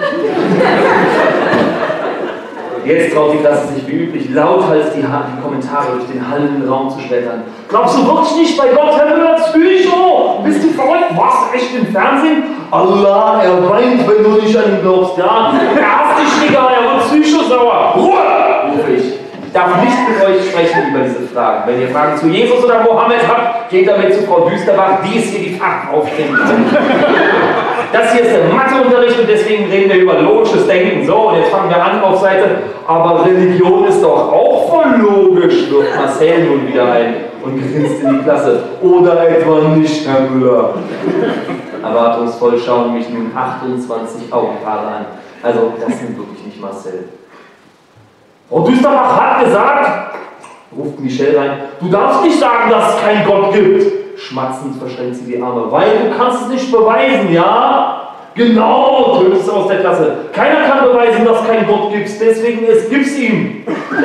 Jetzt traut die Klasse sich wie üblich lauthals die Kommentare durch den hallenden Raum zu schlettern. Glaubst du wirklich nicht bei Gott, Herr Müller, Psycho? Bist du verrückt? Was? Echt im Fernsehen? Allah, er weint, wenn du nicht an ihn glaubst, ja? Er hasst dich, Digga, er wird psychosauer. Ruhe! Rufe ich. Ich darf nicht mit euch sprechen über diese Fragen. Wenn ihr Fragen zu Jesus oder Mohammed habt, geht damit zu Frau Düsterbach, die ist hier die Fachaufständige. Das hier ist der Matheunterricht und deswegen reden wir über logisches Denken. So, und jetzt fangen wir an auf Seite, aber Religion ist doch auch voll logisch, wirft Marcel nun wieder ein und grinst in die Klasse. Oder etwa nicht, Herr Müller? Erwartungsvoll schauen mich nun 28 Augenpaare an. Also, das sind wirklich nicht Marcel. Frau Düsterbach hat gesagt, ruft Michelle rein, du darfst nicht sagen, dass es keinen Gott gibt. Schmatzend verschränkt sie die Arme, weil du kannst es nicht beweisen, ja? Genau, tönt es aus der Klasse. Keiner kann beweisen, dass es keinen Gott gibt, deswegen gibt's ihm.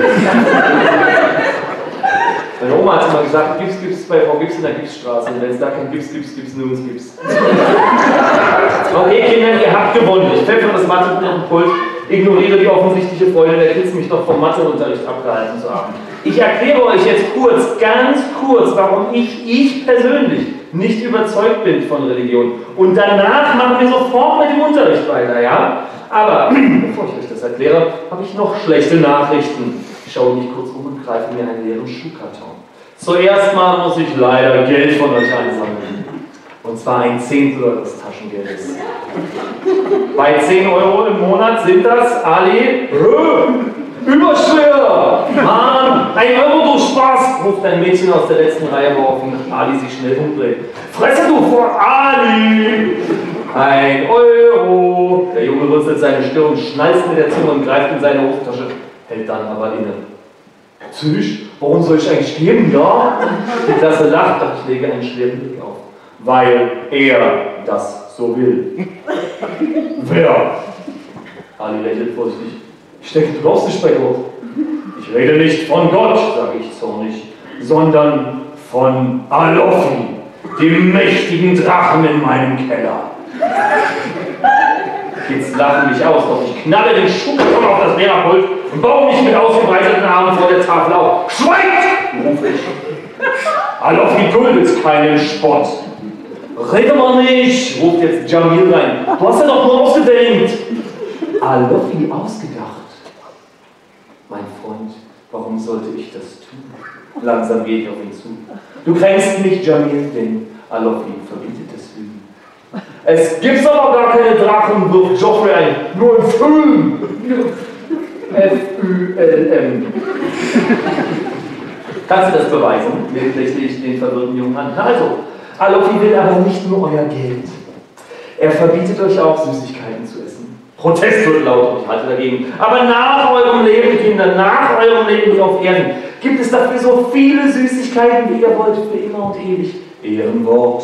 Meine Oma hat immer gesagt, Gips bei Frau Gips in der Gipsstraße. Und wenn es da kein Gips nirgends Gips. Okay, Kinder, ihr habt gewonnen. Ich pfeffere das Mathebuch auf den Pult, ignoriere die offensichtliche Freude der Kids, mich noch vom Matheunterricht abgehalten zu haben. Ich erkläre euch jetzt kurz, ganz kurz, warum ich persönlich nicht überzeugt bin von Religion. Und danach machen wir sofort mit dem Unterricht weiter, ja? Aber, bevor ich euch das erkläre, habe ich noch schlechte Nachrichten. Ich schaue mich kurz um und greife mir einen leeren Schuhkarton. Zuerst mal muss ich leider Geld von euch einsammeln. Und zwar ein Zehntel eures Taschengeldes. Bei 10 Euro im Monat sind das, Ali, überschwer! Mann, 1 Euro, du Spaß! Ruft ein Mädchen aus der letzten Reihe, woraufhin Ali sich schnell umdreht. Fresse du vor Ali! 1 Euro! Der Junge runzelt seine Stirn, schnalzt mit der Zunge und greift in seine Hosentasche, hält dann aber inne. Natürlich, warum soll ich eigentlich geben, ja? Die Klasse lacht, doch ich lege einen schweren Blick auf. Weil er das so will. Wer? Ali lächelt vorsichtig. Ich denke, du glaubst nicht bei Gott. Ich rede nicht von Gott, sage ich zornig, sondern von Alofi, dem mächtigen Drachen in meinem Keller. Kids lachen mich aus, doch ich knalle den Schuhkarton auf das Lehrerpult und baue mich mit ausgebreiteten Armen vor der Tafel auf. Schweigt! Rufe ich. Alofi duldet keinen Spott. Rede mal nicht, ruft jetzt Jamil rein. Du hast ja doch nur ausgedenkt. Alofi ausgedacht. Mein Freund, warum sollte ich das tun? Langsam gehe ich auf ihn zu. Du kränkst mich, Jamil, denn Alofi verbietet das Lügen. Es gibt aber gar keine Drachen, wirft Joffrey ein. Nur im Film. F-Ü-L-M. Kannst du das beweisen? Lächle ich den verwirrten Jungen an. Also, Alofi will aber nicht nur euer Geld. Er verbietet euch auch, Süßigkeiten zu essen. Protest wird laut und ich halte dagegen. Aber nach eurem Leben, Kinder, nach eurem Leben hier auf Erden, gibt es dafür so viele Süßigkeiten, wie ihr wollt, für immer und ewig. Ehrenwort.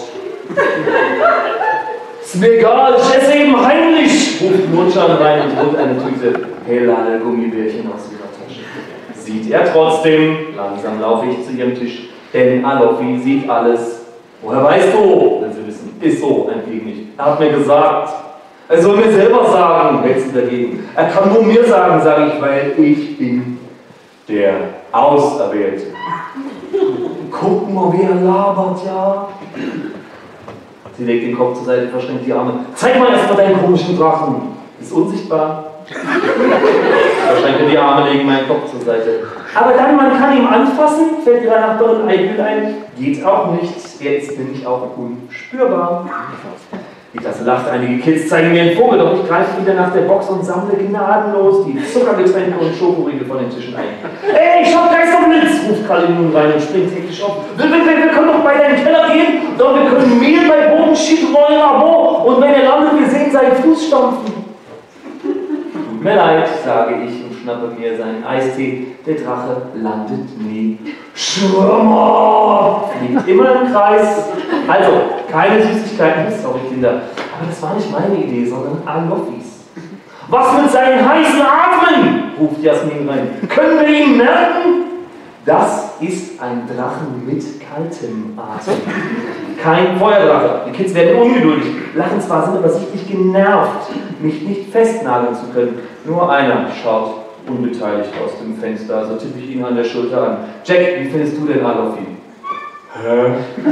Ist mir egal, ich esse eben heimlich, ruft Nurcan rein und holt eine Tüte hellale Gummibärchen aus ihrer Tasche. Sieht er trotzdem, langsam laufe ich zu ihrem Tisch, denn Alofi sieht alles. Woher weißt du? Will sie wissen. Ist so, entgegen ich. Er hat mir gesagt. Er soll mir selber sagen, hält sie dagegen. Er kann nur mir sagen, sage ich, weil ich bin der Auserwählte. Guck mal, wie er labert, ja. Sie legt den Kopf zur Seite, verschränkt die Arme. Zeig mal erstmal deinen komischen Drachen. Ist unsichtbar. Verschränkte die Arme, legen meinen Kopf zur Seite. Aber dann, man kann ihn anfassen, fällt ihrer Nachbarin Aigül ein. Geht auch nicht. Er ist nämlich auch unspürbar. Die Klasse lacht, einige Kids zeigen mir einen Vogel, doch ich greife wieder nach der Box und sammle gnadenlos die Zuckergetränke und Schokoriegel von den Tischen ein. Ey, ich hab Geisterblitz, ruft Kalle nun rein und springt hektisch auf. Wir können doch beide in den Keller gehen, doch wir können Mehl bei Bodenschied rollen, Abo, und wenn er landet, wir sehen seinen Fuß stampfen. Tut mir leid, sage ich und schnappe mir seinen Eistee. Der Drache landet nie. Schwimmer! Fliegt immer im Kreis. Also, keine Süßigkeiten, sorry Kinder. Aber das war nicht meine Idee, sondern Alofis. Was mit seinen heißen Atmen? Ruft Jasmin rein. Können wir ihn merken? Das ist ein Drachen mit kaltem Atem. Kein Feuerdrache. Die Kids werden ungeduldig, lachen zwar, sind aber sichtlich genervt, mich nicht festnageln zu können. Nur einer schaut unbeteiligt aus dem Fenster, also tippe ich ihn an der Schulter an. Jack, wie findest du denn Alofi? Hä?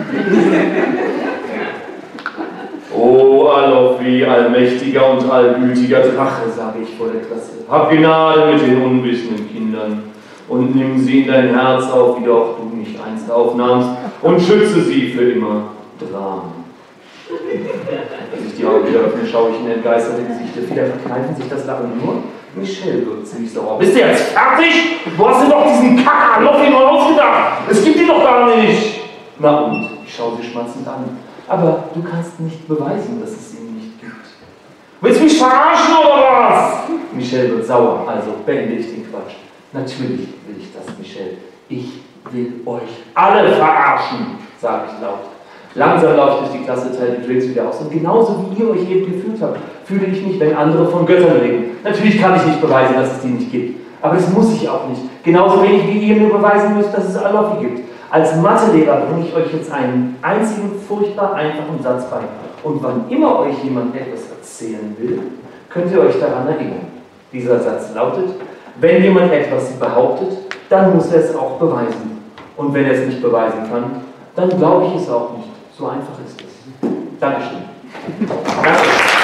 Oh, Alofi, allmächtiger und allgütiger Drache, sage ich vor der Klasse. Hab Gnade mit den unwissenden Kindern und nimm sie in dein Herz auf, wie doch du mich einst aufnahmst, und schütze sie für immer. Dramen. Als ich die Augen wieder öffne, schaue ich in entgeisterte Gesichter. Viele verkneifen sich das Lachen nur. Michelle wird ziemlich sauer. Bist du jetzt fertig? Du hast dir doch diesen Kacker-Alofi nur ausgedacht. Es gibt ihn doch gar nicht. Na und? Ich schaue sie schmatzend an. Aber du kannst nicht beweisen, dass es ihn nicht gibt. Willst du mich verarschen oder was? Michelle wird sauer, also beende ich den Quatsch. Natürlich will ich das, Michelle. Ich will euch alle verarschen, sage ich laut. Langsam laufe ich durch die Klasse, teile die Drinks wieder aus. Und genauso wie ihr euch eben gefühlt habt, fühle ich mich, wenn andere von Göttern reden. Natürlich kann ich nicht beweisen, dass es die nicht gibt. Aber das muss ich auch nicht. Genauso wenig wie ihr mir beweisen müsst, dass es Allah gibt. Als Mathelehrer bringe ich euch jetzt einen einzigen, furchtbar einfachen Satz bei. Und wann immer euch jemand etwas erzählen will, könnt ihr euch daran erinnern. Dieser Satz lautet: Wenn jemand etwas behauptet, dann muss er es auch beweisen. Und wenn er es nicht beweisen kann, dann glaube ich es auch nicht. So einfach ist es. Dankeschön. Danke.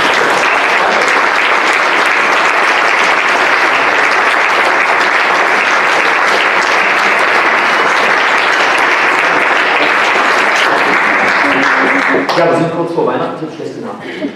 Ja, wir sind kurz vor Weihnachten, ich habe schlechte Nachrichten.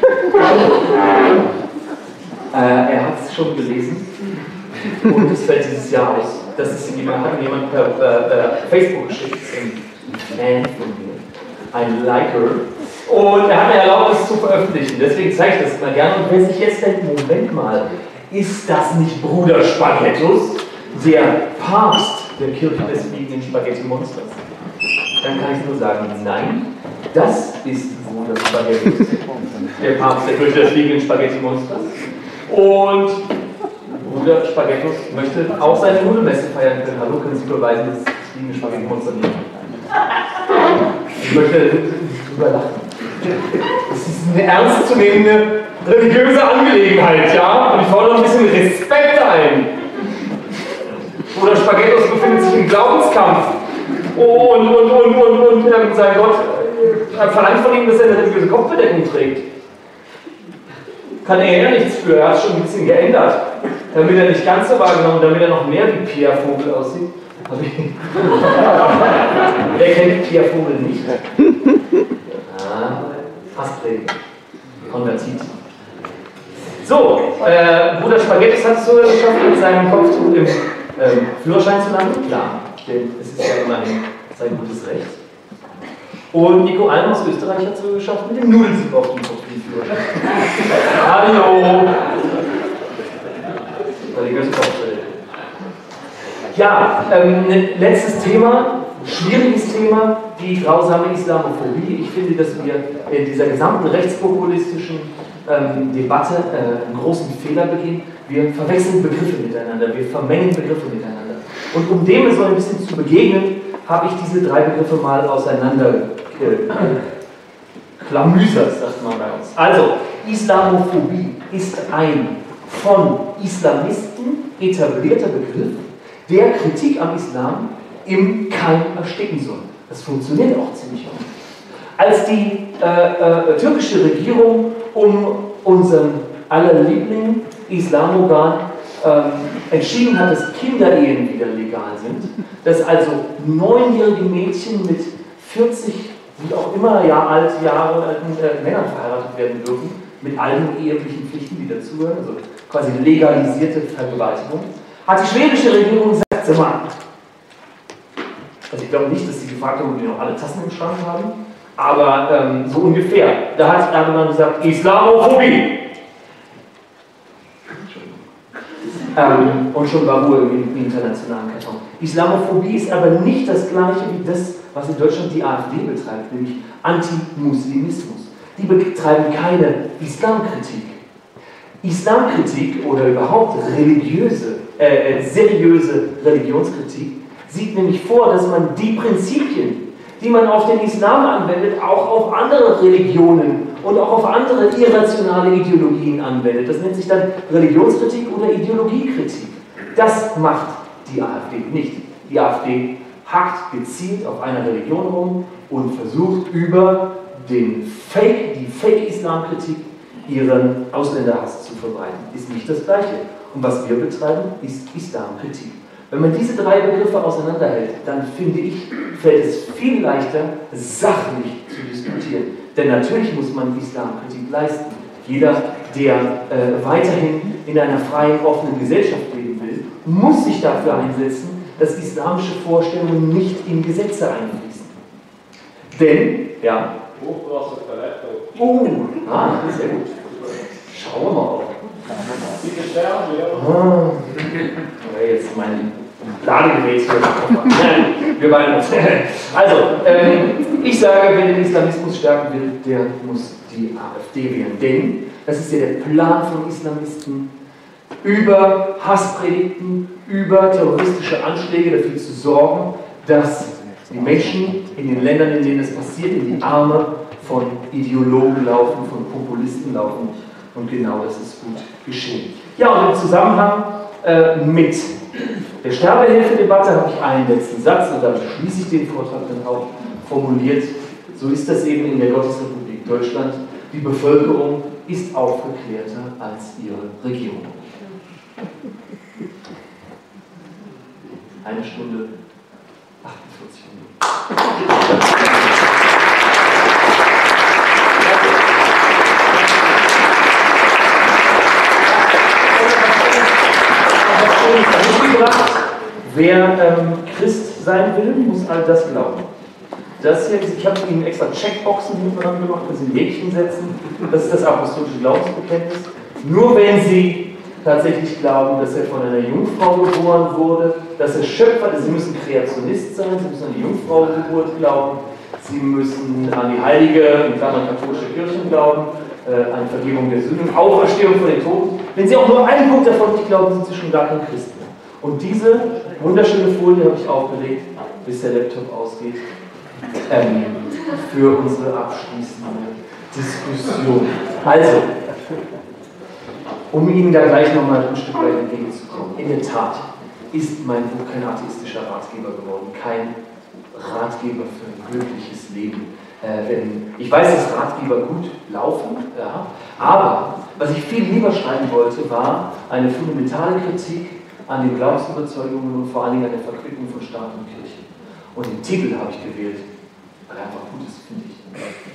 Er hat es schon gelesen und es fällt dieses Jahr aus. Das ist jemand per Facebook geschickt, ein Fan von mir, ein Liker. Und er hat mir erlaubt, es zu veröffentlichen. Deswegen zeige ich das mal gerne. Und wer sich jetzt denkt, Moment mal, ist das nicht Bruder Spaghettus, der Papst der Kirche des fliegenden Spaghetti-Monsters? Dann kann ich nur sagen, nein, das ist Bruder Spaghettus, der Papst der Kirche des fliegenden Spaghetti-Monsters. Und Bruder Spaghettus möchte auch seine Nudelmesse feiern können. Hallo, können Sie beweisen, dass das fliegende Spaghetti-Monster nicht? Ich möchte drüber lachen. Das ist eine ernstzunehmende religiöse Angelegenheit, ja? Und ich fordere ein bisschen Respekt ein. Bruder Spaghettus befindet sich im Glaubenskampf. Und sein Gott verlangt von ihm, dass er eine religiöse Kopfbedeckung trägt. Kann er ja nichts für, er hat es schon ein bisschen geändert. Damit er nicht ganz so wahrgenommen, damit er noch mehr wie Pierre Vogel aussieht. Wer kennt Pierre Vogel nicht? Hassprägen. Konvertit. So, Bruder Spaghettis hat es so geschafft, mit seinem Kopftuch im Führerschein zu landen. Klar, denn es ist ja immerhin sein gutes Recht. Und Nico Alm aus Österreich hat es so geschafft, mit dem Nudelsieb auf dem Kopf den Führerschein. Hallo! Religiöse Kopfstelle. Ja, letztes Thema, schwieriges Thema, die grausame Islamophobie. Ich finde, dass wir in dieser gesamten rechtspopulistischen Debatte einen großen Fehler begehen. Wir verwechseln Begriffe miteinander, wir vermengen Begriffe miteinander. Und um dem so ein bisschen zu begegnen, habe ich diese drei Begriffe mal auseinander klamüsert, sagt man bei uns. Also, Islamophobie ist ein von Islamisten etablierter Begriff, der Kritik am Islam im Keim ersticken soll. Das funktioniert auch ziemlich oft. Als die türkische Regierung um unseren aller Liebling Islamogan entschieden hat, dass Kinderehen wieder legal sind, dass also 9-jährige Mädchen mit 40, wie auch immer Jahre alten Männern verheiratet werden dürfen, mit allen ehelichen Pflichten, die dazugehören, also quasi legalisierte Vergewaltigung, hat die schwedische Regierung gesagt, sag mal, also ich glaube nicht, dass sie gefragt haben, ob wir noch alle Tassen im Schrank haben, aber so ungefähr. Da hat Erdogan gesagt, Islamophobie. Und schon war Ruhe im internationalen Karton. Islamophobie ist aber nicht das gleiche wie das, was in Deutschland die AfD betreibt, nämlich Antimuslimismus. Die betreiben keine Islamkritik. Islamkritik oder überhaupt seriöse Religionskritik sieht nämlich vor, dass man die Prinzipien, die man auf den Islam anwendet, auch auf andere Religionen und auch auf andere irrationale Ideologien anwendet. Das nennt sich dann Religionskritik oder Ideologiekritik. Das macht die AfD nicht. Die AfD hackt gezielt auf einer Religion rum und versucht über die Fake-Islamkritik ihren Ausländerhass zu verbreiten. Ist nicht das Gleiche. Und was wir betreiben, ist Islamkritik. Wenn man diese drei Begriffe auseinanderhält, dann finde ich, fällt es viel leichter, sachlich zu diskutieren. Denn natürlich muss man Islamkritik leisten. Jeder, der weiterhin in einer freien, offenen Gesellschaft leben will, muss sich dafür einsetzen, dass islamische Vorstellungen nicht in Gesetze einfließen. Denn, ja. Das ist ja gut. Schauen wir mal auf. Jetzt mein Ladegerät hier. Wir beiden uns. Also, Ich sage, wer den Islamismus stärken will, der muss die AfD wählen. Denn das ist ja der Plan von Islamisten, über Hasspredigten, über terroristische Anschläge dafür zu sorgen, dass die Menschen in den Ländern, in denen es passiert, in die Arme von Ideologen laufen, von Populisten laufen. Und genau das ist gut geschehen. Ja, und im Zusammenhang mit der Sterbehilfedebatte habe ich einen letzten Satz, und damit schließe ich den Vortrag dann auch, formuliert. So ist das eben in der Gottesrepublik Deutschland. Die Bevölkerung ist aufgeklärter als ihre Regierung. 1 Stunde 48 Minuten. Wer Christ sein will, muss all das glauben. Das hier, ich habe Ihnen extra Checkboxen hintereinander gemacht, dass Sie ein Häkchen setzen. Das ist das apostolische Glaubensbekenntnis. Nur wenn Sie tatsächlich glauben, dass er von einer Jungfrau geboren wurde, dass er Schöpfer ist, Sie müssen Kreationist sein, Sie müssen an die Jungfrauengeburt glauben, Sie müssen an die heilige, in Klammern katholische Kirche glauben, an Vergebung der Sünden, Auferstehung von den Toten. Wenn Sie auch nur einen Punkt davon nicht glauben, sind Sie schon gar kein Christ mehr. Und diese wunderschöne Folie habe ich aufgelegt, bis der Laptop ausgeht, für unsere abschließende Diskussion. Also, um Ihnen da gleich nochmal ein Stück weit entgegenzukommen. In der Tat ist mein Buch kein atheistischer Ratgeber geworden, kein Ratgeber für ein glückliches Leben. Ich weiß, dass Ratgeber gut laufen, ja, aber was ich viel lieber schreiben wollte, war eine fundamentale Kritik an den Glaubensüberzeugungen und vor allen Dingen an der Verquickung von Staat und Kirche. Und den Titel habe ich gewählt, weil er einfach gut ist, finde ich.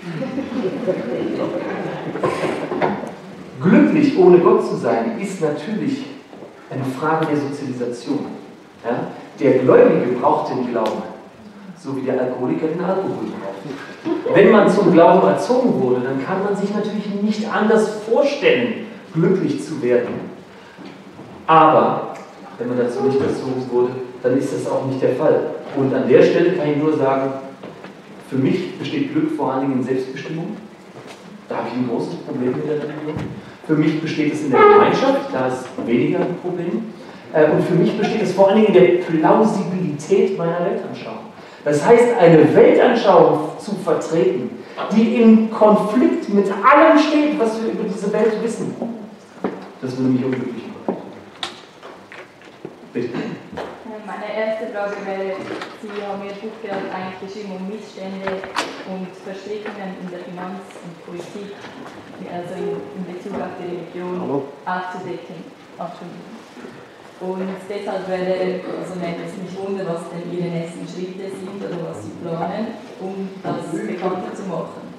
Glücklich ohne Gott zu sein, ist natürlich eine Frage der Sozialisation. Ja? Der Gläubige braucht den Glauben, so wie der Alkoholiker den Alkohol braucht. Wenn man zum Glauben erzogen wurde, dann kann man sich natürlich nicht anders vorstellen, glücklich zu werden. Aber wenn man dazu nicht erzogen wurde, dann ist das auch nicht der Fall. Und an der Stelle kann ich nur sagen, für mich besteht Glück vor allen Dingen in Selbstbestimmung. Da habe ich ein großes Problem mit der Religion. Für mich besteht es in der Gemeinschaft, da ist weniger ein Problem. Und für mich besteht es vor allen Dingen in der Plausibilität meiner Weltanschauung. Das heißt, eine Weltanschauung zu vertreten, die im Konflikt mit allem steht, was wir über diese Welt wissen, das würde mich unglücklich machen. Bitte. Meine erste Frage wäre, Sie haben Ihr Buch ja eigentlich geschrieben, um Missstände und Verstrickungen in der Finanz- und Politik, also in Bezug auf die Religion, aufzudecken. Und deshalb nimmt es mich wunder, was denn Ihre nächsten Schritte sind oder was Sie planen, um das bekannter zu machen.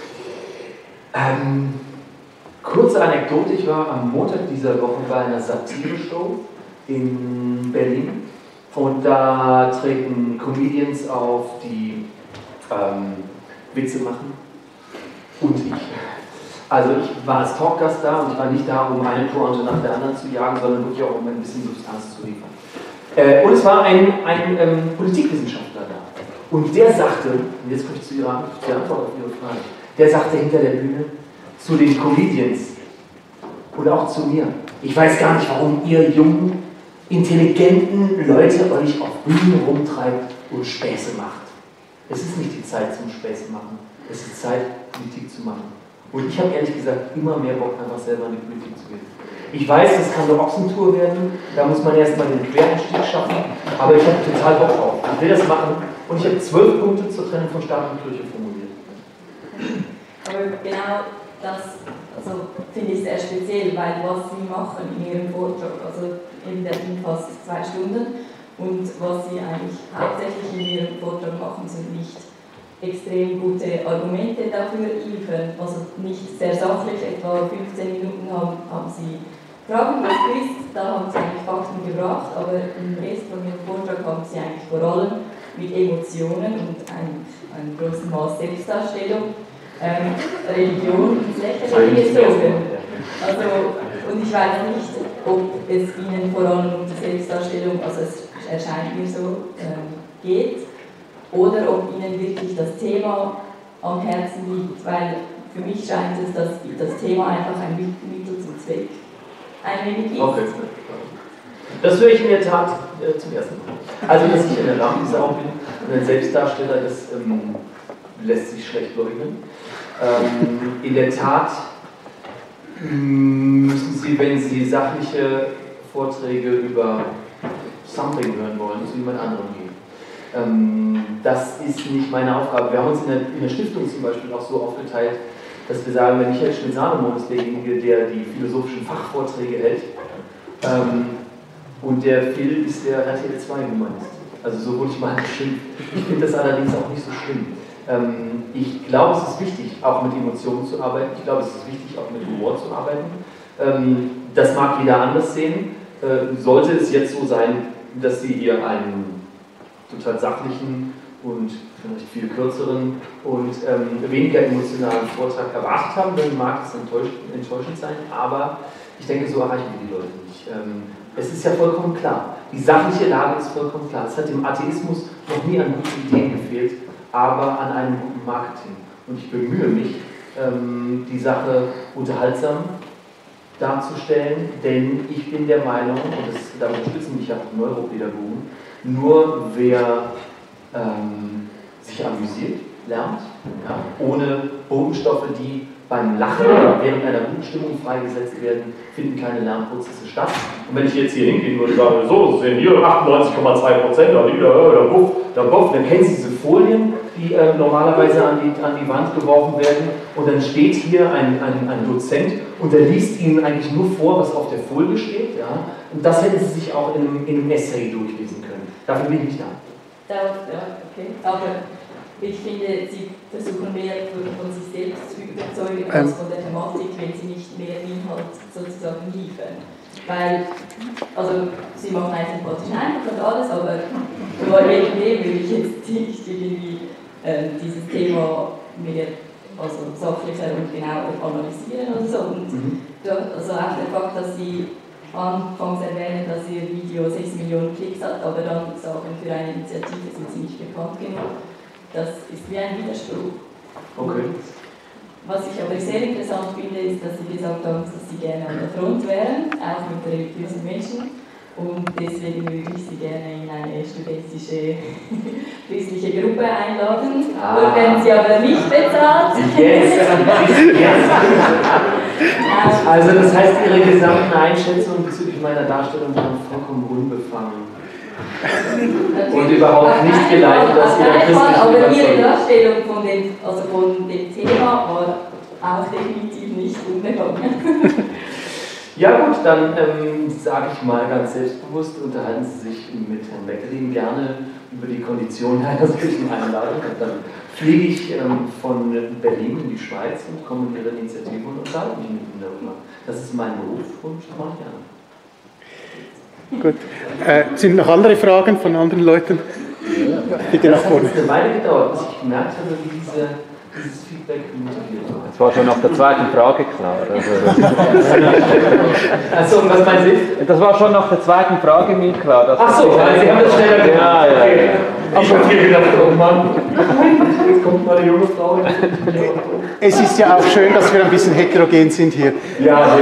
Kurze Anekdote, ich war am Montag dieser Woche bei einer Satire-Show in Berlin. Und da treten Comedians auf, die Witze machen. Und ich. Also ich war als Talkgast da und ich war nicht da, um eine Pointe nach der anderen zu jagen, sondern wirklich auch, um ein bisschen Substanz zu liefern. Und es war ein Politikwissenschaftler da. Und der sagte, und jetzt komme ich zu Ihrer Antwort auf Ihre Frage, der sagte hinter der Bühne zu den Comedians und auch zu mir, ich weiß gar nicht, warum ihr jungen, intelligenten Leute euch auf Bühnen rumtreibt und Späße macht. Es ist nicht die Zeit zum Späße machen, es ist Zeit, Politik zu machen. Und ich habe ehrlich gesagt immer mehr Bock, einfach selber in die Politik zu gehen. Ich weiß, das kann eine Ochsentour werden, da muss man erstmal den Quereinstieg schaffen, aber ich habe total Bock drauf. Ich will das machen und ich habe 12 Punkte zur Trennung von Staat und Kirche formuliert. Aber genau das finde ich sehr speziell, weil was Sie machen in Ihrem Vortrag, also der ging fast 2 Stunden, und was Sie eigentlich hauptsächlich in Ihrem Vortrag machen, sind nicht extrem gute Argumente dafür liefern, also nicht sehr sachlich, etwa 15 Minuten haben Sie Fragen gestellt, da haben Sie eigentlich Fakten gebracht, aber im Rest von Ihrem Vortrag haben Sie eigentlich vor allem mit Emotionen und einem großen Maß Selbstdarstellung Religion ins Lächerliche gezogen. Also, und ich weiß nicht, ob es Ihnen vor allem um die Selbstdarstellung, also es erscheint mir so, geht. oder ob Ihnen wirklich das Thema am Herzen liegt, weil für mich scheint es, dass das Thema einfach ein Mittel zum Zweck ein wenig ist. Okay. Das höre ich in der Tat zum ersten Mal. Also, dass ich eine Rampensau bin und ein Selbstdarsteller, das lässt sich schlecht leugnen. In der Tat müssen Sie, wenn Sie sachliche Vorträge über Something hören wollen, zu jemand anderem gehen. Das ist nicht meine Aufgabe. Wir haben uns in der Stiftung zum Beispiel auch so aufgeteilt, dass wir sagen, der Michael Schmidt-Salomon ist derjenige, der die philosophischen Fachvorträge hält. Und der Phil ist der RTL 2-Humanist. Also so wurde ich mal beschimpft. Ich finde das allerdings auch nicht so schlimm. Ich glaube, es ist wichtig, auch mit Emotionen zu arbeiten. Ich glaube, es ist wichtig, auch mit Humor zu arbeiten. Das mag jeder anders sehen. Sollte es jetzt so sein, dass Sie hier einen total sachlichen und vielleicht viel kürzeren und weniger emotionalen Vortrag erwartet haben, dann mag es enttäuschend sein, aber ich denke, so erreichen wir die Leute nicht. Es ist ja vollkommen klar, die sachliche Lage ist vollkommen klar. Es hat dem Atheismus noch nie an guten Ideen gefehlt, aber an einem guten Marketing. Und ich bemühe mich, die Sache unterhaltsam darzustellen, denn ich bin der Meinung, und da unterstützen mich auch Neuropädagogen, nur wer sich amüsiert, lernt, ja, ohne Botenstoffe, die beim Lachen oder während einer guten Stimmung freigesetzt werden, finden keine Lernprozesse statt. Und wenn ich jetzt hier hingehe und sage, so sind hier 98,2%, dann buff, dann kennen Sie diese Folien, die normalerweise an die Wand geworfen werden, und dann steht hier ein Dozent und der liest Ihnen eigentlich nur vor, was auf der Folie steht, ja? Und das hätten Sie sich auch in einem Essay durchlesen können. Dafür bin ich nicht da. Ja, okay. Aber ich finde, Sie versuchen mehr von sich selbst zu überzeugen als von der Thematik, wenn Sie nicht mehr Inhalt sozusagen liefern. Weil, also, Sie machen einen sympathischen Eindruck und alles, aber nur wegen dem will ich jetzt nicht irgendwie dieses Thema mehr sachlicher und genauer analysieren oder so. Und also auch der Fakt, dass Sie anfangs erwähnen, dass Ihr Video 6 Millionen Klicks hat, aber dann sagen, für eine Initiative sind Sie nicht bekannt genug. Das ist wie ein Widerspruch. Okay. Was ich aber sehr interessant finde, ist, dass Sie gesagt haben, dass Sie gerne an der Front wären, auch mit religiösen Menschen. Und deswegen würde ich Sie gerne in eine studentische christliche Gruppe einladen. Dort werden Sie aber nicht bezahlt. Yes. Also das heißt, Ihre gesamten Einschätzungen bezüglich meiner Darstellung waren vollkommen unbefangen. Und überhaupt nicht geleitet aus Ihrer christlichen aber Ihre Überzeugung. Darstellung von dem Thema war auch definitiv nicht unbefangen. Ja gut, dann sage ich mal ganz selbstbewusst, unterhalten Sie sich mit Herrn Beckerin gerne über die Konditionen einer solchen Einladung. Und dann fliege ich von Berlin in die Schweiz und komme mit Ihrer Initiative und unterhalte mich mit Ihnen darüber. Das ist mein Beruf und das mache ich gerne. Gut. Sind noch andere Fragen von anderen Leuten? Bitte nach vorne. Das hat eine Weile gedauert, bis ich gemerkt habe, wie dieses Feedback motiviert war. Das war schon nach der zweiten Frage klar. Achso, und was meinen Sie? Das war schon nach der zweiten Frage mir klar. Achso, Sie haben das schneller gemacht. Ja. Okay. Ich habe hier gedacht, oh Mann, jetzt kommt mal eine junge Frau. Es ist ja auch schön, dass wir ein bisschen heterogen sind hier. Ja,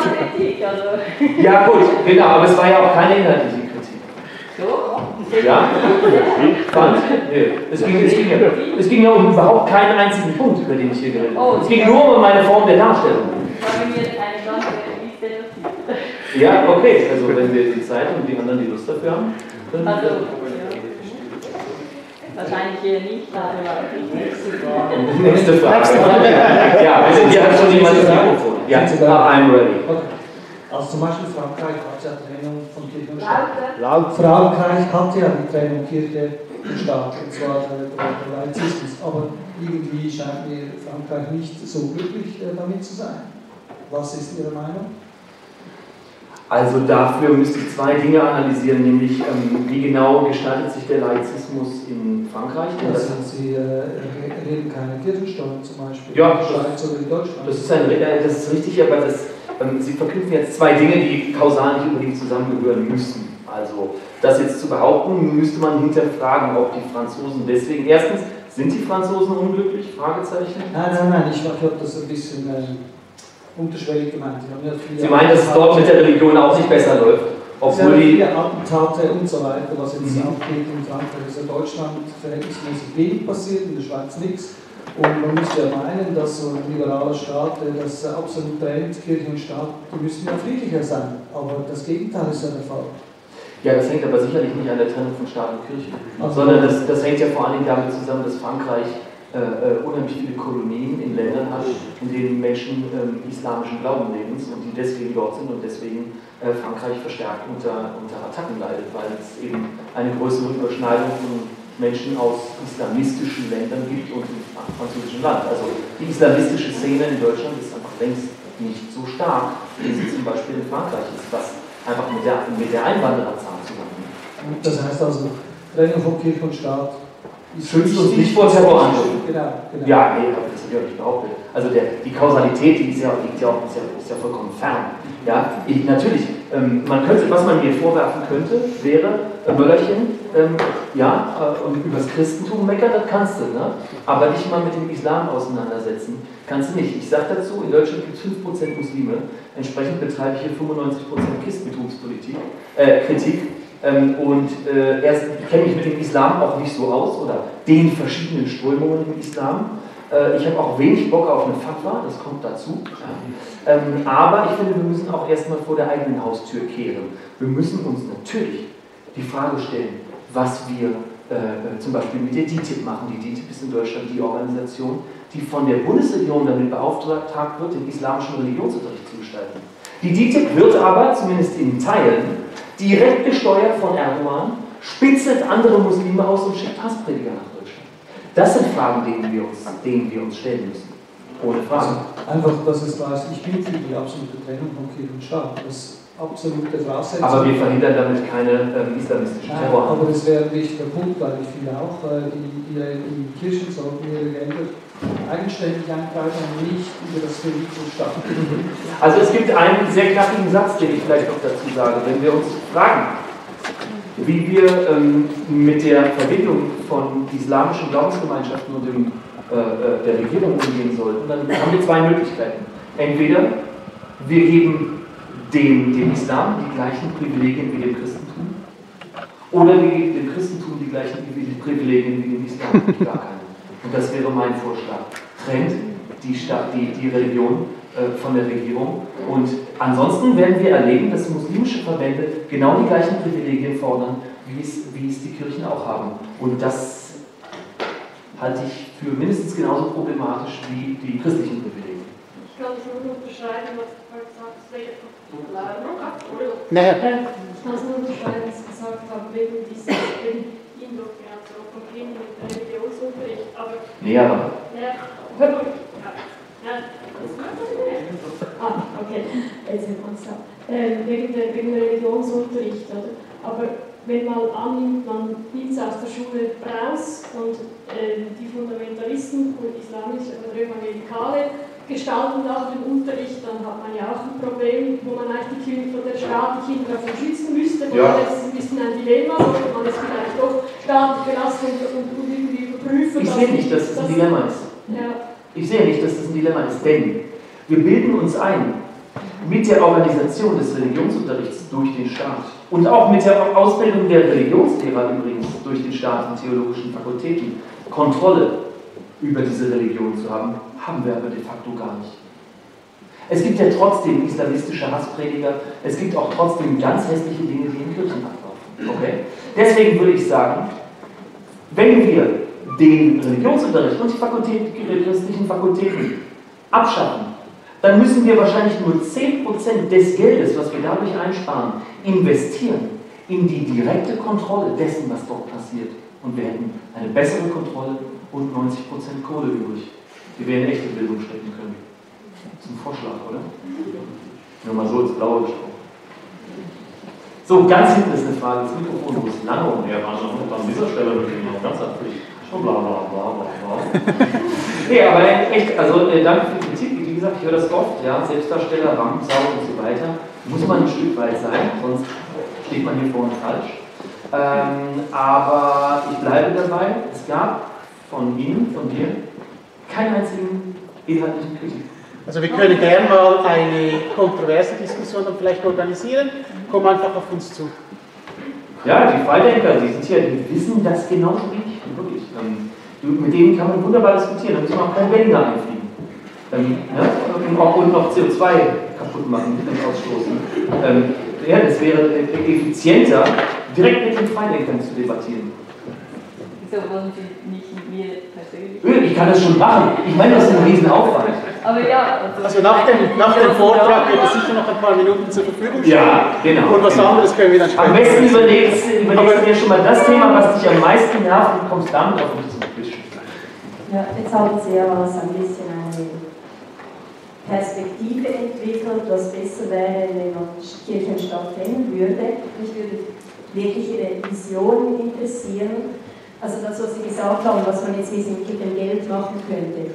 ja gut, genau, aber es war ja auch keine inhaltliche Kritik. Ja? Es ging ja um überhaupt keinen einzigen Punkt, über den ich hier geredet habe. Es ging nur um meine Form der Darstellung. Ja, okay, also wenn wir die Zeit und die anderen die Lust dafür haben, dann... Wahrscheinlich hier nicht, aber Nächste Frage. Ja, wir sind ja schon jemand das Mikrofon. Ja, I'm ready. Okay. Also zum Beispiel Frankreich hat ja Trennung von Kirche und Staat. Frankreich hat ja die Trennung Kirche und Staat, und zwar der Laizismus. Aber irgendwie scheint mir Frankreich nicht so glücklich damit zu sein. Was ist Ihre Meinung? Also dafür müsste ich zwei Dinge analysieren, nämlich wie genau gestaltet sich der Laizismus in Frankreich? Also Sie reden keine Kirchensteuern zum Beispiel ja, in der Schweiz oder in Deutschland. Das ist richtig, aber Sie verknüpfen jetzt zwei Dinge, die kausal nicht unbedingt zusammengehören müssen. Also das jetzt zu behaupten, müsste man hinterfragen, ob die Franzosen deswegen, erstens, sind die Franzosen unglücklich? Fragezeichen. Nein, ich habe das ein bisschen unterschwellig gemeint. Sie meinen, dass es dort mit der Religion auch nicht besser läuft? Obwohl die Attentate und so weiter, was jetzt abgeht in Frankreich, ist in Deutschland verhältnismäßig wenig passiert, in der Schweiz nichts. Und man müsste ja meinen, dass so ein liberaler Staat, das absolut trennt, Kirche und Staat, die müssten ja friedlicher sein. Aber das Gegenteil ist ja der Fall. Ja, das hängt aber sicherlich nicht an der Trennung von Staat und Kirche, sondern das hängt ja vor allem damit zusammen, dass Frankreich unheimlich viele Kolonien in Ländern hat, in denen Menschen islamischen Glaubenlebens und die deswegen dort sind und deswegen Frankreich verstärkt unter Attacken leidet, weil es eben eine größere Überschneidung von Menschen aus islamistischen Ländern gibt und im französischen Land. Also die islamistische Szene in Deutschland ist einfach längst nicht so stark, wie sie zum Beispiel in Frankreich ist, was einfach mit der Einwandererzahl zusammenhängt. Das heißt also, Trennung von Kirche und Staat schützt uns nicht vor Terrorangriffen. Genau. Ja, nee, das habe ich auch nicht behauptet. Also die Kausalität, die ist ja vollkommen fern. Ja, natürlich, was man mir vorwerfen könnte, wäre, Möllerchen, und übers Christentum meckern, das kannst du, ne? Aber dich mal mit dem Islam auseinandersetzen, kannst du nicht. Ich sage dazu, in Deutschland gibt es 5% Muslime, entsprechend betreibe ich hier 95% Christentumspolitik, Kritik. Erst kenne ich mit dem Islam auch nicht so aus oder den verschiedenen Strömungen im Islam. Ich habe auch wenig Bock auf eine Fatwa, das kommt dazu. Aber ich finde, wir müssen auch erstmal vor der eigenen Haustür kehren. Wir müssen uns natürlich die Frage stellen, was wir zum Beispiel mit der DITIB machen. Die DITIB ist in Deutschland die Organisation, die von der Bundesregierung damit beauftragt wird, den islamischen Religionsunterricht zu gestalten. Die DITIB wird aber, zumindest in Teilen, direkt gesteuert von Erdogan, spitzelt andere Muslime aus und schickt Hassprediger nach Deutschland. Das sind Fragen, denen wir uns stellen müssen. Ohne Frage. Einfach, dass es klar ist, ich bin für die absolute Trennung von Kirche und Staat. Das absolute Voraussetzung. Aber wir verhindern damit keine islamistischen Terror. Aber das wäre ein wichtiger Punkt, weil ich finde auch, die Kirchen sollten ihre Länder eigenständig eingreifen und nicht über das Religion und Staat. Also es gibt einen sehr knackigen Satz, den ich vielleicht noch dazu sage. Wenn wir uns fragen, wie wir mit der Verbindung von islamischen Glaubensgemeinschaften und der Regierung umgehen sollten, dann haben wir zwei Möglichkeiten. Entweder wir geben dem Islam die gleichen Privilegien wie dem Christentum, oder wir geben dem Christentum die gleichen Privilegien wie dem Islam, gar keine. Und das wäre mein Vorschlag. Trennt die Religion von der Regierung. Und ansonsten werden wir erleben, dass muslimische Verbände genau die gleichen Privilegien fordern, wie es die Kirchen auch haben. Und das halte ich für mindestens genauso problematisch wie die christlichen Privilegien. Ich kann das nur unterschreiben, was du gesagt hast. Naja. Ich kann es nur unterschreiben, was Sie gesagt haben, wegen dieser Indoktrination von Kindern mit Religionsunterricht. Aber. Nee, aber. Okay. Jetzt wird man es da. Wegen der Religionsunterricht, oder? Aber wenn man annimmt, man nimmt es aus der Schule raus und die Fundamentalisten und islamische oder Evangelikale gestalten auch den Unterricht, dann hat man ja auch ein Problem, wo man eigentlich die Staat die Kinder davon schützen müsste. Ja. Das ist ein bisschen ein Dilemma, sollte man es vielleicht doch staatlich belasten und irgendwie überprüfen. Ich sehe nicht, dass das ein Dilemma ist. Ja. Ich sehe nicht, dass das ein Dilemma ist, denn wir bilden uns ein mit der Organisation des Religionsunterrichts durch den Staat und auch mit der Ausbildung der Religionslehrer übrigens durch den Staat in theologischen Fakultäten Kontrolle über diese Religion zu haben, haben wir aber de facto gar nicht. Es gibt ja trotzdem islamistische Hassprediger, es gibt auch trotzdem ganz hässliche Dinge, die in Kirchen ablaufen. Okay? Deswegen würde ich sagen, wenn wir den Religionsunterricht und die christlichen Fakultäten abschaffen, dann müssen wir wahrscheinlich nur 10% des Geldes, was wir dadurch einsparen, investieren in die direkte Kontrolle dessen, was dort passiert. Und wir hätten eine bessere Kontrolle und 90% Kohle übrig, die wir in echte Bildung stecken können. Zum Vorschlag, oder? Nur mal so ins Blaue gesprochen. So, ganz hinten ist eine Frage. Das Mikrofon muss lange umher. An dieser Stelle würde ich noch ganz abfällig. Bla bla bla bla bla. Nee, aber echt, also danke für die Kritik. Wie gesagt, ich höre das oft, ja, Selbstdarsteller, Rampensau und so weiter. Muss man ein Stück weit sein, sonst steht man hier vorne falsch. Aber ich bleibe dabei, es gab von Ihnen, von dir, keinen einzigen inhaltlichen Kritik. Also wir können gerne mal eine kontroverse Diskussion dann vielleicht organisieren. Komm einfach auf uns zu. Ja, die Freidenker, die sind hier, die wissen das genauso wie ich, wirklich. Mit denen kann man wunderbar diskutieren, da müssen wir auch kein Berliner einfliegen. Und noch CO2 kaputt machen, mit dem Ausstoßen. Ja, das wäre effizienter, direkt mit den Freidenkern zu debattieren. Wieso wollen Sie nicht mit mir persönlich? Ich kann das schon machen. Ich meine, das ist ein Riesenaufwand. Aber ja, also nach dem Vortrag wird es sicher noch ein paar Minuten zur Verfügung stehen. Ja, genau. Und was anderes können wir dann später. Am besten überlegst du dir schon mal das Thema, was dich am meisten nervt, und kommst damit auf mich zum Tisch. Ja, jetzt haben Sie ja was ein bisschen eine Perspektive entwickelt, was besser wäre, wenn man Kirchenstaat trennen würde. Mich würde wirklich Ihre Vision interessieren. Also das, was Sie gesagt haben, was man jetzt mit dem Geld machen könnte.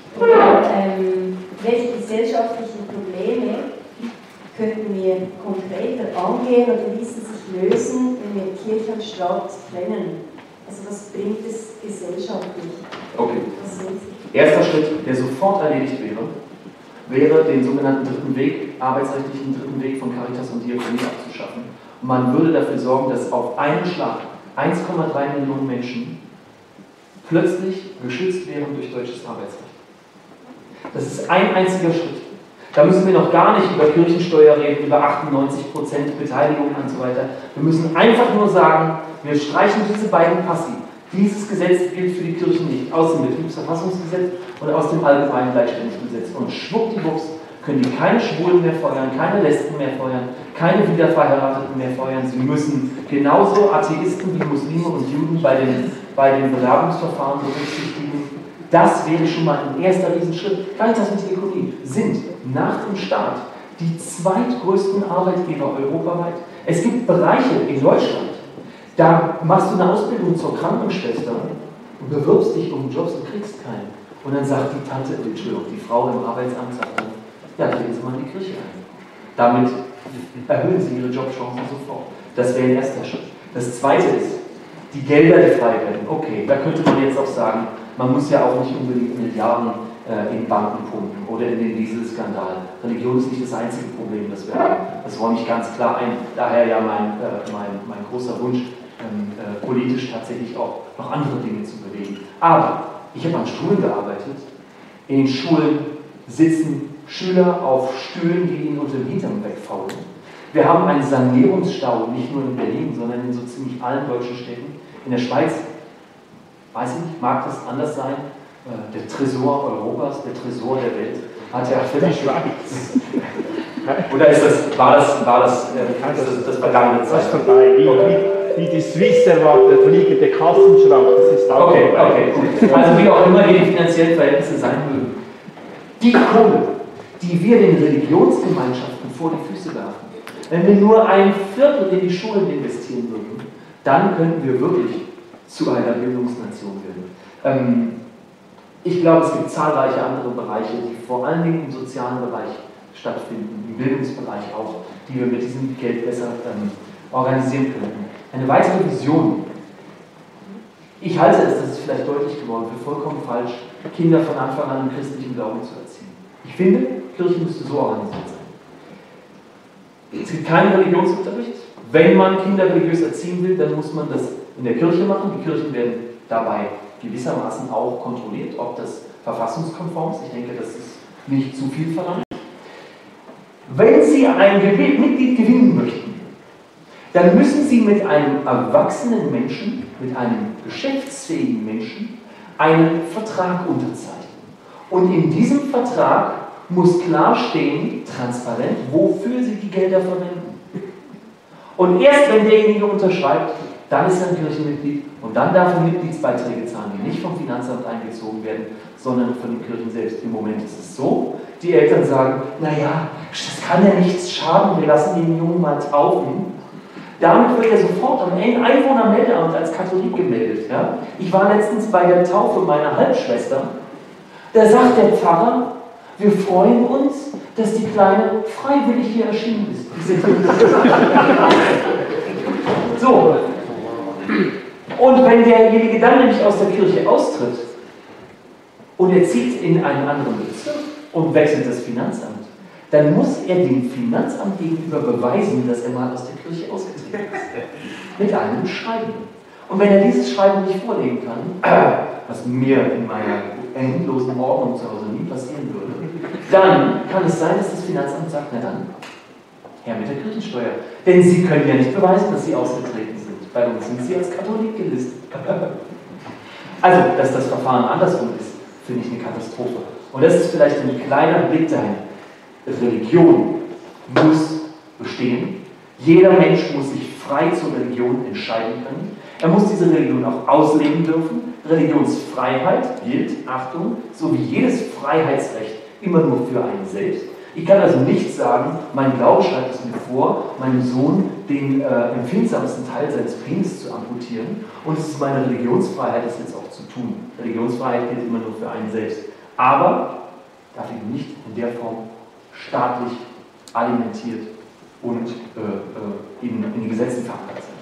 Und, welche gesellschaftlichen Probleme könnten wir konkreter angehen oder ließen sich lösen, wenn wir Kirche und Staat trennen? Also was bringt es gesellschaftlich? Okay. Erster Schritt, der sofort erledigt wäre den sogenannten dritten Weg, arbeitsrechtlichen dritten Weg von Caritas und Diakonie abzuschaffen. Und man würde dafür sorgen, dass auf einen Schlag 1,3 Millionen Menschen plötzlich geschützt wären durch deutsches Arbeitsrecht. Das ist ein einziger Schritt. Da müssen wir noch gar nicht über Kirchensteuer reden, über 98% Beteiligung und so weiter. Wir müssen einfach nur sagen, wir streichen diese beiden Passi. Dieses Gesetz gilt für die Kirchen nicht, aus dem Betriebsverfassungsgesetz und aus dem allgemeinen Gleichstellungsgesetz. Und schwuppdiwupps können die keine Schwulen mehr feuern, keine Lesben mehr feuern, keine Wiederverheirateten mehr feuern. Sie müssen genauso Atheisten wie Muslime und Juden bei den Bewerbungsverfahren berücksichtigen. Das wäre schon mal ein erster Riesenschritt. Caritas und Diakonie sind nach dem Staat die zweitgrößten Arbeitgeber europaweit. Es gibt Bereiche in Deutschland, da machst du eine Ausbildung zur Krankenschwester und bewirbst dich um Jobs und kriegst keinen. Und dann sagt die Frau im Arbeitsamt, sagt dann, ja, treten Sie mal in die Kirche ein. Damit erhöhen Sie Ihre Jobchancen sofort. Das wäre ein erster Schritt. Das zweite ist, die Gelder, die frei werden. Okay, da könnte man jetzt auch sagen, man muss ja auch nicht unbedingt Milliarden in Banken pumpen oder in den Dieselskandal. Religion ist nicht das einzige Problem, das wir haben. Das räume ich ganz klar ein. Daher ja mein großer Wunsch, politisch tatsächlich auch noch andere Dinge zu bewegen. Aber ich habe an Schulen gearbeitet. In den Schulen sitzen Schüler auf Stühlen, die ihnen unter dem Hintern wegfaulen. Wir haben einen Sanierungsstau, nicht nur in Berlin, sondern in so ziemlich allen deutschen Städten. In der Schweiz, weiß ich nicht, mag das anders sein, der Tresor Europas, der Tresor der Welt, hat ja für die Schweiz. Oder war das vergangene Zeit? Das ist vorbei. Wie die Swiss erwartet, der fliegende Kassenschrank, das ist auch okay, gut. Also wie auch immer hier die finanziellen Verhältnisse sein mögen. Die Kohle, die wir den Religionsgemeinschaften vor die Füße werfen, wenn wir nur ein Viertel in die Schulen investieren würden, dann könnten wir wirklich zu einer Bildungsnation werden. Ich glaube, es gibt zahlreiche andere Bereiche, die vor allen Dingen im sozialen Bereich stattfinden, im Bildungsbereich auch, die wir mit diesem Geld besser organisieren könnten. Eine weitere Vision. Ich halte es, das ist vielleicht deutlich geworden, für vollkommen falsch, Kinder von Anfang an im christlichen Glauben zu erziehen. Ich finde, Kirche müsste so organisiert sein. Es gibt keinen Religionsunterricht. Wenn man Kinder religiös erziehen will, dann muss man das in der Kirche machen. Die Kirchen werden dabei gewissermaßen auch kontrolliert, ob das verfassungskonform ist. Ich denke, das ist nicht zu viel verlangt. Wenn Sie ein Mitglied gewinnen möchten, dann müssen Sie mit einem erwachsenen Menschen, mit einem geschäftsfähigen Menschen, einen Vertrag unterzeichnen. Und in diesem Vertrag muss klar stehen, transparent, wofür Sie die Gelder verwenden. Und erst wenn derjenige unterschreibt, dann ist er ein Kirchenmitglied und dann darf er Mitgliedsbeiträge zahlen, die nicht vom Finanzamt eingezogen werden, sondern von den Kirchen selbst. Im Moment ist es so, die Eltern sagen, naja, das kann ja nichts schaden, wir lassen den Jungen mal taufen. Damit wird er sofort am Einwohnermeldeamt als Katholik gemeldet. Ja? Ich war letztens bei der Taufe meiner Halbschwester. Da sagt der Pfarrer, wir freuen uns, dass die Kleine freiwillig hier erschienen ist. So. Und wenn derjenige dann nämlich aus der Kirche austritt und er zieht in einen anderen Bezirk und wechselt das Finanzamt, dann muss er dem Finanzamt gegenüber beweisen, dass er mal aus der Kirche ausgetreten ist. Mit einem Schreiben. Und wenn er dieses Schreiben nicht vorlegen kann, was mir in meiner endlosen Ordnung zu Hause nie passieren würde, dann kann es sein, dass das Finanzamt sagt, na dann, her mit der Kirchensteuer. Denn Sie können ja nicht beweisen, dass Sie ausgetreten sind. Bei uns sind Sie als Katholik gelistet. Also, dass das Verfahren andersrum ist, finde ich eine Katastrophe. Und das ist vielleicht ein kleiner Blick dahin. Religion muss bestehen. Jeder Mensch muss sich frei zur Religion entscheiden können. Er muss diese Religion auch ausleben dürfen. Religionsfreiheit gilt, Achtung, so wie jedes Freiheitsrecht immer nur für einen selbst. Ich kann also nicht sagen, mein Glaube schreibt es mir vor, meinem Sohn den empfindsamsten Teil seines Penis zu amputieren, und es ist meine Religionsfreiheit, das jetzt auch zu tun. Religionsfreiheit gilt immer nur für einen selbst. Aber darf eben nicht in der Form staatlich alimentiert und in den Gesetzen verankert sein.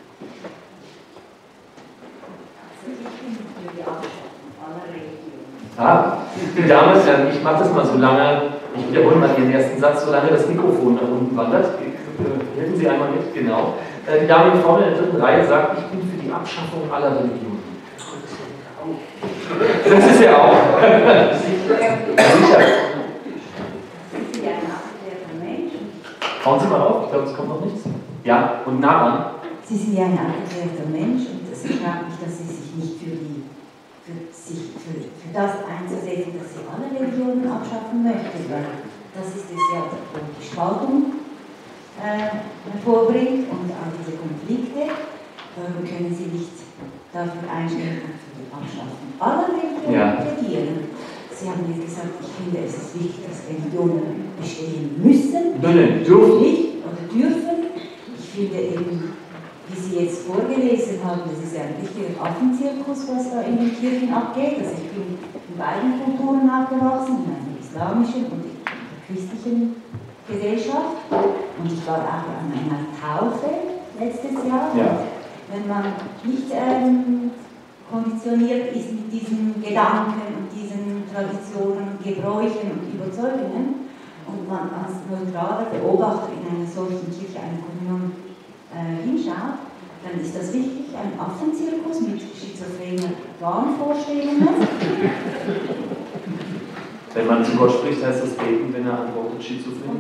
Damals, ich mache das mal so lange, ich wiederhole mal Ihren ersten Satz, solange das Mikrofon nach unten wandert. Helfen Sie einmal mit, genau. Die Dame vorne in der dritten Reihe sagt, ich bin für die Abschaffung aller Religionen. Das ist ja auch. Sicher. Schauen Sie mal auf, ich glaube, es kommt noch nichts. Ja, und nah an. Sie sind ja ein aufgeklärter Mensch, und das fragt mich, dass Sie sich nicht für das einzusetzen, dass Sie alle Religionen abschaffen möchten, weil das ist es ja, wo die Spaltung hervorbringt und all diese Konflikte. Warum können Sie nicht dafür einstehen und für die Abschaffung aller Religionen plädieren? Sie haben jetzt gesagt, ich finde, es ist wichtig, dass Religionen bestehen müssen, dürfen. Oder dürfen. Ich finde eben, wie Sie jetzt vorgelesen haben, das ist ja ein richtiger Affenzirkus, was da in den Kirchen abgeht. Also ich bin in beiden Kulturen aufgewachsen, in einer islamischen und in einer christlichen Gesellschaft. Und ich war auch an einer Taufe letztes Jahr. Ja. Wenn man nicht konditioniert ist mit diesen Gedanken und diesen Traditionen, Gebräuchen und Überzeugungen, und man als neutraler Beobachter in einer solchen Kirche, einer Kommunion hinschaut, dann ist das wirklich ein Affenzirkus mit schizophrener Wahnvorstellungen. Wenn man zu Gott spricht, heißt das beten, wenn er antwortet, schizophren.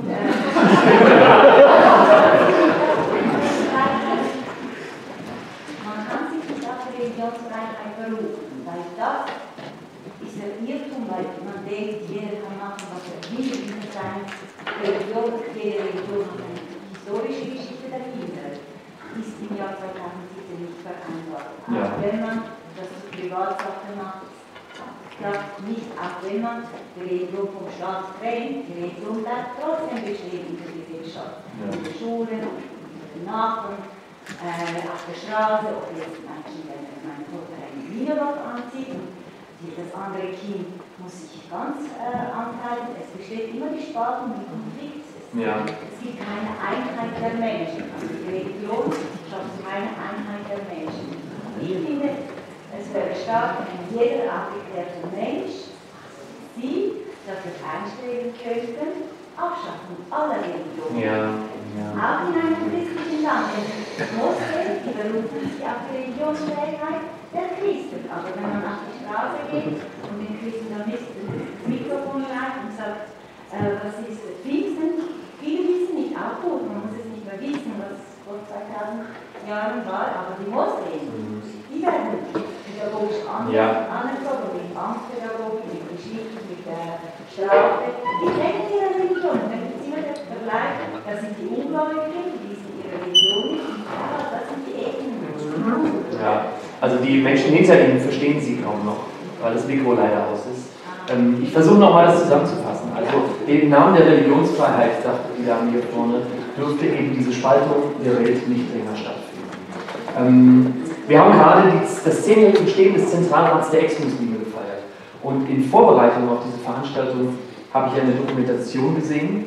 Man kann sich nicht auf die Religionsfreiheit berufen, weil das ist der Irrtum, weil man denkt, jeder kann machen, was er will, in seiner Religion, jede Religion hat eine historische Geschichte dahinter, ist im Jahr 2017 nicht vereinbart. Ja. Auch wenn man das zur Privatsache macht, nicht, auch wenn man die Religion vom Staat trennt, die Religion bleibt trotzdem bestehen in der Gesellschaft, in der Schule, in den Nachbarn, auf der Straße, ob jetzt Menschen, wenn meine Tochter einen Wienerrock anzieht und das andere Kind muss sich ganz anteilen. Es besteht immer die Spaltung, die Konflikt. Es gibt keine Einheit der Menschen. Also die Religion schafft keine Einheit der Menschen. Ich finde, es wäre stark, wenn jeder aufgeklärte Mensch Sie dafür einstellen könnten, Abschaffung aller Religionen. Auch in einem christlichen Land. Moslems, die berufen sich auf die Religionsfreiheit der Christen. Aber wenn man auf die Straße geht und den Christen dann das Mikrofon reicht und sagt, was ist Pfingsten? Viele wissen nicht, auch gut, man muss es nicht mehr wissen, was vor 2000 Jahren war, aber die Moslems, die werden pädagogisch anerzogen, mit Angstpädagogik, mit Geschichte, mit Strafe. Die kennen ihre Religion. Dann gibt es immer den Vergleich, das sind die Ungläubigen, die wissen ihre Religion nicht, aber das sind die echten Menschen. Ja, also die Menschen hinter Ihnen verstehen Sie kaum noch, weil das Mikro leider aus ist. Ich versuche nochmal das zusammenzufassen. Also im Namen der Religionsfreiheit, sagte die Dame hier vorne, dürfte eben diese Spaltung der Welt nicht länger stattfinden. Wir haben gerade das 10-jährige Bestehen des Zentralrats der Ex-Muslime gefeiert. Und in Vorbereitung auf diese Veranstaltung habe ich eine Dokumentation gesehen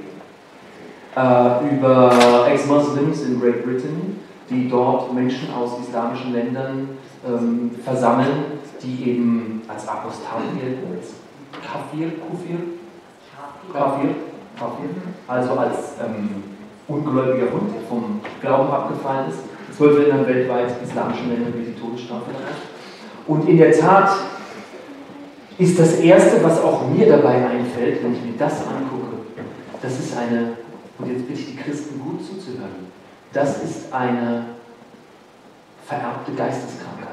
über Ex-Muslims in Great Britain, die dort Menschen aus islamischen Ländern versammeln, die eben als Apostaten gelten, als Kafir, also als ungläubiger Hund, der vom Glauben abgefallen ist. 12 Ländern weltweit, islamischen Ländern wird die Todesstrafe erreicht. Und in der Tat ist das Erste, was auch mir dabei einfällt, wenn ich mir das angucke, das ist eine, und jetzt bitte ich die Christen gut zuzuhören, das ist eine vererbte Geisteskrankheit.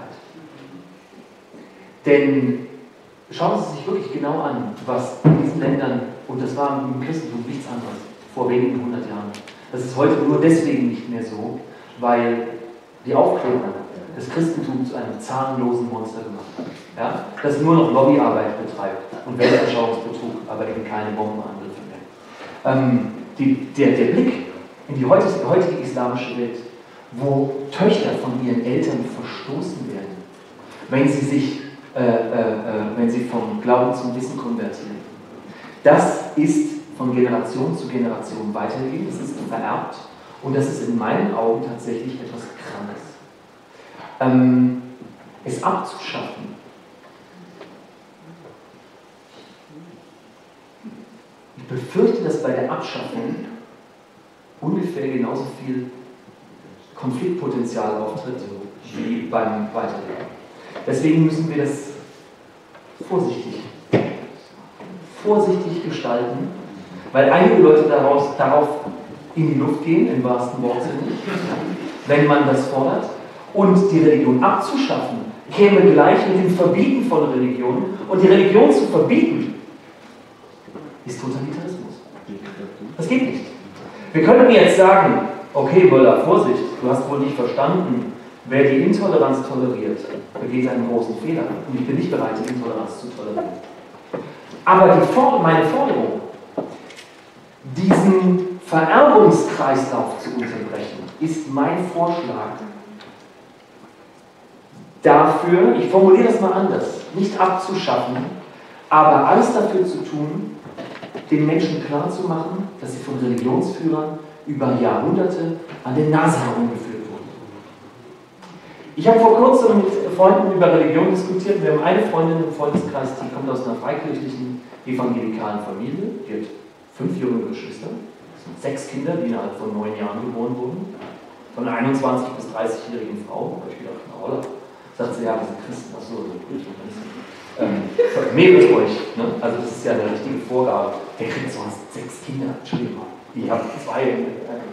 Denn schauen Sie sich wirklich genau an, was in diesen Ländern, und das war im Christentum nichts anderes, vor wenigen 100 Jahren. Das ist heute nur deswegen nicht mehr so, weil die Aufklärung das Christentum zu einem zahnlosen Monster gemacht hat. Ja? Das nur noch Lobbyarbeit betreibt und Weltanschauungsbetrug, aber eben keine Bombenangriffe mehr. Der Blick in die heutige islamische Welt, wo Töchter von ihren Eltern verstoßen werden, wenn sie vom Glauben zum Wissen konvertieren. Das ist von Generation zu Generation weitergegeben, das ist vererbt und das ist in meinen Augen tatsächlich etwas Krankes. Es abzuschaffen, ich befürchte, dass bei der Abschaffung ungefähr genauso viel Konfliktpotenzial auftritt wie beim Weiterleben. Deswegen müssen wir das vorsichtig gestalten, weil einige Leute darauf in die Luft gehen, im wahrsten Wortsinne, wenn man das fordert. Und die Religion abzuschaffen, käme gleich mit dem Verbieten von Religion. Und die Religion zu verbieten, ist Totalitarismus. Das geht nicht. Wir können jetzt sagen, okay, Möller, Vorsicht, du hast wohl nicht verstanden, wer die Intoleranz toleriert, begeht einen großen Fehler. Und ich bin nicht bereit, die Intoleranz zu tolerieren. Aber meine Forderung, diesen Vererbungskreislauf zu unterbrechen, ist mein Vorschlag dafür, ich formuliere das mal anders, nicht abzuschaffen, aber alles dafür zu tun, den Menschen klarzumachen, dass sie von Religionsführern über Jahrhunderte an den Nase herumgeführt wurden. Ich habe vor kurzem mit Freunden über Religion diskutiert. Wir haben eine Freundin im Freundeskreis, die kommt aus einer freikirchlichen evangelikalen Familie, die hat 5 junge Geschwister, das sind 6 Kinder, die innerhalb von 9 Jahren geboren wurden, von einer 21- bis 30-jährigen Frau. Da habe ich gedacht, na Roller. Sagt sie, ja, wir sind Christen, achso, gut. Vermehrt euch, ne? Also das ist ja eine richtige Vorgabe. Der kriegt sonst 6 Kinder, Entschuldigung, ich habe 2.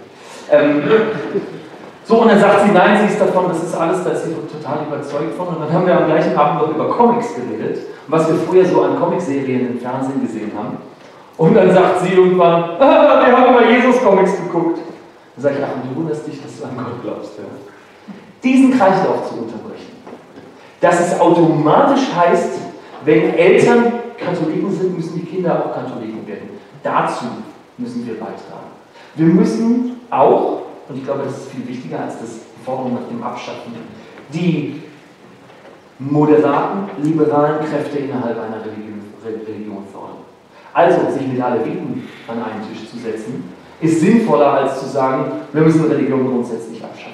So, und dann sagt sie, nein, sie ist davon, das ist alles, da ist sie total überzeugt von. Und dann haben wir am gleichen Abend noch über Comics geredet, was wir früher so an Comicserien im Fernsehen gesehen haben. Und dann sagt sie irgendwann, wir haben über Jesus-Comics geguckt. Dann sage ich, ach, du wunderst dich, dass du an Gott glaubst. Ja. Diesen Kreislauf zu unterbrechen. Dass es automatisch heißt, wenn Eltern Katholiken sind, müssen die Kinder auch Katholiken werden. Dazu müssen wir beitragen. Wir müssen auch, und ich glaube, das ist viel wichtiger als das Forderung nach dem Abschaffen, die moderaten, liberalen Kräfte innerhalb einer Religion fordern. Also, sich mit Aleviten an einen Tisch zu setzen, ist sinnvoller als zu sagen, wir müssen Religion grundsätzlich abschaffen.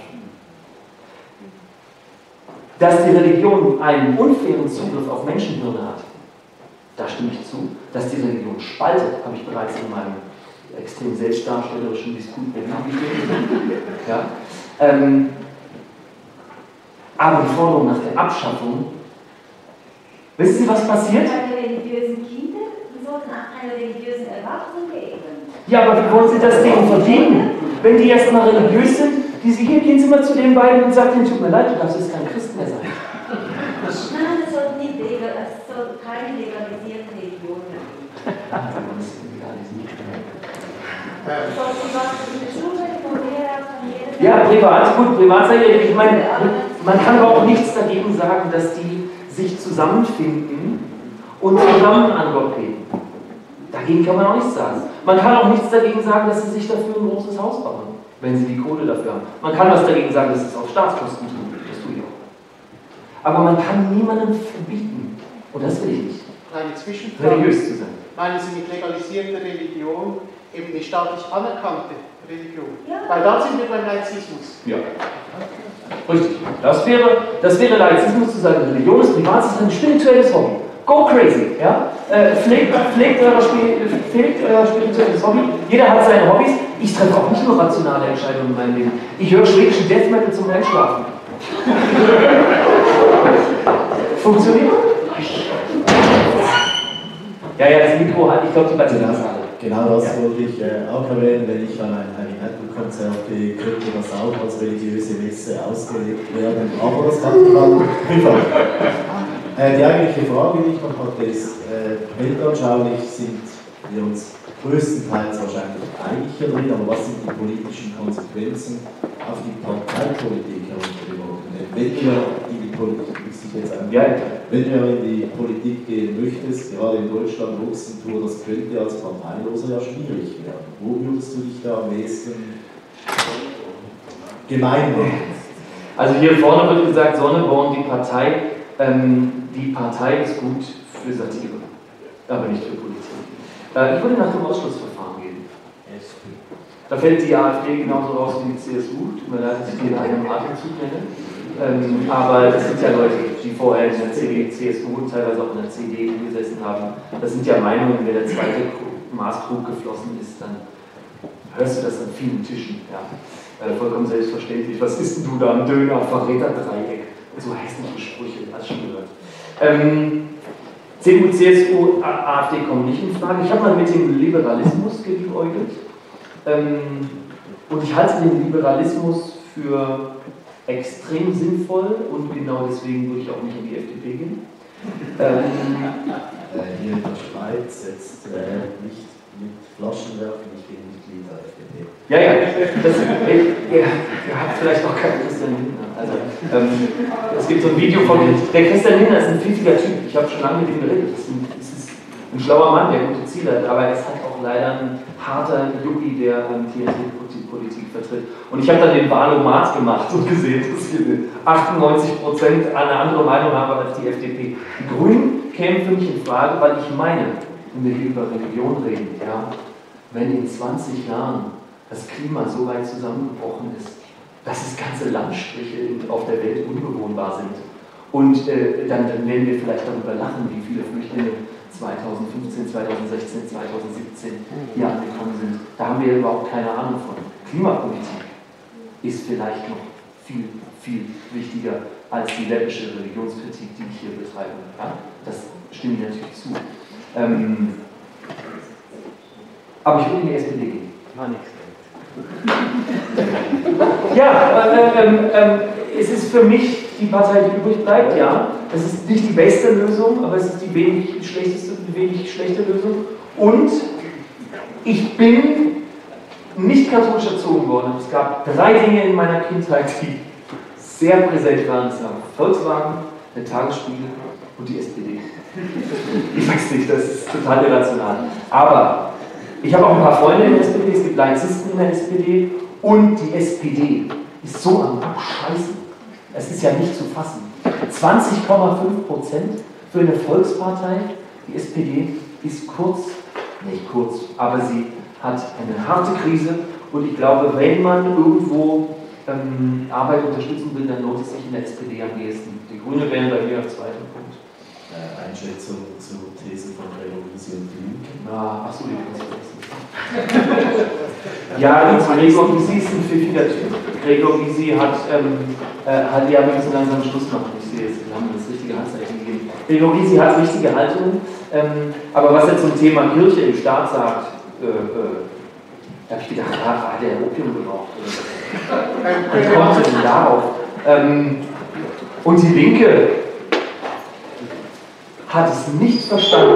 Dass die Religion einen unfairen Zugriff auf Menschenhirne hat, da stimme ich zu. Dass die Religion spaltet, habe ich bereits in meinem extrem selbstdarstellerischen Disput mit ja. Aber die Forderung nach der Abschaffung, wissen Sie, was passiert? Keine religiösen Kinder, die sollten auch keine religiösen Erwachsenen geben. Ja, aber wie wollen Sie das denen verbieten? Wenn die erstmal religiös sind, hier gehen Sie mal zu den beiden und sagen, tut mir leid, du darfst jetzt kein Christ mehr sein. Nein, es soll keine legalisierte Religion mehr geben. Ja, privat, gut, Privatseite, ich meine, man kann aber auch nichts dagegen sagen, dass die sich zusammenfinden und zusammen an Gott beten. Dagegen kann man auch nichts sagen. Man kann auch nichts dagegen sagen, dass sie sich dafür ein großes Haus bauen, wenn sie die Kohle dafür haben. Man kann was dagegen sagen, dass sie es auf Staatskosten tun. Das tue ich auch. Aber man kann niemandem verbieten, und das will ich nicht, eine Zwischenfrage. religiös zu sein. meinen Sie mit legalisierter Religion eben eine staatlich anerkannte Religion? Ja. Weil dann sind wir beim Laizismus. Ja. Richtig. Das wäre Laizismus zu sagen, Religion ist privat, es ist ein spirituelles Hobby. Go crazy, ja? Pflegt euer spirituelles Hobby. Jeder hat seine Hobbys. Ich treffe auch nicht nur rationale Entscheidungen in meinem Leben. Ich höre schwedischen Death Metal zum Einschlafen. Funktioniert? Ja, das Mikro hat, ich glaube, die Batterie ist alle. Genau das wollte ich auch erwähnen, wenn ich an ein Heavy Metal Konzert gehe, könnte das auch als religiöse Messe ausgelegt werden, aber das kann man privat. Die eigentliche Frage, die ich noch hatte, ist, weltanschaulich sind wir uns größtenteils wahrscheinlich einig hier drin, aber was sind die politischen Konsequenzen auf die Parteipolitik heruntergebrochen? Wenn du in die Politik, wenn du in die Politik gehen möchtest, gerade in Deutschland, Luxemburg, das könnte als Parteiloser ja schwierig werden. Wo würdest du dich da am ehesten gemein machen? Also hier vorne wird gesagt, Sonneborn, die Partei ist gut für Satire, aber nicht für Politik. Ich würde nach dem Ausschlussverfahren gehen. Da fällt die AfD genauso raus wie die CSU. Tut mir leid, dass ich die in einem Atemzug nenne. Aber das sind ja Leute, die vorher in der CSU und teilweise auch in der CDU gesessen haben. Das sind ja Meinungen, wenn der zweite Maßkrug geflossen ist, dann hörst du das an vielen Tischen. Ja. Vollkommen selbstverständlich. Was isst denn du da am Döner, Verräterdreieck? So hässliche Sprüche, das schon gehört. CDU, CSU, AfD kommen nicht in Frage. Ich habe mal mit dem Liberalismus geliebäugelt. Und ich halte den Liberalismus für extrem sinnvoll und genau deswegen würde ich auch nicht in die FDP gehen. Hier in der Schweiz jetzt nicht mit Flaschen werfen, ich bin Mitglied der FDP. Ihr habt vielleicht auch keinen Christian Lindner. Also, es gibt so ein Video von der Christian Lindner ist ein pfiffiger Typ. Ich habe schon lange mit ihm geredet. Es ist ein schlauer Mann, der gute Ziele hat, aber er ist halt auch leider ein harter Yuppie, der TNT-Politik vertritt. Und ich habe dann den Wahlomat gemacht und gesehen, dass wir 98% eine andere Meinung haben als die FDP. Die Grünen kämen für mich in Frage, weil ich meine, wenn wir hier über Religion reden, ja, wenn in 20 Jahren das Klima so weit zusammengebrochen ist, dass es ganze Landstriche auf der Welt unbewohnbar sind. Und dann werden wir vielleicht darüber lachen, wie viele Flüchtlinge 2015, 2016, 2017 hier angekommen sind. Da haben wir überhaupt keine Ahnung von. Klimapolitik ist vielleicht noch viel, viel wichtiger als die läppische Religionskritik, die ich hier betreibe. Ja? Das stimme ich natürlich zu. Aber ich will in die SPD gehen. Es ist für mich die Partei, die übrig bleibt, ja. Es ist nicht die beste Lösung, aber es ist die wenig schlechte Lösung. Und ich bin nicht katholisch erzogen worden. Es gab 3 Dinge in meiner Kindheit, die sehr präsent waren. Es war Volkswagen, der Tagesspiegel und die SPD. Ich weiß nicht, das ist total irrational. Aber ich habe auch ein paar Freunde in der SPD, es gibt Laizisten in der SPD und die SPD ist so am Abscheißen. Es ist ja nicht zu fassen. 20,5% für eine Volkspartei. Die SPD ist nicht kurz, aber sie hat eine harte Krise und ich glaube, wenn man irgendwo Arbeit unterstützen will, dann lohnt es sich in der SPD am ehesten. Die Grünen wären bei mir am zweiten Punkt. Einschätzung zur These von Gregor Gysi und die Linken. Achso, die kannst du wissen. Ja, Gregor Gysi ist ein pfiffiger Typ. Gregor Gysi hat, wir müssen langsam Schluss machen. Ich sehe jetzt, wir haben das richtige Handzeichen gegeben. Gregor Gysi hat richtige Haltung, aber was er zum Thema Kirche im Staat sagt, da habe ich gedacht, hat er Opium geraucht? Wie kommt er denn darauf? Und die Linke hat es nicht verstanden,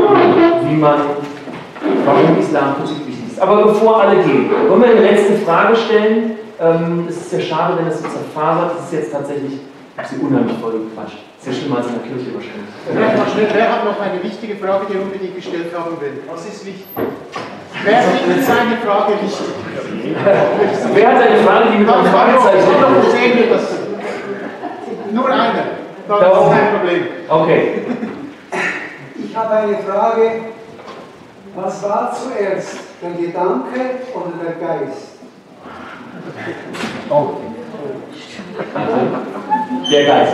warum Islamkritik wichtig ist. Aber bevor alle gehen, wollen wir eine letzte Frage stellen. Es ist sehr schade, wenn das so zerfasert. Das ist jetzt tatsächlich, ich habe sie unheimlich voll gequatscht. Sehr schlimm als in der Kirche wahrscheinlich. Wer hat noch eine wichtige Frage, die er unbedingt gestellt haben will? Was ist wichtig? Wer findet seine Frage wichtig? Wer hat eine Frage, die mit einem Fragezeichen ist? Nur eine. Das ist kein Problem. Okay. Ich habe eine Frage Was war zuerst, der Gedanke oder der Geist? Oh. Also, der Geist.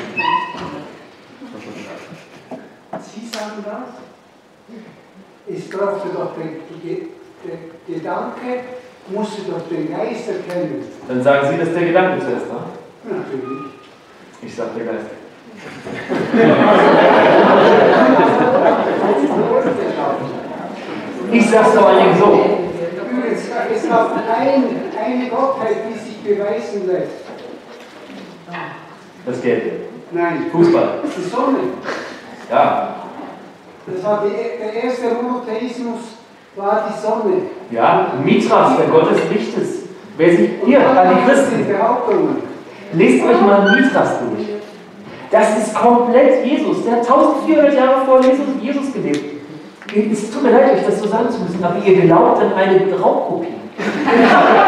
Sie sagen das? Es brauchte doch der Gedanke, musste doch den Geist erkennen. Dann sagen Sie, dass der Gedanke zuerst war? Natürlich. Ich sag der Geist. Ich sag's vor allen Dingen so. Übrigens, es gab eine Gottheit, die sich beweisen lässt. Das Geld. Nein. Fußball. Die Sonne. Ja. Das war der erste Monotheismus, war die Sonne. Ja, Mithras, der Gott des Lichtes. Wer sich hier an die Christen. Lest euch mal Mithras durch. Das ist komplett Jesus. Der hat 1400 Jahre vor Jesus gelebt. Es tut mir leid, euch das so sagen zu müssen, aber ihr glaubt an eine Raubkopie.